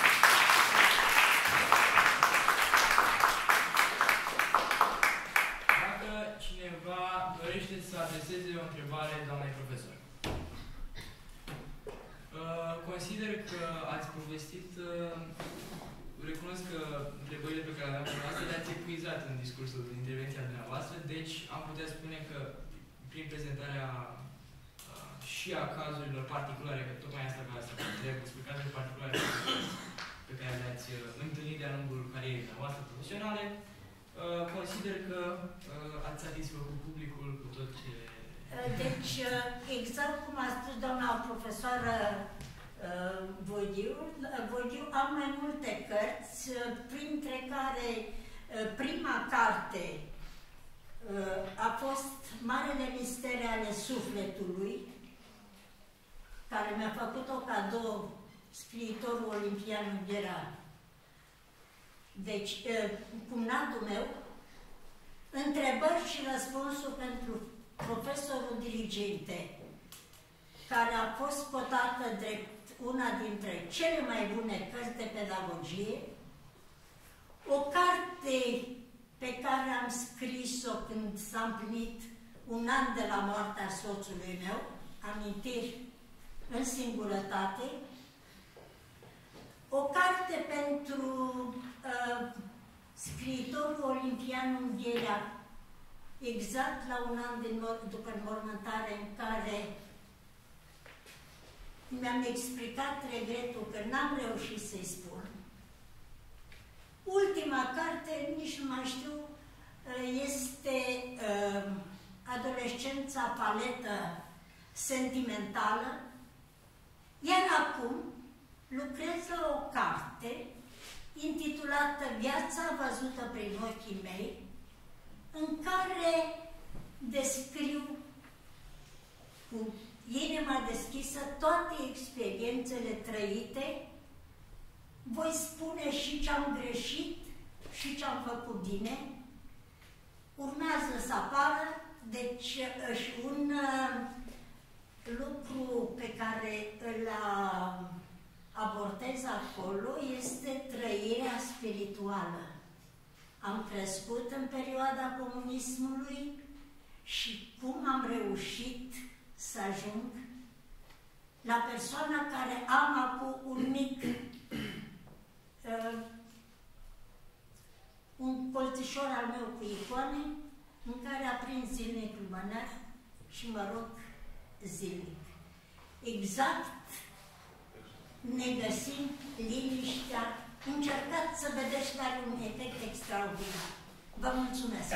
Dacă cineva dorește să adreseze o întrebare doamnei profesor. Consider că ați povestit, recunosc că întrebările pe care le aveam dumneavoastră le-ați epuizat în discursul, în intervenția dumneavoastră, deci am putea spune că prin prezentarea și a cazurilor particulare, că tocmai asta vreau să vă întreb, despre cazurile particulare pe care le-ați întâlnit de-a lungul carierei dumneavoastră profesionale, consider că ați satisfăcut publicul cu tot ce... Deci, exact cum a spus doamna profesoară Voidiu, Voidiu, am mai multe cărți, printre care prima carte a fost Marele Mistere ale Sufletului, care mi-a făcut-o cadou scriitorul olimpian Unghera. Deci, cumnatul meu, întrebări și răspunsul pentru profesorul dirigente, care a fost cotată drept una dintre cele mai bune cărți de pedagogie, o carte pe care am scris-o când s-a împlinit un an de la moartea soțului meu, Amintiri în singurătate, o carte pentru uh, scriitorul olimpian Unghera, exact la un an din, după înmormântare, în care mi-am explicat regretul că n-am reușit să-i spun. Ultima carte, nici nu mai știu, este uh, Adolescența paletă sentimentală, iar acum lucrez la o carte intitulată Viața văzută prin ochii mei, în care descriu cu inima deschisă toate experiențele trăite. Voi spune și ce am greșit și ce am făcut bine, urmează să apară, deci și un uh, lucru pe care îl uh, abordez acolo este trăirea spirituală. Am crescut în perioada comunismului și cum am reușit să ajung la persoana care am acum un mic uh, un colțișor al meu cu icoane în care aprind zilnic lumânări și mă rog zilnic. Exact ne găsim liniștea. Încercați să vedeți că are un efect extraordinar. Vă mulțumesc!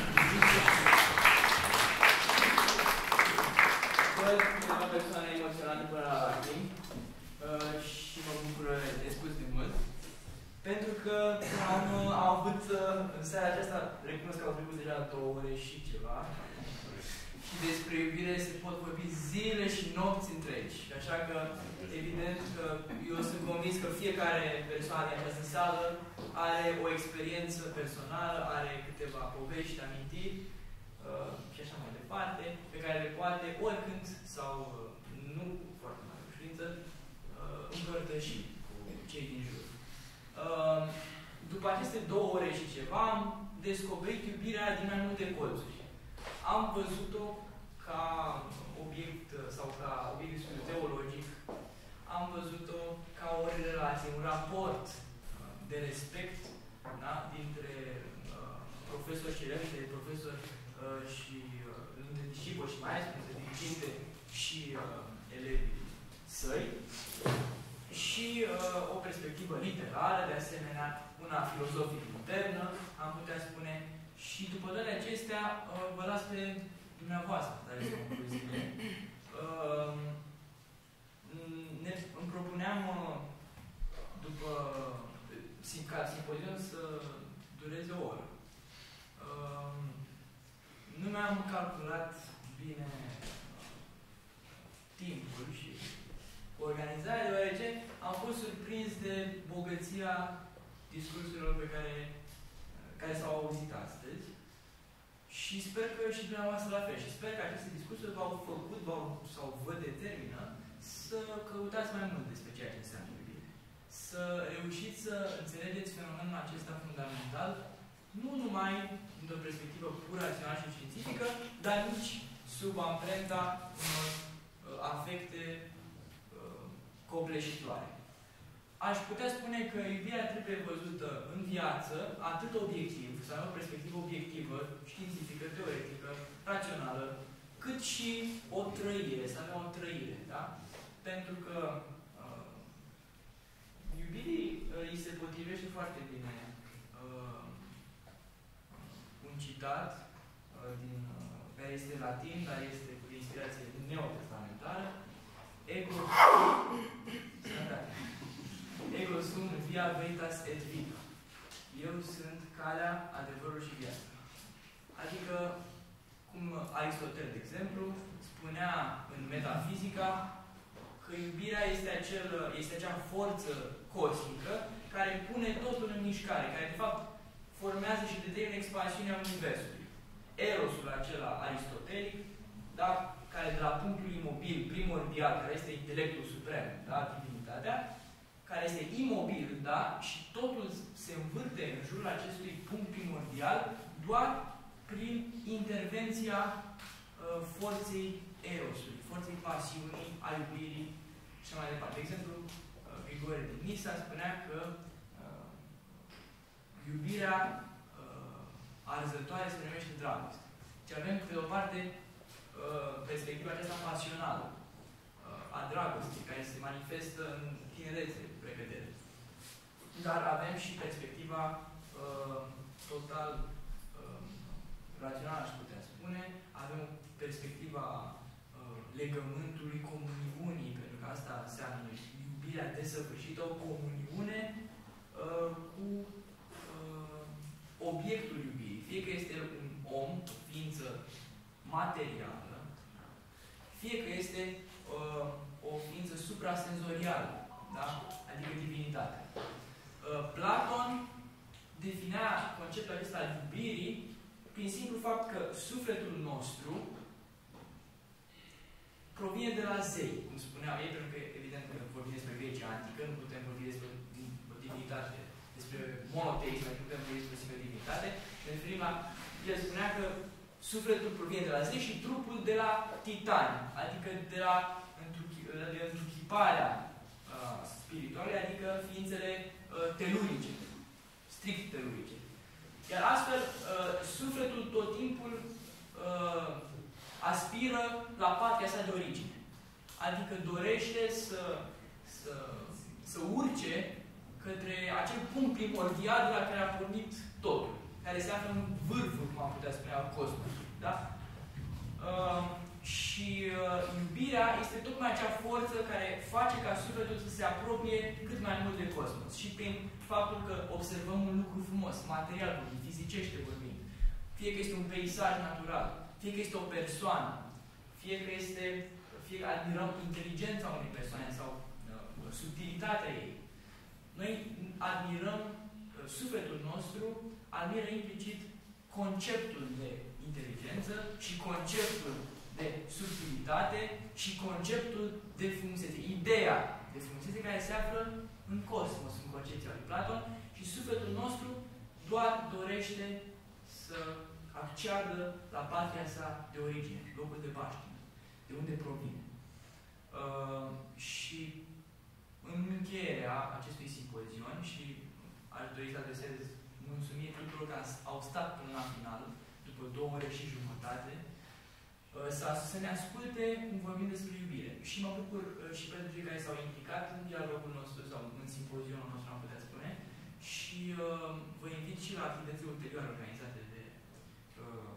Văd câteva persoane emoționate până la lacrimi uh, și mă bucur de spus de mult. Pentru că am, am avut uh, în seara aceasta, recunosc că au trecut deja două ore și ceva. Și despre iubire se pot vorbi zile și nopți întregi. Așa că, evident, că eu sunt convins că fiecare persoană din această sală are o experiență personală, are câteva povești, amintiri uh, și așa mai departe, pe care le poate oricând sau uh, nu cu foarte mare ușurință uh, împărtăși cu cei din jur. Uh, după aceste două ore și ceva am descoperit iubirea din mai multe colțuri. Am văzut-o ca obiect sau ca obiect teologic, am văzut-o ca o relație, un raport de respect, da? Dintre uh, profesori și elevi, de profesori uh, și uh, între discipoli și mai ales între diriginte și uh, elevii săi și uh, o perspectivă literară, de asemenea una filozofică internă, am putea spune. Și după toate acestea, uh, vă las pe dumneavoastră, dar este concluziile. Uh, ne, îmi propuneam, uh, după ca simpozion, să dureze o oră. Uh, nu mi-am calculat bine uh, timpul și organizarea, deoarece am fost surprins de bogăția discursurilor pe care care s-au auzit astăzi și sper că și dumneavoastră la fel. Și sper că aceste discursuri v-au făcut v-au, sau vă determină să căutați mai mult despre ceea ce înseamnă iubire. Să reușiți să înțelegeți fenomenul acesta fundamental, nu numai dintr-o perspectivă pur rațională și științifică, dar nici sub amprenta unor uh, afecte uh, copleșitoare. Aș putea spune că iubirea trebuie văzută în viață, atât obiectiv, să avem o perspectivă obiectivă, științifică, teoretică, rațională, cât și o trăire, să avem o trăire, da? Pentru că uh, iubirii uh, îi se potrivește foarte bine uh, un citat uh, din, uh, care este latin, dar este de inspirație neotestamentară, ego Ego sum via veritas et vita. Eu sunt calea, adevărul și viața. Adică, cum Aristotel, de exemplu, spunea în Metafizica că iubirea este, acel, este acea forță cosmică care pune totul în mișcare, care de fapt formează și determină expansiunea Universului. Erosul acela aristotelic, da? Care de la punctul imobil, primordial, care este intelectul suprem, da? Divinitatea, care este imobil, da? Și totul se învârte în jurul acestui punct primordial doar prin intervenția uh, forței erosului, forței pasiunii, a iubirii și mai departe. De exemplu, uh, Grigore din Nisa spunea că uh, iubirea uh, arzătoare se numește dragoste. Deci avem, pe de o parte, uh, perspectiva aceasta pasională uh, a dragostei, care se manifestă în tinerețe, prevedere. Dar avem și perspectiva uh, total uh, rațională, aș putea spune. Avem perspectiva uh, legământului, comuniunii, pentru că asta înseamnă iubirea desăvârșită, o comuniune uh, cu uh, obiectul iubirii. Fie că este un om, o ființă materială, fie că este uh, o ființă suprasenzorială, da? Adică divinitatea. Uh, Platon definea conceptul acesta al iubirii prin simplu fapt că sufletul nostru provine de la zei, cum spuneau ei, pentru că, evident, că vorbim despre Grecia antică, nu putem vorbi despre divinitate, despre monoteism, nu putem vorbi despre singură divinitate, ne referim la, el spunea că sufletul provine de la zei și trupul de la titani, adică de la întruchiparea uh, spirituală, adică ființele uh, telurice, strict telurice. Iar astfel, uh, sufletul tot timpul uh, aspiră la patria sa de origine. Adică dorește să, să, să urce către acel punct primordial de la care a pornit totul, care se află în vârful, cum am putea spune, al cosmosului. Da? Uh, și uh, iubirea este tocmai acea forță care face ca sufletul să se apropie cât mai mult de cosmos. Și prin faptul că observăm un lucru frumos, material vorbind, fizicește vorbind, fie că este un peisaj natural, fie că este o persoană, fie că este, fie că admirăm inteligența unei persoane sau uh, subtilitatea ei. Noi admirăm, uh, sufletul nostru admiră implicit conceptul de inteligență și conceptul de subtilitate și conceptul de frumusețe, ideea de frumusețe care se află în cosmos, în concepția lui Platon, și sufletul nostru doar dorește să acceadă la patria sa de origine, locul de baștină, de unde provine. Uh, și în încheierea acestui simpozion, și aș dori să adresez mulțumiri tuturor care au stat până la final, după două ore și jumătate, uh, să, să ne asculte cum vorbim despre iubire. Și mă bucur uh, și pentru cei care s-au implicat în dialogul nostru sau în simpozionul nostru, am putea spune, și uh, vă invit și la activitățile ulterioare organizate de uh,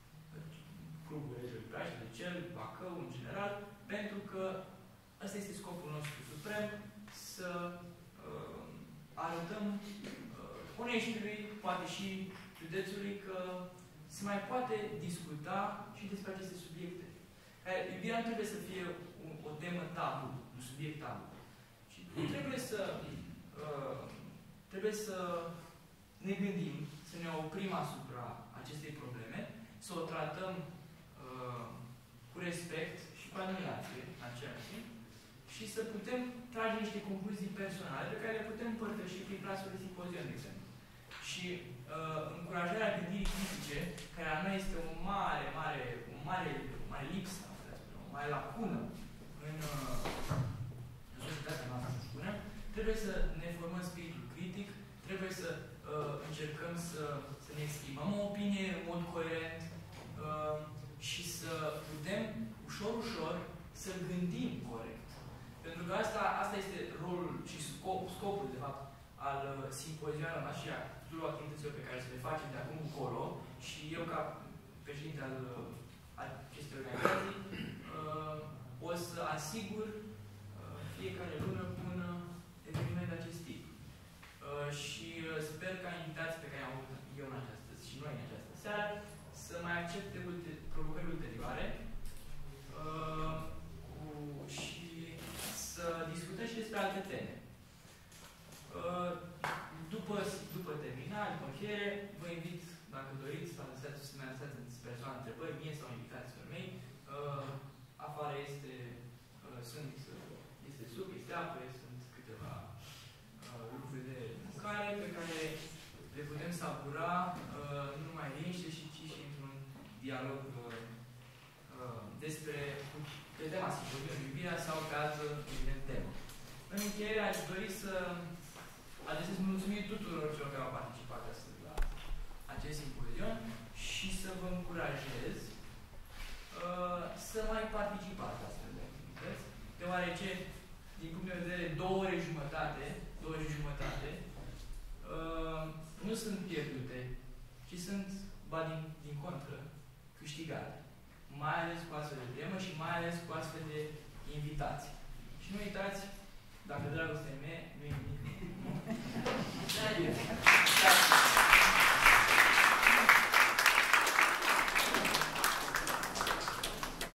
Clubul Regelui Braș, de cel, Bacău, în general, pentru că ăsta este scopul nostru suprem, să uh, arătăm uh, Oneștiului, poate și județului, că se mai poate discuta și despre aceste subiecte. Iubirea nu trebuie să fie o, o temă tabu, un subiect tabu. Și trebuie să uh, trebuie să ne gândim, să ne oprim asupra acestei probleme, să o tratăm uh, cu respect și cu admirație în același timp și să putem trage niște concluzii personale pe care le putem împărtăși prin clasul de simpozion, de exemplu. Și uh, încurajarea gândirii critice, care a noi este o mare, mare, o mare, o mare lipsă, o mare lacună în, uh, în societatea noastră, să spunem, trebuie să ne formăm spiritul critic, trebuie să uh, încercăm să, să ne exprimăm o opinie în mod coerent uh, și să putem, ușor, ușor, să gândim corect. Pentru că asta, asta este rolul și scop, scopul, de fapt, al uh, simpozionului noastră și a tuturor activităților pe care să le facem de acum încolo. Și eu, ca președinte al uh, acestei organizații, uh, o să asigur uh, fiecare lună cu un eveniment de acest tip. Uh, și uh, sper ca invitații pe care am avut eu în această și noi în această seară să mai accepte ulte, provocări ulterioare uh, cu, și să discutăm și despre alte teme. Uh, după, după terminare, după încheiere, vă invit, dacă doriți, să mă lăsați persoane întrebări, mie sau invitațiilor mei. Uh, afară este, uh, sunt, este suc, este apă, sunt câteva uh, lucruri de mâncare pe care le putem savura uh, nu numai liniște, ci și într-un dialog uh, uh, despre pe tema simpozionului iubirea sau pe altă evident temă. În încheiere aș dori să adresez mulțumiri tuturor celor care au participat astăzi la acest simpozion și să vă încurajez uh, să mai participați la astfel de activități, deoarece, din punct de vedere, două ore jumătate, două ore și jumătate, uh, nu sunt pierdute, ci sunt, ba din, din contră, câștigate. Mai ales cu astfel de temă și mai ales cu astfel de invitații. Și nu uitați, dacă dragostea e mea, nu e nimic.